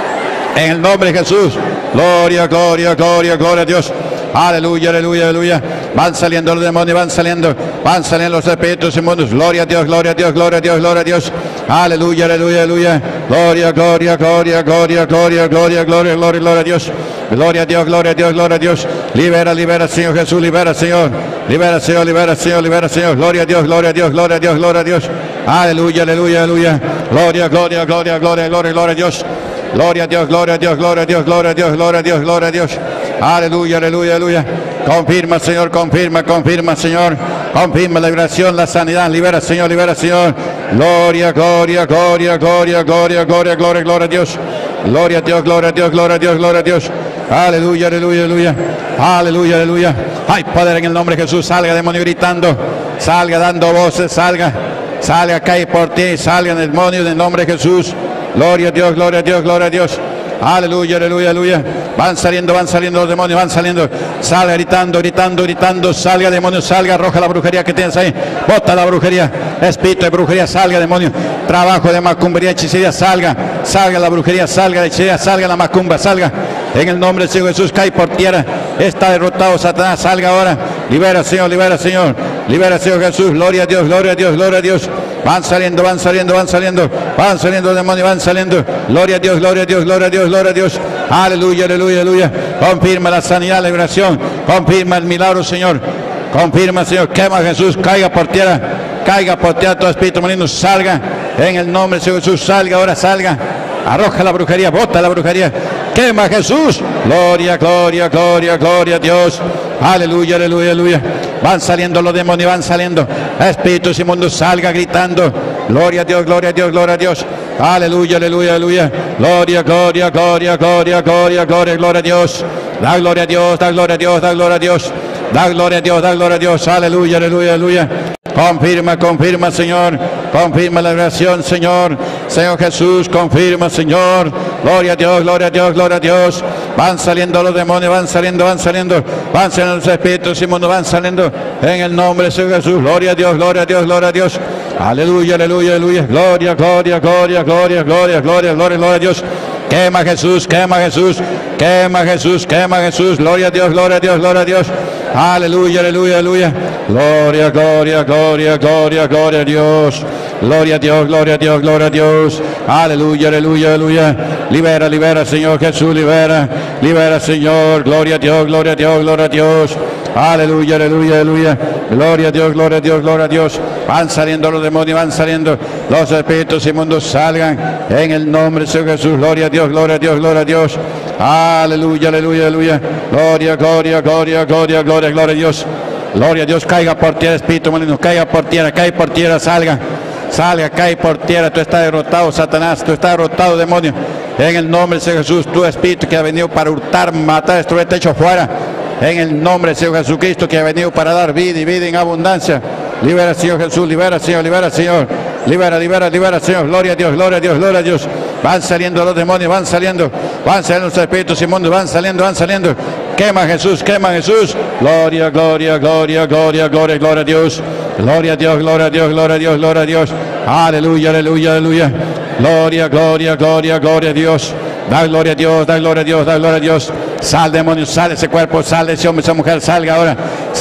en el nombre de Jesús. Gloria, gloria, gloria, gloria a Dios. Aleluya, aleluya, aleluya. Van saliendo los demonios, van saliendo los espíritus inmundos. Gloria a Dios, gloria a Dios, gloria a Dios, gloria a Dios. Aleluya, aleluya, aleluya. Gloria, gloria, gloria, gloria, gloria, gloria, gloria, gloria, gloria a Dios. Gloria a Dios, gloria a Dios, gloria a Dios. Libera, libera, Señor Jesús, libera, Señor. Libera, Señor, libera, Señor, libera, Señor. Gloria a Dios, gloria a Dios, gloria a Dios, gloria a Dios. Aleluya, aleluya, aleluya. Gloria, gloria, gloria, gloria, gloria, gloria a Dios. Gloria a Dios, gloria a Dios, gloria a Dios, gloria a Dios, gloria a Dios, gloria a Dios. Aleluya, aleluya, aleluya. Confirma, Señor, confirma, confirma, Señor. Confirma la liberación, la sanidad. Libera, Señor, libera, Señor. Gloria, gloria, gloria, gloria, gloria, gloria, gloria, gloria a Dios. Gloria a Dios, gloria a Dios, gloria a Dios, gloria a Dios. Aleluya, aleluya, aleluya. Aleluya, aleluya. Hay poder en el nombre de Jesús. Salga, demonio, gritando. Salga, dando voces. Salga, salga, cae por ti. Salga, demonio, en el nombre de Jesús. Gloria a Dios, gloria a Dios, gloria a Dios. Aleluya, aleluya, aleluya. Van saliendo los demonios, van saliendo. Salga gritando, gritando, gritando. Salga, demonio, salga, arroja la brujería que tienes ahí. Bota la brujería. Espíritu de brujería, salga, demonio. Trabajo de macumbería, hechicería, salga. Salga la brujería, salga la hechicería, salga la macumba, salga. En el nombre del Señor Jesús, cae por tierra. Está derrotado Satanás, salga ahora. Libera, Señor, libera, Señor. Libera, Señor Jesús. Gloria a Dios, gloria a Dios, gloria a Dios. Van saliendo, van saliendo, van saliendo. Van saliendo los demonios, van saliendo. Gloria a Dios, gloria a Dios, gloria a Dios, gloria a Dios. Aleluya, aleluya, aleluya. Confirma la sanidad, la liberación. Confirma el milagro, Señor. Confirma, Señor. Quema Jesús, caiga por tierra. Caiga por tierra todo espíritu maligno. Salga en el nombre de Jesús. Salga ahora, salga. Arroja la brujería, bota la brujería. Quema Jesús. Gloria, gloria, gloria, gloria a Dios. Aleluya, aleluya, aleluya. Van saliendo los demonios, van saliendo. Espíritus inmundos, salga gritando. Gloria a Dios, gloria a Dios, gloria a Dios. Aleluya, aleluya, aleluya. Gloria, gloria, gloria, gloria, gloria, gloria, gloria a Dios. Da gloria a Dios, da gloria a Dios, da gloria a Dios. Da gloria a Dios, da gloria a Dios. Aleluya, aleluya, aleluya. Confirma, confirma, Señor. Confirma la oración, Señor. Señor Jesús, confirma, Señor. Gloria a Dios, gloria a Dios, gloria a Dios. Van saliendo los demonios, van saliendo, van saliendo. Van saliendo los espíritus inmundos, van saliendo. En el nombre de Señor Jesús. Gloria a Dios, gloria a Dios, gloria a Dios. Aleluya, aleluya, aleluya. Gloria, gloria, gloria, gloria, gloria, gloria, gloria, gloria a Dios. Quema Jesús, quema Jesús. Quema Jesús, quema Jesús. Gloria a Dios, gloria a Dios, gloria a Dios. Aleluya, aleluya, aleluya. Gloria, gloria, gloria, gloria, gloria a Dios. Gloria a Dios, gloria a Dios, gloria a Dios. Aleluya, aleluya, aleluya. Libera, libera, Señor Jesús, libera. Libera, Señor. Gloria a Dios, gloria a Dios, gloria a Dios. Aleluya, aleluya, aleluya. Gloria a Dios, gloria a Dios, gloria a Dios. Van saliendo los demonios, van saliendo los espíritus inmundos, salgan en el nombre de Señor Jesús. Gloria a Dios, gloria a Dios, gloria a Dios. Aleluya, aleluya, aleluya. Gloria, gloria, gloria, gloria, gloria, gloria a Dios. Gloria a Dios, caiga por tierra, espíritu maligno, caiga por tierra, cae por tierra, salga. Salga, cae por tierra, tú estás derrotado, Satanás, tú estás derrotado, demonio. En el nombre de Señor Jesús, tu espíritu que ha venido para hurtar, matar, destruir, te echo fuera. En el nombre de Señor Jesucristo que ha venido para dar vida y vida en abundancia. Libera, Señor Jesús, libera, Señor, libera, Señor. Libera, libera, libera, Señor. Gloria a Dios, gloria a Dios, gloria a Dios. Van saliendo los demonios, van saliendo los espíritus inmundos, van saliendo, van saliendo. Quema Jesús, quema Jesús. Gloria, gloria, gloria, gloria, gloria, gloria a Dios. Gloria a Dios, gloria a Dios, gloria a Dios, gloria a Dios. Aleluya, aleluya, aleluya. Gloria, gloria, gloria, gloria a Dios. Da gloria a Dios, da gloria a Dios, da gloria a Dios. Sal, demonio, sale ese cuerpo, sale ese hombre, esa mujer, salga ahora,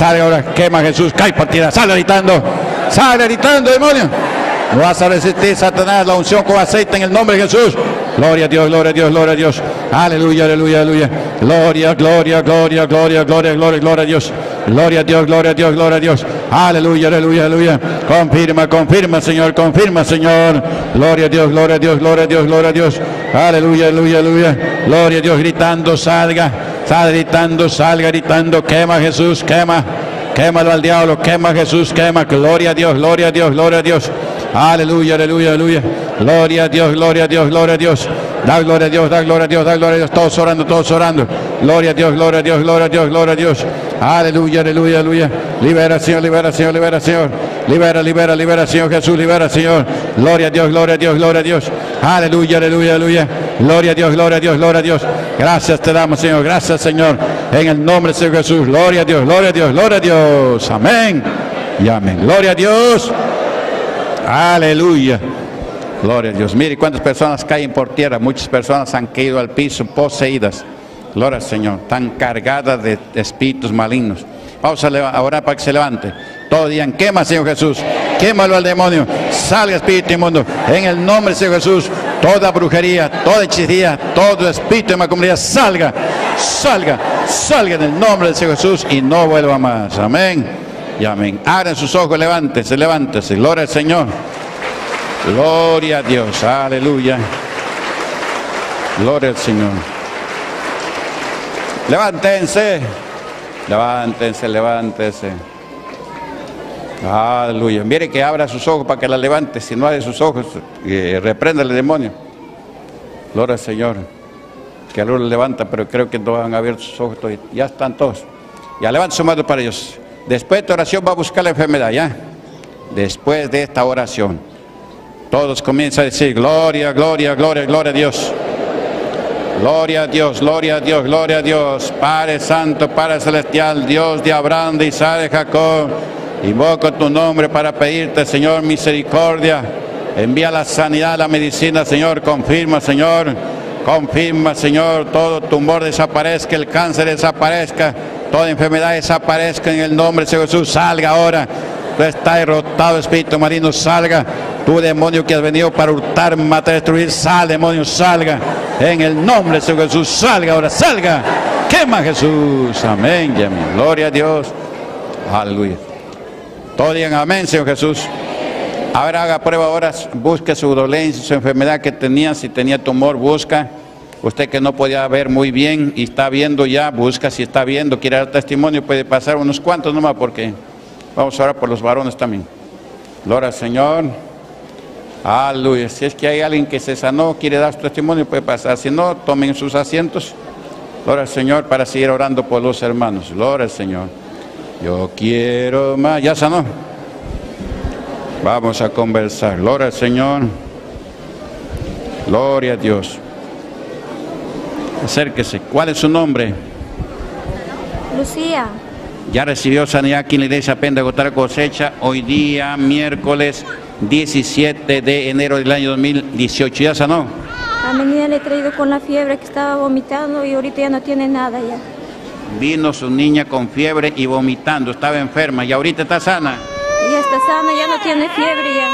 quema Jesús, cae por tierra, sale gritando, demonio. No vas a resistir, Satanás, la unción con aceite en el nombre de Jesús. Gloria a Dios, gloria a Dios, gloria a Dios. Aleluya, aleluya, aleluya. Gloria, gloria, gloria, gloria, gloria, gloria, gloria a Dios. Gloria a Dios, gloria a Dios, gloria a Dios. Aleluya, aleluya, aleluya. Confirma, confirma, Señor, confirma, Señor. Gloria a Dios, gloria a Dios, gloria a Dios, gloria a Dios. Aleluya, aleluya, aleluya. Gloria a Dios, gritando, salga, salga gritando, quema Jesús, quema. Quémalo al diablo, quema Jesús, quema. Gloria a Dios, gloria a Dios, gloria a Dios. Aleluya, aleluya, aleluya. Gloria a Dios, gloria a Dios, gloria a Dios. Da gloria a Dios, da gloria a Dios, da gloria a Dios. Todos orando, todos orando. Gloria a Dios, gloria a Dios, gloria a Dios, gloria a Dios. Aleluya, aleluya, aleluya. Libera, Señor, libera, Señor, libera, Señor. Libera, libera, libera, Señor Jesús, libera, Señor. Gloria a Dios, gloria a Dios, gloria a Dios. Aleluya, aleluya, aleluya. Gloria a Dios, gloria a Dios, gloria a Dios. Gracias te damos, Señor, gracias, Señor. En el nombre de Señor Jesús. Gloria a Dios, gloria a Dios, gloria a Dios. Amén y amén. Gloria a Dios. Aleluya. Gloria a Dios. Mire cuántas personas caen por tierra. Muchas personas han caído al piso poseídas. Gloria al Señor. Tan cargadas de espíritus malignos. Vamos a orar para que se levante. Todos digan, quema, Señor Jesús. Quémalo al demonio. Salga espíritu inmundo. En el nombre de Señor Jesús. Toda brujería, toda hechicería, todo espíritu de macumbería, salga, salga, salga en el nombre de Señor Jesús y no vuelva más. Amén y amén. Abran sus ojos, levántese, levántese. Gloria al Señor. Gloria a Dios. Aleluya. Gloria al Señor. Levántense. Levántense, levántense. Aleluya. Mire que abra sus ojos para que la levante. Si no abre sus ojos, reprenda al demonio. Gloria al Señor. Que a lo levanta, pero creo que no han abierto sus ojos todavía. Ya están todos. Ya levanta su mano para ellos. Después de esta oración va a buscar la enfermedad, ¿ya? Después de esta oración. Todos comienzan a decir, gloria, gloria, gloria, gloria a Dios. Gloria a Dios, gloria a Dios, gloria a Dios. Padre Santo, Padre Celestial, Dios de Abraham, de Isaac, de Jacob. Invoco tu nombre para pedirte, Señor, misericordia. Envía la sanidad, la medicina, Señor. Confirma, Señor. Confirma, Señor, todo tumor desaparezca, el cáncer desaparezca, toda enfermedad desaparezca en el nombre de Jesús. Salga ahora. Tú estás derrotado, espíritu marino, salga. Tu demonio que has venido para hurtar, matar, destruir, sal, demonio, salga. En el nombre de Jesús, salga ahora, salga. Quema Jesús. Amén y amén. Gloria a Dios. Aleluya. Todos digan amén, Señor Jesús. Ahora haga prueba ahora, busque su dolencia, su enfermedad que tenía, si tenía tumor, busca. Usted que no podía ver muy bien y está viendo ya, busca si está viendo, quiere dar testimonio, puede pasar unos cuantos nomás porque vamos a orar por los varones también. Gloria al Señor. Aleluya. Si es que hay alguien que se sanó, quiere dar su testimonio, puede pasar. Si no, tomen sus asientos. Gloria al Señor para seguir orando por los hermanos. Gloria al Señor. Yo quiero más. ¿Ya sanó? Vamos a conversar. Gloria al Señor. Gloria a Dios. Acérquese. ¿Cuál es su nombre? Lucía. Ya recibió sanidad aquí en la iglesia Pentecostal Cosecha. Hoy día, miércoles 17 de enero del año 2018. ¿Ya sanó? A mi niña le he traído con la fiebre que estaba vomitando y ahorita ya no tiene nada ya. Vino su niña con fiebre y vomitando. Estaba enferma y ahorita está sana. Ya está sana, ya no tiene fiebre ya.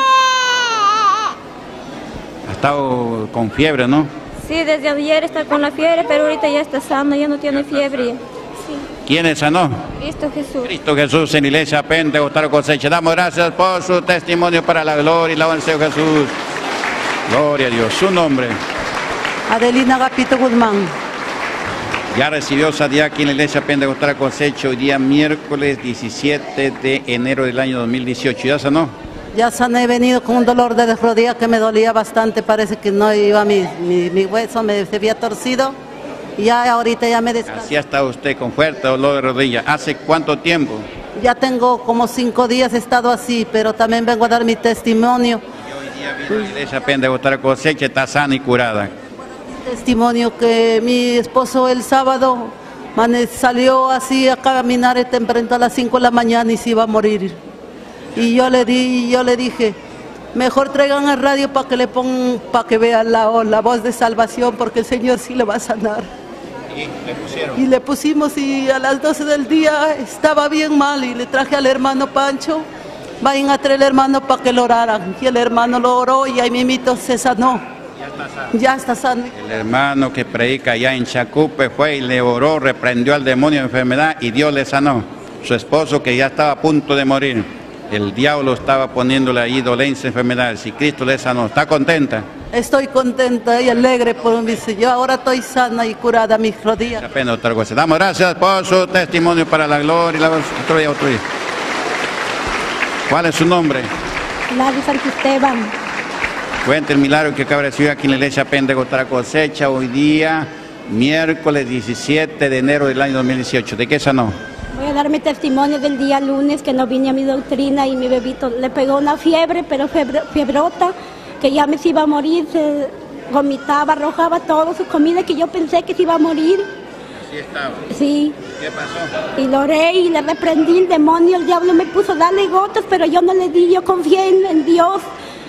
Ha estado con fiebre, ¿no? Sí, desde ayer está con la fiebre, pero ahorita ya está sana, ya no tiene fiebre ya. Sí. ¿Quién es sanó? Cristo Jesús. Cristo Jesús en la iglesia Pentecostal Cosecha. Damos gracias por su testimonio para la gloria y la honra de Señor Jesús. Gloria a Dios. Su nombre. Adelina Gapito Guzmán. Ya recibió sanidad aquí en la iglesia Pentecostal Cosecha hoy día miércoles 17 de enero del año 2018. ¿Ya sanó? Ya sané, he venido con un dolor de rodilla que me dolía bastante, parece que no iba mi hueso, se había torcido. Y ya ahorita ya me descansé. Así está usted con fuerte dolor de rodilla. ¿Hace cuánto tiempo? Ya tengo como 5 días he estado así, pero también vengo a dar mi testimonio. Y hoy día vino a la iglesia Pentecostal Cosecha, está sana y curada. Testimonio que mi esposo el sábado salió así a caminar temprano a las 5 de la mañana y se iba a morir. Y yo le dije, mejor traigan al radio para que le pongan, para que vean la voz de salvación, porque el Señor sí le va a sanar. ¿Y le pusieron? Y le pusimos y a las 12 del día estaba bien mal y le traje al hermano Pancho, vayan a traer al hermano para que lo oraran. Y el hermano lo oró y ahí mimito se sanó. Ya está sano. Ya está sano. El hermano que predica allá en Chacupe fue y le oró, reprendió al demonio de enfermedad y Dios le sanó. Su esposo que ya estaba a punto de morir, el diablo estaba poniéndole ahí dolencia, enfermedades y Cristo le sanó. ¿Está contenta? Estoy contenta y alegre por mi Señor. Yo ahora estoy sana y curada mis rodillas. Apenas otra cosa. Damos gracias por su testimonio para la gloria y la otro día. ¿Cuál es su nombre? Larry Santisteban. Cuenta el milagro que acaba de recibir aquí en la iglesia Pentecostal Cosecha hoy día, miércoles 17 de enero del año 2018. ¿De qué sanó? Voy a dar mi testimonio del día lunes que no vine a mi doctrina y mi bebito le pegó una fiebre, pero fiebrota, que ya me se iba a morir, se vomitaba, arrojaba toda su comida que yo pensé que se iba a morir. Así estaba. Sí. ¿Qué pasó? Y lo oré y le reprendí el demonio, el diablo me puso a darle gotas, pero yo no le di, yo confié en Dios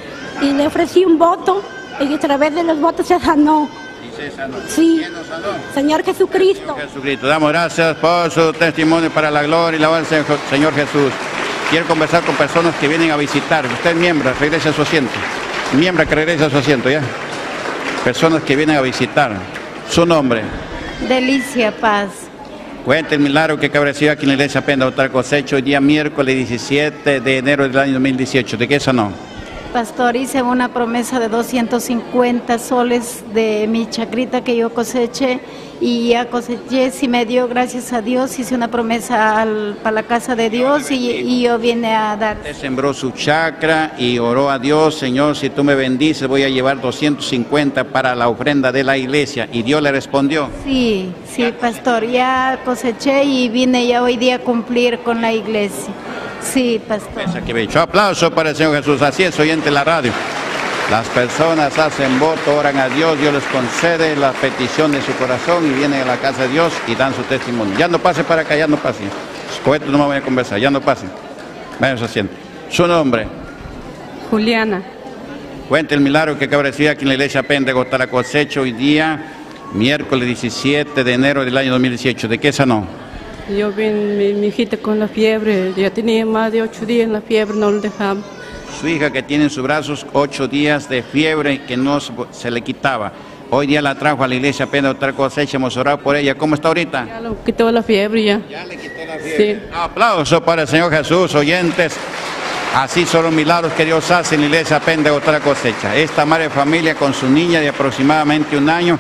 y le ofrecí un voto y a través de los votos se sanó. ¿Y se sanó? Sí. ¿Quién nos sanó? Señor Jesucristo. Señor Jesucristo. Damos gracias por su testimonio para la gloria y la alabanza del Señor Jesús. Quiero conversar con personas que vienen a visitar. Usted es miembro, regrese a su asiento. Miembro que regrese a su asiento, ¿ya? Personas que vienen a visitar. Su nombre. Delicia Paz. Cuenta el milagro que acaba de recibir aquí en la iglesia Pentecostal Cosecha hoy día miércoles 17 de enero del año 2018. ¿De qué sanó? Pastor, hice una promesa de 250 soles de mi chacrita que yo coseché y ya coseché, si me dio, gracias a Dios, hice una promesa para la casa de Dios y yo vine a dar. Usted sembró su chacra y oró a Dios, Señor, si tú me bendices voy a llevar 250 para la ofrenda de la iglesia, y Dios le respondió. Sí, pastor, ya coseché y vine ya hoy día a cumplir con la iglesia. Sí, pastor. Que bello. Aplauso para el Señor Jesús. Así es, oyente en la radio. Las personas hacen voto, oran a Dios, Dios les concede la petición de su corazón y vienen a la casa de Dios y dan su testimonio. Ya no pase para acá, ya no pase. Con esto no me voy a conversar, ya no pase. Vayan a su asiento. Su nombre. Juliana. Cuenta el milagro que acaba de recibir aquí en la iglesia Pentecostal Cosecha hoy día, miércoles 17 de enero del año 2018. ¿De qué sanó? Yo vi mi hijita con la fiebre, ya tenía más de 8 días en la fiebre, no lo dejamos. Su hija que tiene en sus brazos 8 días de fiebre que no se le quitaba. Hoy día la trajo a la iglesia Pentecostal Cosecha, hemos orado por ella. ¿Cómo está ahorita? Ya le quitó la fiebre ya. Ya le quitó la fiebre. Sí. Aplauso para el Señor Jesús, oyentes. Así son los milagros que Dios hace en la iglesia Pentecostal Cosecha. Esta madre de familia con su niña de aproximadamente 1 año,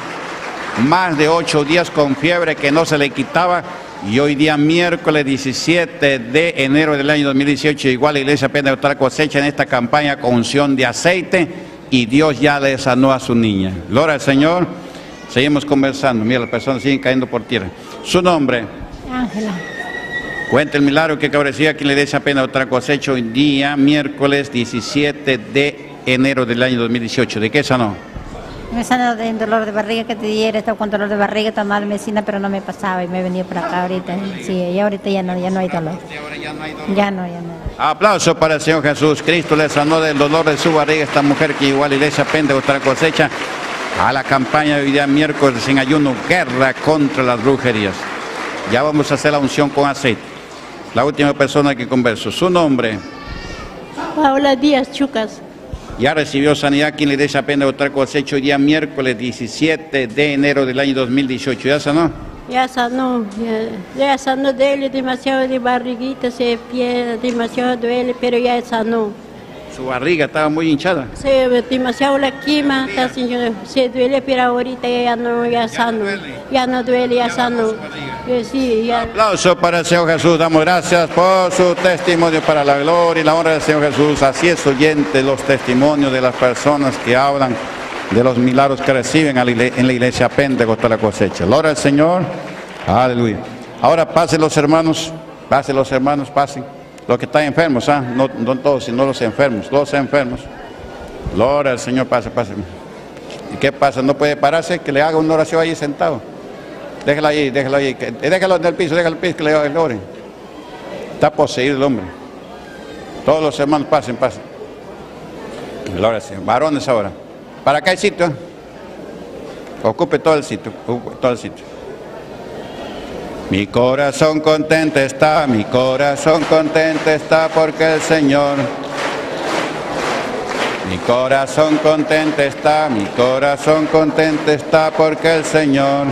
más de 8 días con fiebre que no se le quitaba. Y hoy día miércoles 17 de enero del año 2018, igual la iglesia Pentecostal Cosecha en esta campaña con unción de aceite y Dios ya le sanó a su niña. Gloria al Señor. Seguimos conversando. Mira, las personas siguen cayendo por tierra. Su nombre. Ángela. Cuenta el milagro que acaba de recibir aquí en la iglesia Pentecostal Cosecha hoy día miércoles 17 de enero del año 2018. ¿De qué sanó? Me sanó de dolor de barriga que te diera, estaba con dolor de barriga, tomaba medicina, pero no me pasaba y me venía por acá ahorita. Sí, y ahorita ya no hay dolor. Ya no. Aplauso para el Señor Jesús. Cristo le sanó del dolor de su barriga esta mujer que igual la iglesia Pentecostal Cosecha a la campaña de hoy día miércoles en ayuno, guerra contra las brujerías. Ya vamos a hacer la unción con aceite. La última persona que converso. Su nombre. Paola Díaz Chucas. Ya recibió sanidad aquí en la iglesia Pentecostal Cosecha hoy día miércoles 17 de enero del año 2018. ¿Ya sanó? Ya sanó duele demasiado de barriguita, se pierde, demasiado duele, pero ya sanó. Su barriga estaba muy hinchada. Sí, demasiado la quema, se duele, pero ahorita ya no, ya sano. Ya no duele, ya sano. Sí, ya. Aplauso para el Señor Jesús. Damos gracias por su testimonio para la gloria y la honra del Señor Jesús. Así es, oyente, los testimonios de las personas que hablan de los milagros que reciben en la iglesia Pentecostal Cosecha. Gloria al Señor. Aleluya. Ahora pasen los hermanos, pasen. Los que están enfermos, no todos, sino los enfermos. Gloria al Señor, pase. ¿Y qué pasa? ¿No puede pararse? Que le haga una oración ahí sentado. Déjalo ahí. Déjalo en el piso, que le ore. Está poseído el hombre. Todos los hermanos pasen. Gloria al Señor. Varones ahora. Para acá hay sitio. Ocupe todo el sitio. Mi corazón contento está porque el Señor. Mi corazón contento está porque el Señor.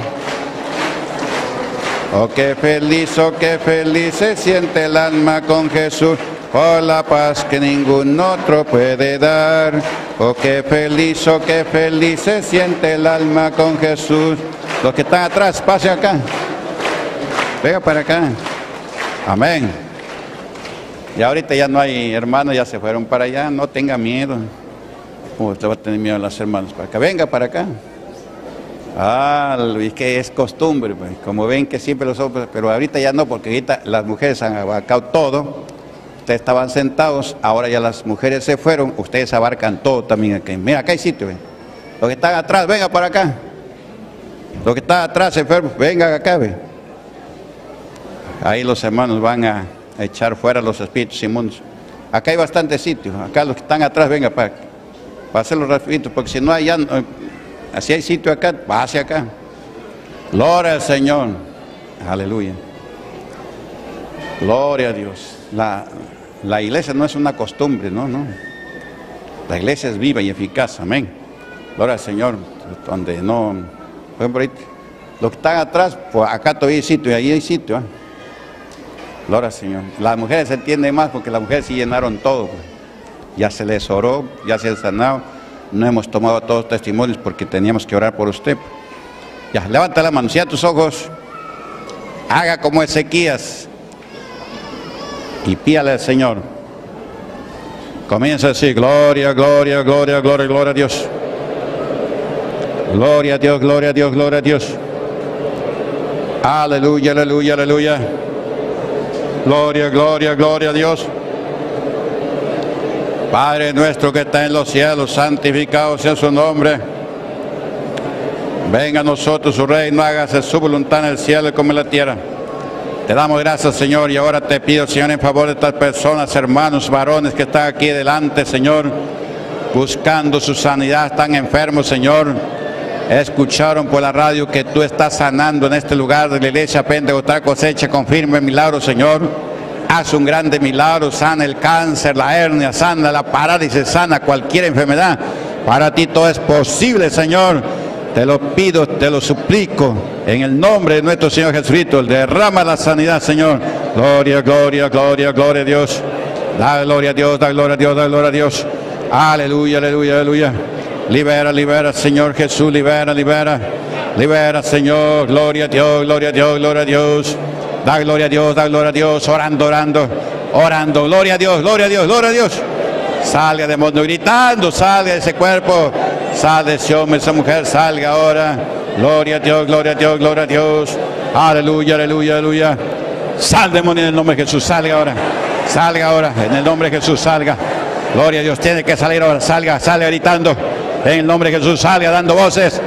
Oh, qué feliz se siente el alma con Jesús, por la paz que ningún otro puede dar. Oh, qué feliz se siente el alma con Jesús. Los que están atrás, pasen acá. Venga para acá. Amén. Y ahorita ya no hay hermanos, ya se fueron para allá. No tenga miedo. Usted va a tener miedo a las hermanas para acá. Venga para acá. Ah, es que es costumbre, pues. Como ven que siempre los hombres, pero ahorita ya no, porque ahorita las mujeres han abarcado todo. Ustedes estaban sentados, ahora ya las mujeres se fueron, ustedes abarcan todo también aquí. Mira, acá hay sitio, ¿ve? Los que están atrás, venga para acá. Los que están atrás, enfermos, vengan acá, ¿ve? Ahí los hermanos van a echar fuera los espíritus inmundos. Acá hay bastante sitio, acá los que están atrás, venga para hacerlo rapidito, porque si no hay ya, así hay sitio acá, va hacia acá. Gloria al Señor, aleluya. Gloria a Dios. La iglesia no es una costumbre, no. La iglesia es viva y eficaz, amén. Gloria al Señor, donde no, por ejemplo, ahorita, los que están atrás, pues acá todavía hay sitio y ahí hay sitio, ¿eh? Gloria al Señor. Las mujeres se entienden más porque las mujeres sí llenaron todo, pues. Ya se les oró, ya se les sanado. No hemos tomado todos testimonios porque teníamos que orar por usted. Ya, levanta la mano, cierra tus ojos, haga como Ezequías y pídale al Señor. Comienza a decir: gloria, gloria, gloria, gloria, gloria a Dios. Gloria a Dios, gloria a Dios, gloria a Dios. Aleluya, aleluya, aleluya. Gloria, gloria, gloria a Dios. Padre nuestro que está en los cielos, santificado sea su nombre. Venga a nosotros su reino, hágase su voluntad en el cielo como en la tierra. Te damos gracias, Señor, y ahora te pido, Señor, en favor de estas personas, hermanos, varones que están aquí delante, Señor, buscando su sanidad, están enfermos, Señor. Escucharon por la radio que tú estás sanando en este lugar de la iglesia Pentecostal Cosecha. Confirme el milagro, Señor. Haz un grande milagro, sana el cáncer, la hernia, sana la parálisis, sana cualquier enfermedad. Para ti todo es posible, Señor. Te lo pido, te lo suplico, en el nombre de nuestro Señor Jesucristo. Derrama la sanidad, Señor. Gloria, gloria, gloria, gloria a Dios. Da gloria a Dios, da gloria a Dios, da gloria a Dios. Aleluya, aleluya, aleluya. Libera, libera, Señor Jesús, libera, libera. Libera, Señor. Gloria a Dios, gloria a Dios, gloria a Dios. Da gloria a Dios, da gloria a Dios. Orando, orando, orando. Gloria a Dios, gloria a Dios, gloria a Dios. Salga demonio gritando, salga de ese cuerpo. Sal de ese hombre, esa mujer, salga ahora. Gloria a Dios, gloria a Dios, gloria a Dios. Aleluya, aleluya, aleluya. Sal demonio en el nombre de Jesús, salga ahora. Salga ahora, en el nombre de Jesús, salga. Gloria a Dios, tiene que salir ahora, salga, salga gritando. En el nombre de Jesús, salga dando voces,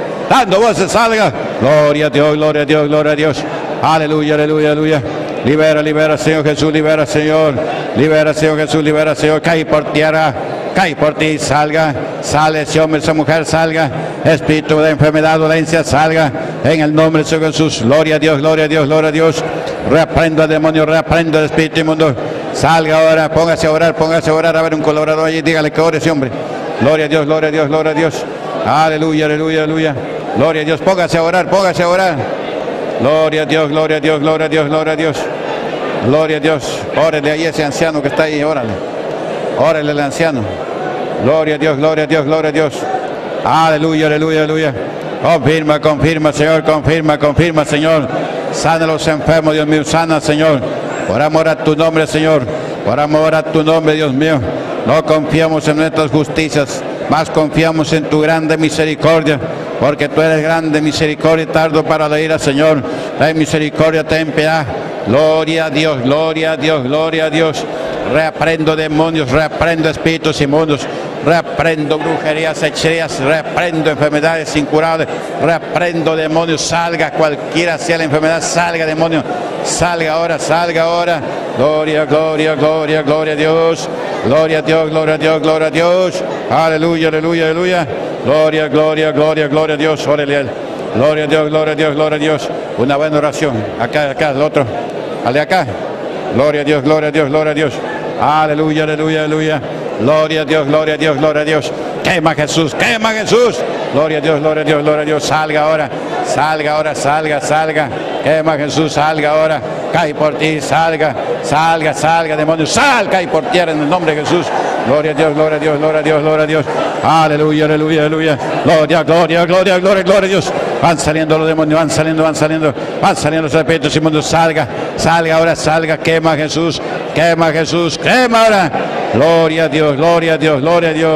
salga. Gloria a Dios, gloria a Dios, gloria a Dios. Aleluya, aleluya, aleluya. Libera, libera, Señor Jesús, libera, Señor. Libera, Señor Jesús, libera, Señor. Cae por tierra, cae por ti, salga. Sale ese hombre, esa mujer, salga. Espíritu de enfermedad, dolencia, salga. En el nombre de Señor Jesús. Gloria a Dios, gloria a Dios, gloria a Dios. Reprendo al demonio, reprendo al espíritu inmundo. Salga ahora, póngase a orar, póngase a orar. A ver un colaborador allí, dígale que ore ese hombre. Gloria a Dios, gloria a Dios, gloria a Dios. Aleluya, aleluya, aleluya. Gloria a Dios, póngase a orar, póngase a orar. Gloria a Dios, gloria a Dios, gloria a Dios, gloria a Dios. Gloria a Dios. Órale ahí ese anciano que está ahí, órale. Órale el anciano. Gloria a Dios, gloria a Dios, gloria a Dios. Aleluya, aleluya, aleluya. Confirma, confirma, Señor, confirma, confirma, Señor. Sana a los enfermos, Dios mío, sana, Señor. Por amor a tu nombre, Señor. Por amor a tu nombre, Dios mío. No confiamos en nuestras justicias, más confiamos en tu grande misericordia, porque tú eres grande misericordia y tardo para la ira, Señor. Ten misericordia, ten piedad. Gloria a Dios, gloria a Dios, gloria a Dios. Reprendo demonios, reprendo espíritus inmundos, reprendo brujerías, hechicerías, reprendo enfermedades incurables, reprendo demonios. Salga cualquiera sea la enfermedad, salga demonio, salga ahora, salga ahora. Gloria, gloria, gloria, gloria a Dios. Gloria a Dios, gloria a Dios, gloria a Dios. Aleluya, aleluya, aleluya. Gloria, gloria, gloria, gloria a Dios. Órale a él. Gloria a Dios, gloria a Dios, gloria a Dios. Una buena oración. Acá, acá, el otro. Dale acá. Gloria a Dios, gloria a Dios, gloria a Dios. Aleluya, aleluya, aleluya. Gloria a Dios, gloria a Dios, gloria a Dios. Quema Jesús, quema Jesús. Gloria a Dios, gloria a Dios, gloria a Dios. Salga ahora, salga ahora, salga, salga. Quema Jesús, salga ahora. Cae por ti, salga, salga, salga, demonio. Salga y por tierra en el nombre de Jesús. Gloria a Dios, gloria a Dios, gloria a Dios, gloria a Dios. Aleluya, aleluya, aleluya. Gloria, gloria, gloria, gloria, gloria a Dios. Van saliendo los demonios, van saliendo, van saliendo, van saliendo los espíritus inmundos. Salga, salga ahora, salga. Quema Jesús, quema Jesús, quema ahora. Gloria a Dios, gloria a Dios, gloria a Dios.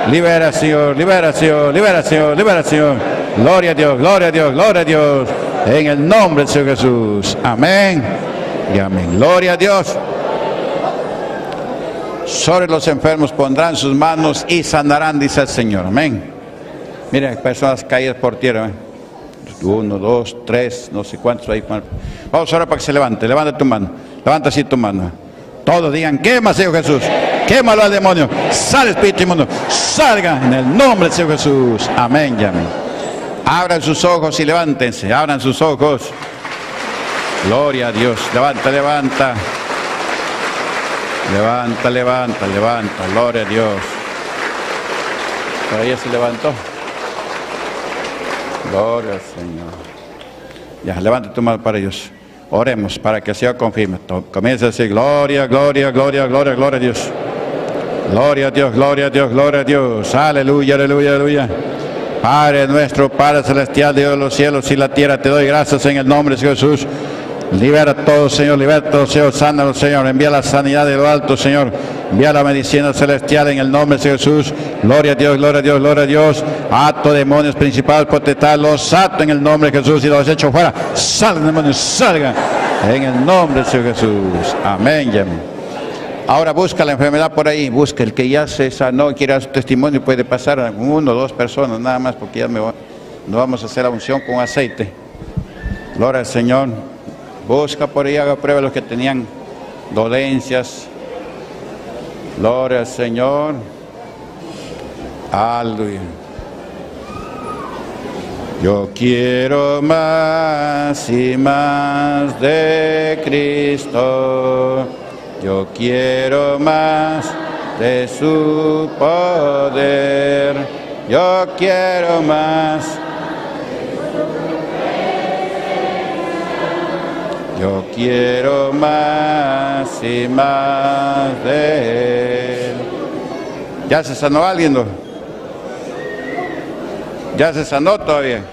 Liberación, liberación, liberación, liberación. Gloria a Dios, gloria a Dios, gloria a Dios. En el nombre del Señor Jesús. Amén y amén. Gloria a Dios. Sobre los enfermos pondrán sus manos y sanarán, dice el Señor. Amén. Miren, personas caídas por tierra. 1, 2, 3, no sé cuántos ahí. Vamos ahora para que se levante. Levanta tu mano. Levanta así tu mano. Todos digan, quema, Señor Jesús. Quémalo al demonio. Sale espíritu inmundo. Salga en el nombre del Señor Jesús. Amén y amén. Abran sus ojos y levántense. Abran sus ojos. Gloria a Dios. Levanta, levanta. Levanta, levanta, levanta. Gloria a Dios. Por ahí se levantó. Gloria al Señor. Ya, levanta tu mano para ellos. Oremos para que el Señor confirme. Comienza a decir gloria, gloria, gloria, gloria, gloria a Dios. Gloria a Dios, gloria a Dios, gloria a Dios. Aleluya, aleluya, aleluya. Padre nuestro, Padre celestial, Dios de los cielos y la tierra, te doy gracias en el nombre de Jesús. Libera todo, Señor, libera todo, Señor, sánalo, Señor, envía la sanidad de lo alto, Señor, envía la medicina celestial en el nombre de Jesús. Gloria a Dios, gloria a Dios, gloria a Dios. Ato demonios principales, potestad, los ato en el nombre de Jesús y los echo fuera. Salgan demonios, salgan en el nombre de Jesús. Amén y amén. Ahora busca la enfermedad por ahí, busca el que ya se sanó, quiere dar su testimonio, puede pasar a 1 o 2 personas nada más, porque ya no vamos a hacer la unción con aceite. Gloria al Señor. Busca por ahí, haga prueba los que tenían dolencias. Gloria al Señor. Aleluya. Yo quiero más y más de Cristo. Yo quiero más de su poder. Yo quiero más. Yo quiero más y más de Él. ¿Ya se sanó alguien, no? ¿Ya se sanó todavía?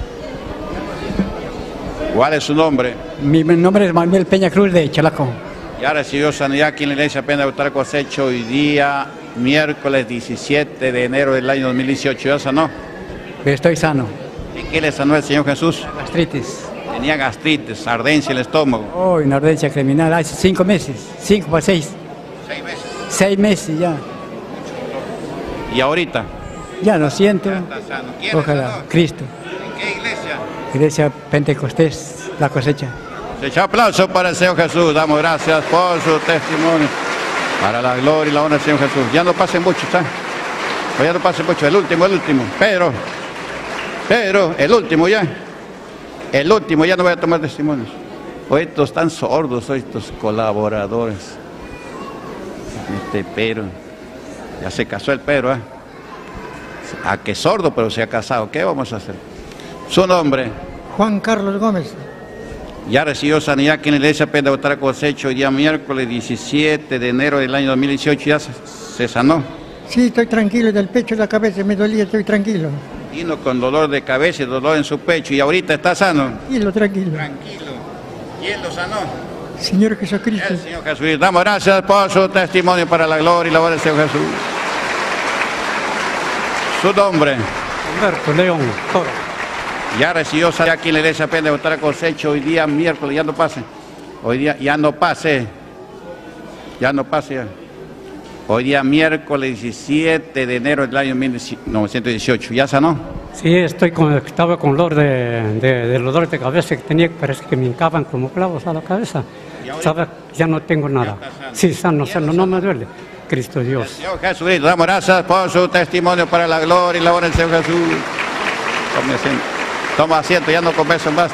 ¿Cuál es su nombre? Mi nombre es Manuel Peña Cruz de Chalaco. Ya recibió sanidad aquí en la iglesia Pena de Botar Cosecho hoy día, miércoles 17 de enero del año 2018. ¿Ya sanó? Estoy sano. ¿Y qué le sanó el Señor Jesús? Gastritis. Tenía gastritis, ardencia en el estómago. Oh, una ardencia criminal hace 5 meses. 5 por 6. 6 meses. 6 meses ya. ¿Y ahorita? Ya lo siento. Ya está sano. ¿Quién Ojalá. le sanó? Cristo. ¿En qué iglesia? Iglesia Pentecostés, La Cosecha. Se echa aplauso para el Señor Jesús. Damos gracias por su testimonio. Para la gloria y la honra del Señor Jesús. Ya no pasen mucho, ¿sabes? Ya no pasen mucho. El último. Pero, el último ya. El último, ya no voy a tomar testimonios. Hoy estos están sordos, hoy estos colaboradores. Pero, ya se casó el Pedro, ¿eh? A que sordo, pero se ha casado. ¿Qué vamos a hacer? Su nombre. Juan Carlos Gómez. Ya recibió sanidad aquí en la iglesia Pena de Botar Cosecho hoy día miércoles 17 de enero del año 2018. Ya se sanó. Sí, estoy tranquilo, del pecho y la cabeza me dolía, estoy tranquilo. Vino con dolor de cabeza y dolor en su pecho y ahorita está sano. Tranquilo. Tranquilo. ¿Quién lo sanó? Señor Jesucristo. El Señor Jesús. Damos gracias por su testimonio para la gloria y la honra del Señor Jesús. Su nombre. Humberto León Toro. Ya recibió sanidad aquí en la iglesia Pena de Botar Cosecho hoy día miércoles. Ya no pase. Hoy día ya no pase. Ya no pase ya. Hoy día miércoles 17 de enero del año 1918. ¿Ya sanó? Sí, estaba con dolor de dolor de cabeza que tenía, parece que me hincaban como clavos a la cabeza. Ya no tengo nada. Sí, sano, no me duele. Cristo Dios. Señor Jesucristo, damos gracias por su testimonio para la gloria y la honra del Señor Jesús. Toma asiento, ya no converso más.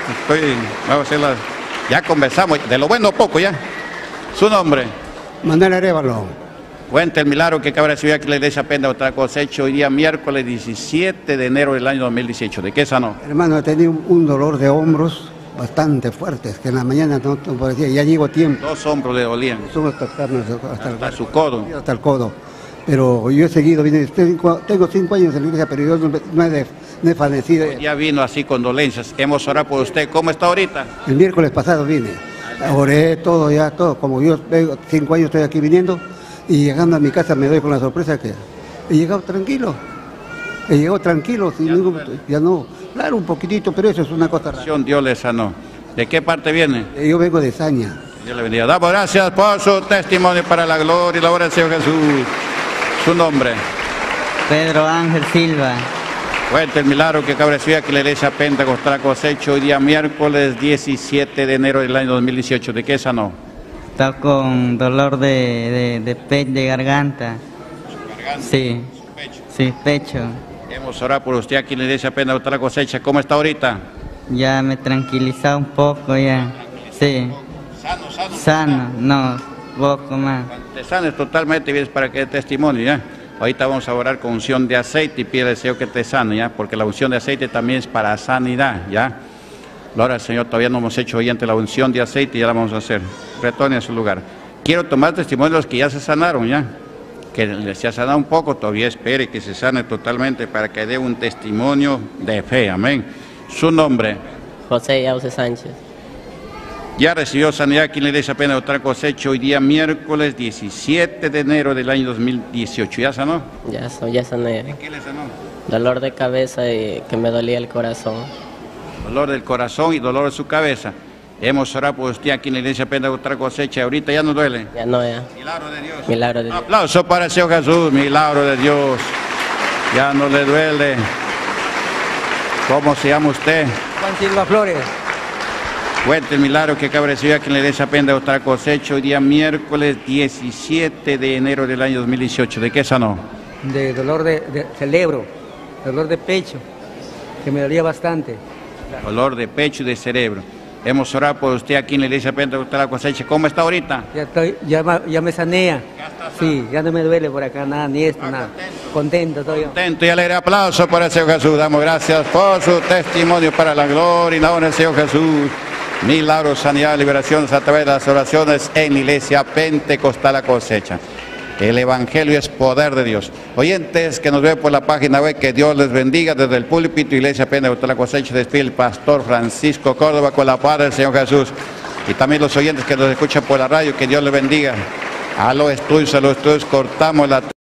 Ya conversamos, de lo bueno poco ya. Su nombre. Manuel Arévalo. Cuenta el milagro que acaba de recibir aquí en la iglesia Pena de Botar Cosecho hoy día miércoles 17 de enero del año 2018. ¿De qué sanó? Hermano, tenía un dolor de hombros bastante fuerte, que en la mañana no parecía, ya llegó tiempo. 2 hombros le dolían. Hasta su codo. Hasta el codo. Pero yo he seguido, tengo 5 años en la iglesia, pero yo no he fallecido. Ya vino así con dolencias. Hemos orado por usted. ¿Cómo está ahorita? El miércoles pasado vine. Oré todo. Como yo 5 años estoy aquí viniendo. Y llegando a mi casa me doy con la sorpresa que He llegado tranquilo. Sin ya no. Claro, un poquitito, pero eso es una cosa rara. Dios le sanó. ¿De qué parte viene? Yo vengo de Saña. Dios le bendiga. Damos gracias por su testimonio para la gloria y la obra del Señor Jesús. Su nombre. Pedro Ángel Silva. Cuenta el milagro que acaba de recibir aquí la iglesia Pentecostal Cosecha hoy día miércoles 17 de enero del año 2018. ¿De qué sanó? Está con dolor de pecho, de garganta. ¿Garganta? Sí. Pecho. Sí, pecho. Hemos orado por usted aquí en la iglesia Pentecostal Cosecha. ¿Cómo está ahorita? Ya me he tranquilizado un poco ya. Sí. Sano, no, poco más. Cuando te sanes totalmente, vienes para que dé testimonio, ¿ya? Ahorita vamos a orar con unción de aceite y pide al Señor que te sane, ¿ya? Porque la unción de aceite también es para sanidad, ¿ya? Gloria al Señor, todavía no hemos hecho hoy ante la unción de aceite y ya la vamos a hacer. Retorne a su lugar. Quiero tomar testimonio de los que ya se sanaron, ¿ya? Que les se ha sanado un poco, todavía espere que se sane totalmente para que dé un testimonio de fe, amén. Su nombre. José Yauce Sánchez. Ya recibió sanidad aquí en la iglesia Pentecostal Cosecha hoy día miércoles 17 de enero del año 2018. ¿Ya sanó? Ya sané. ¿De qué le sanó? Dolor de cabeza y que me dolía el corazón. Dolor del corazón y dolor de su cabeza. Hemos orado por usted aquí en la iglesia Pentecostal Cosecha. Ahorita ya no duele. Ya no, ya. Milagro de Dios. Milagro de Dios. Un aplauso para el Señor Jesús. Milagro de Dios. Ya no le duele. ¿Cómo se llama usted? Juan Silva Flores. Cuente el milagro que acaba de recibir aquí en la iglesia Pentecostal Cosecha hoy día miércoles 17 de enero del año 2018. ¿De qué sanó? De dolor de cerebro, dolor de pecho, que me dolía bastante. Dolor de pecho y de cerebro. Hemos orado por usted aquí en la iglesia Pentecostal Cosecha. ¿Cómo está ahorita? Ya me sanea. Sí, ya no me duele por acá nada, ni esto, nada. Contento estoy. Contento y alegre. Aplauso para el Señor Jesús. Damos gracias por su testimonio para la gloria y la honra del Señor Jesús. Milagros, sanidad, liberaciones a través de las oraciones en la iglesia Pentecostal Cosecha. El Evangelio es poder de Dios. Oyentes que nos ven por la página web, que Dios les bendiga. Desde el púlpito, Iglesia Pentecostal Cosecha, despide el pastor Francisco Córdoba con la paz del Señor Jesús. Y también los oyentes que nos escuchan por la radio, que Dios les bendiga. A los estudios cortamos la...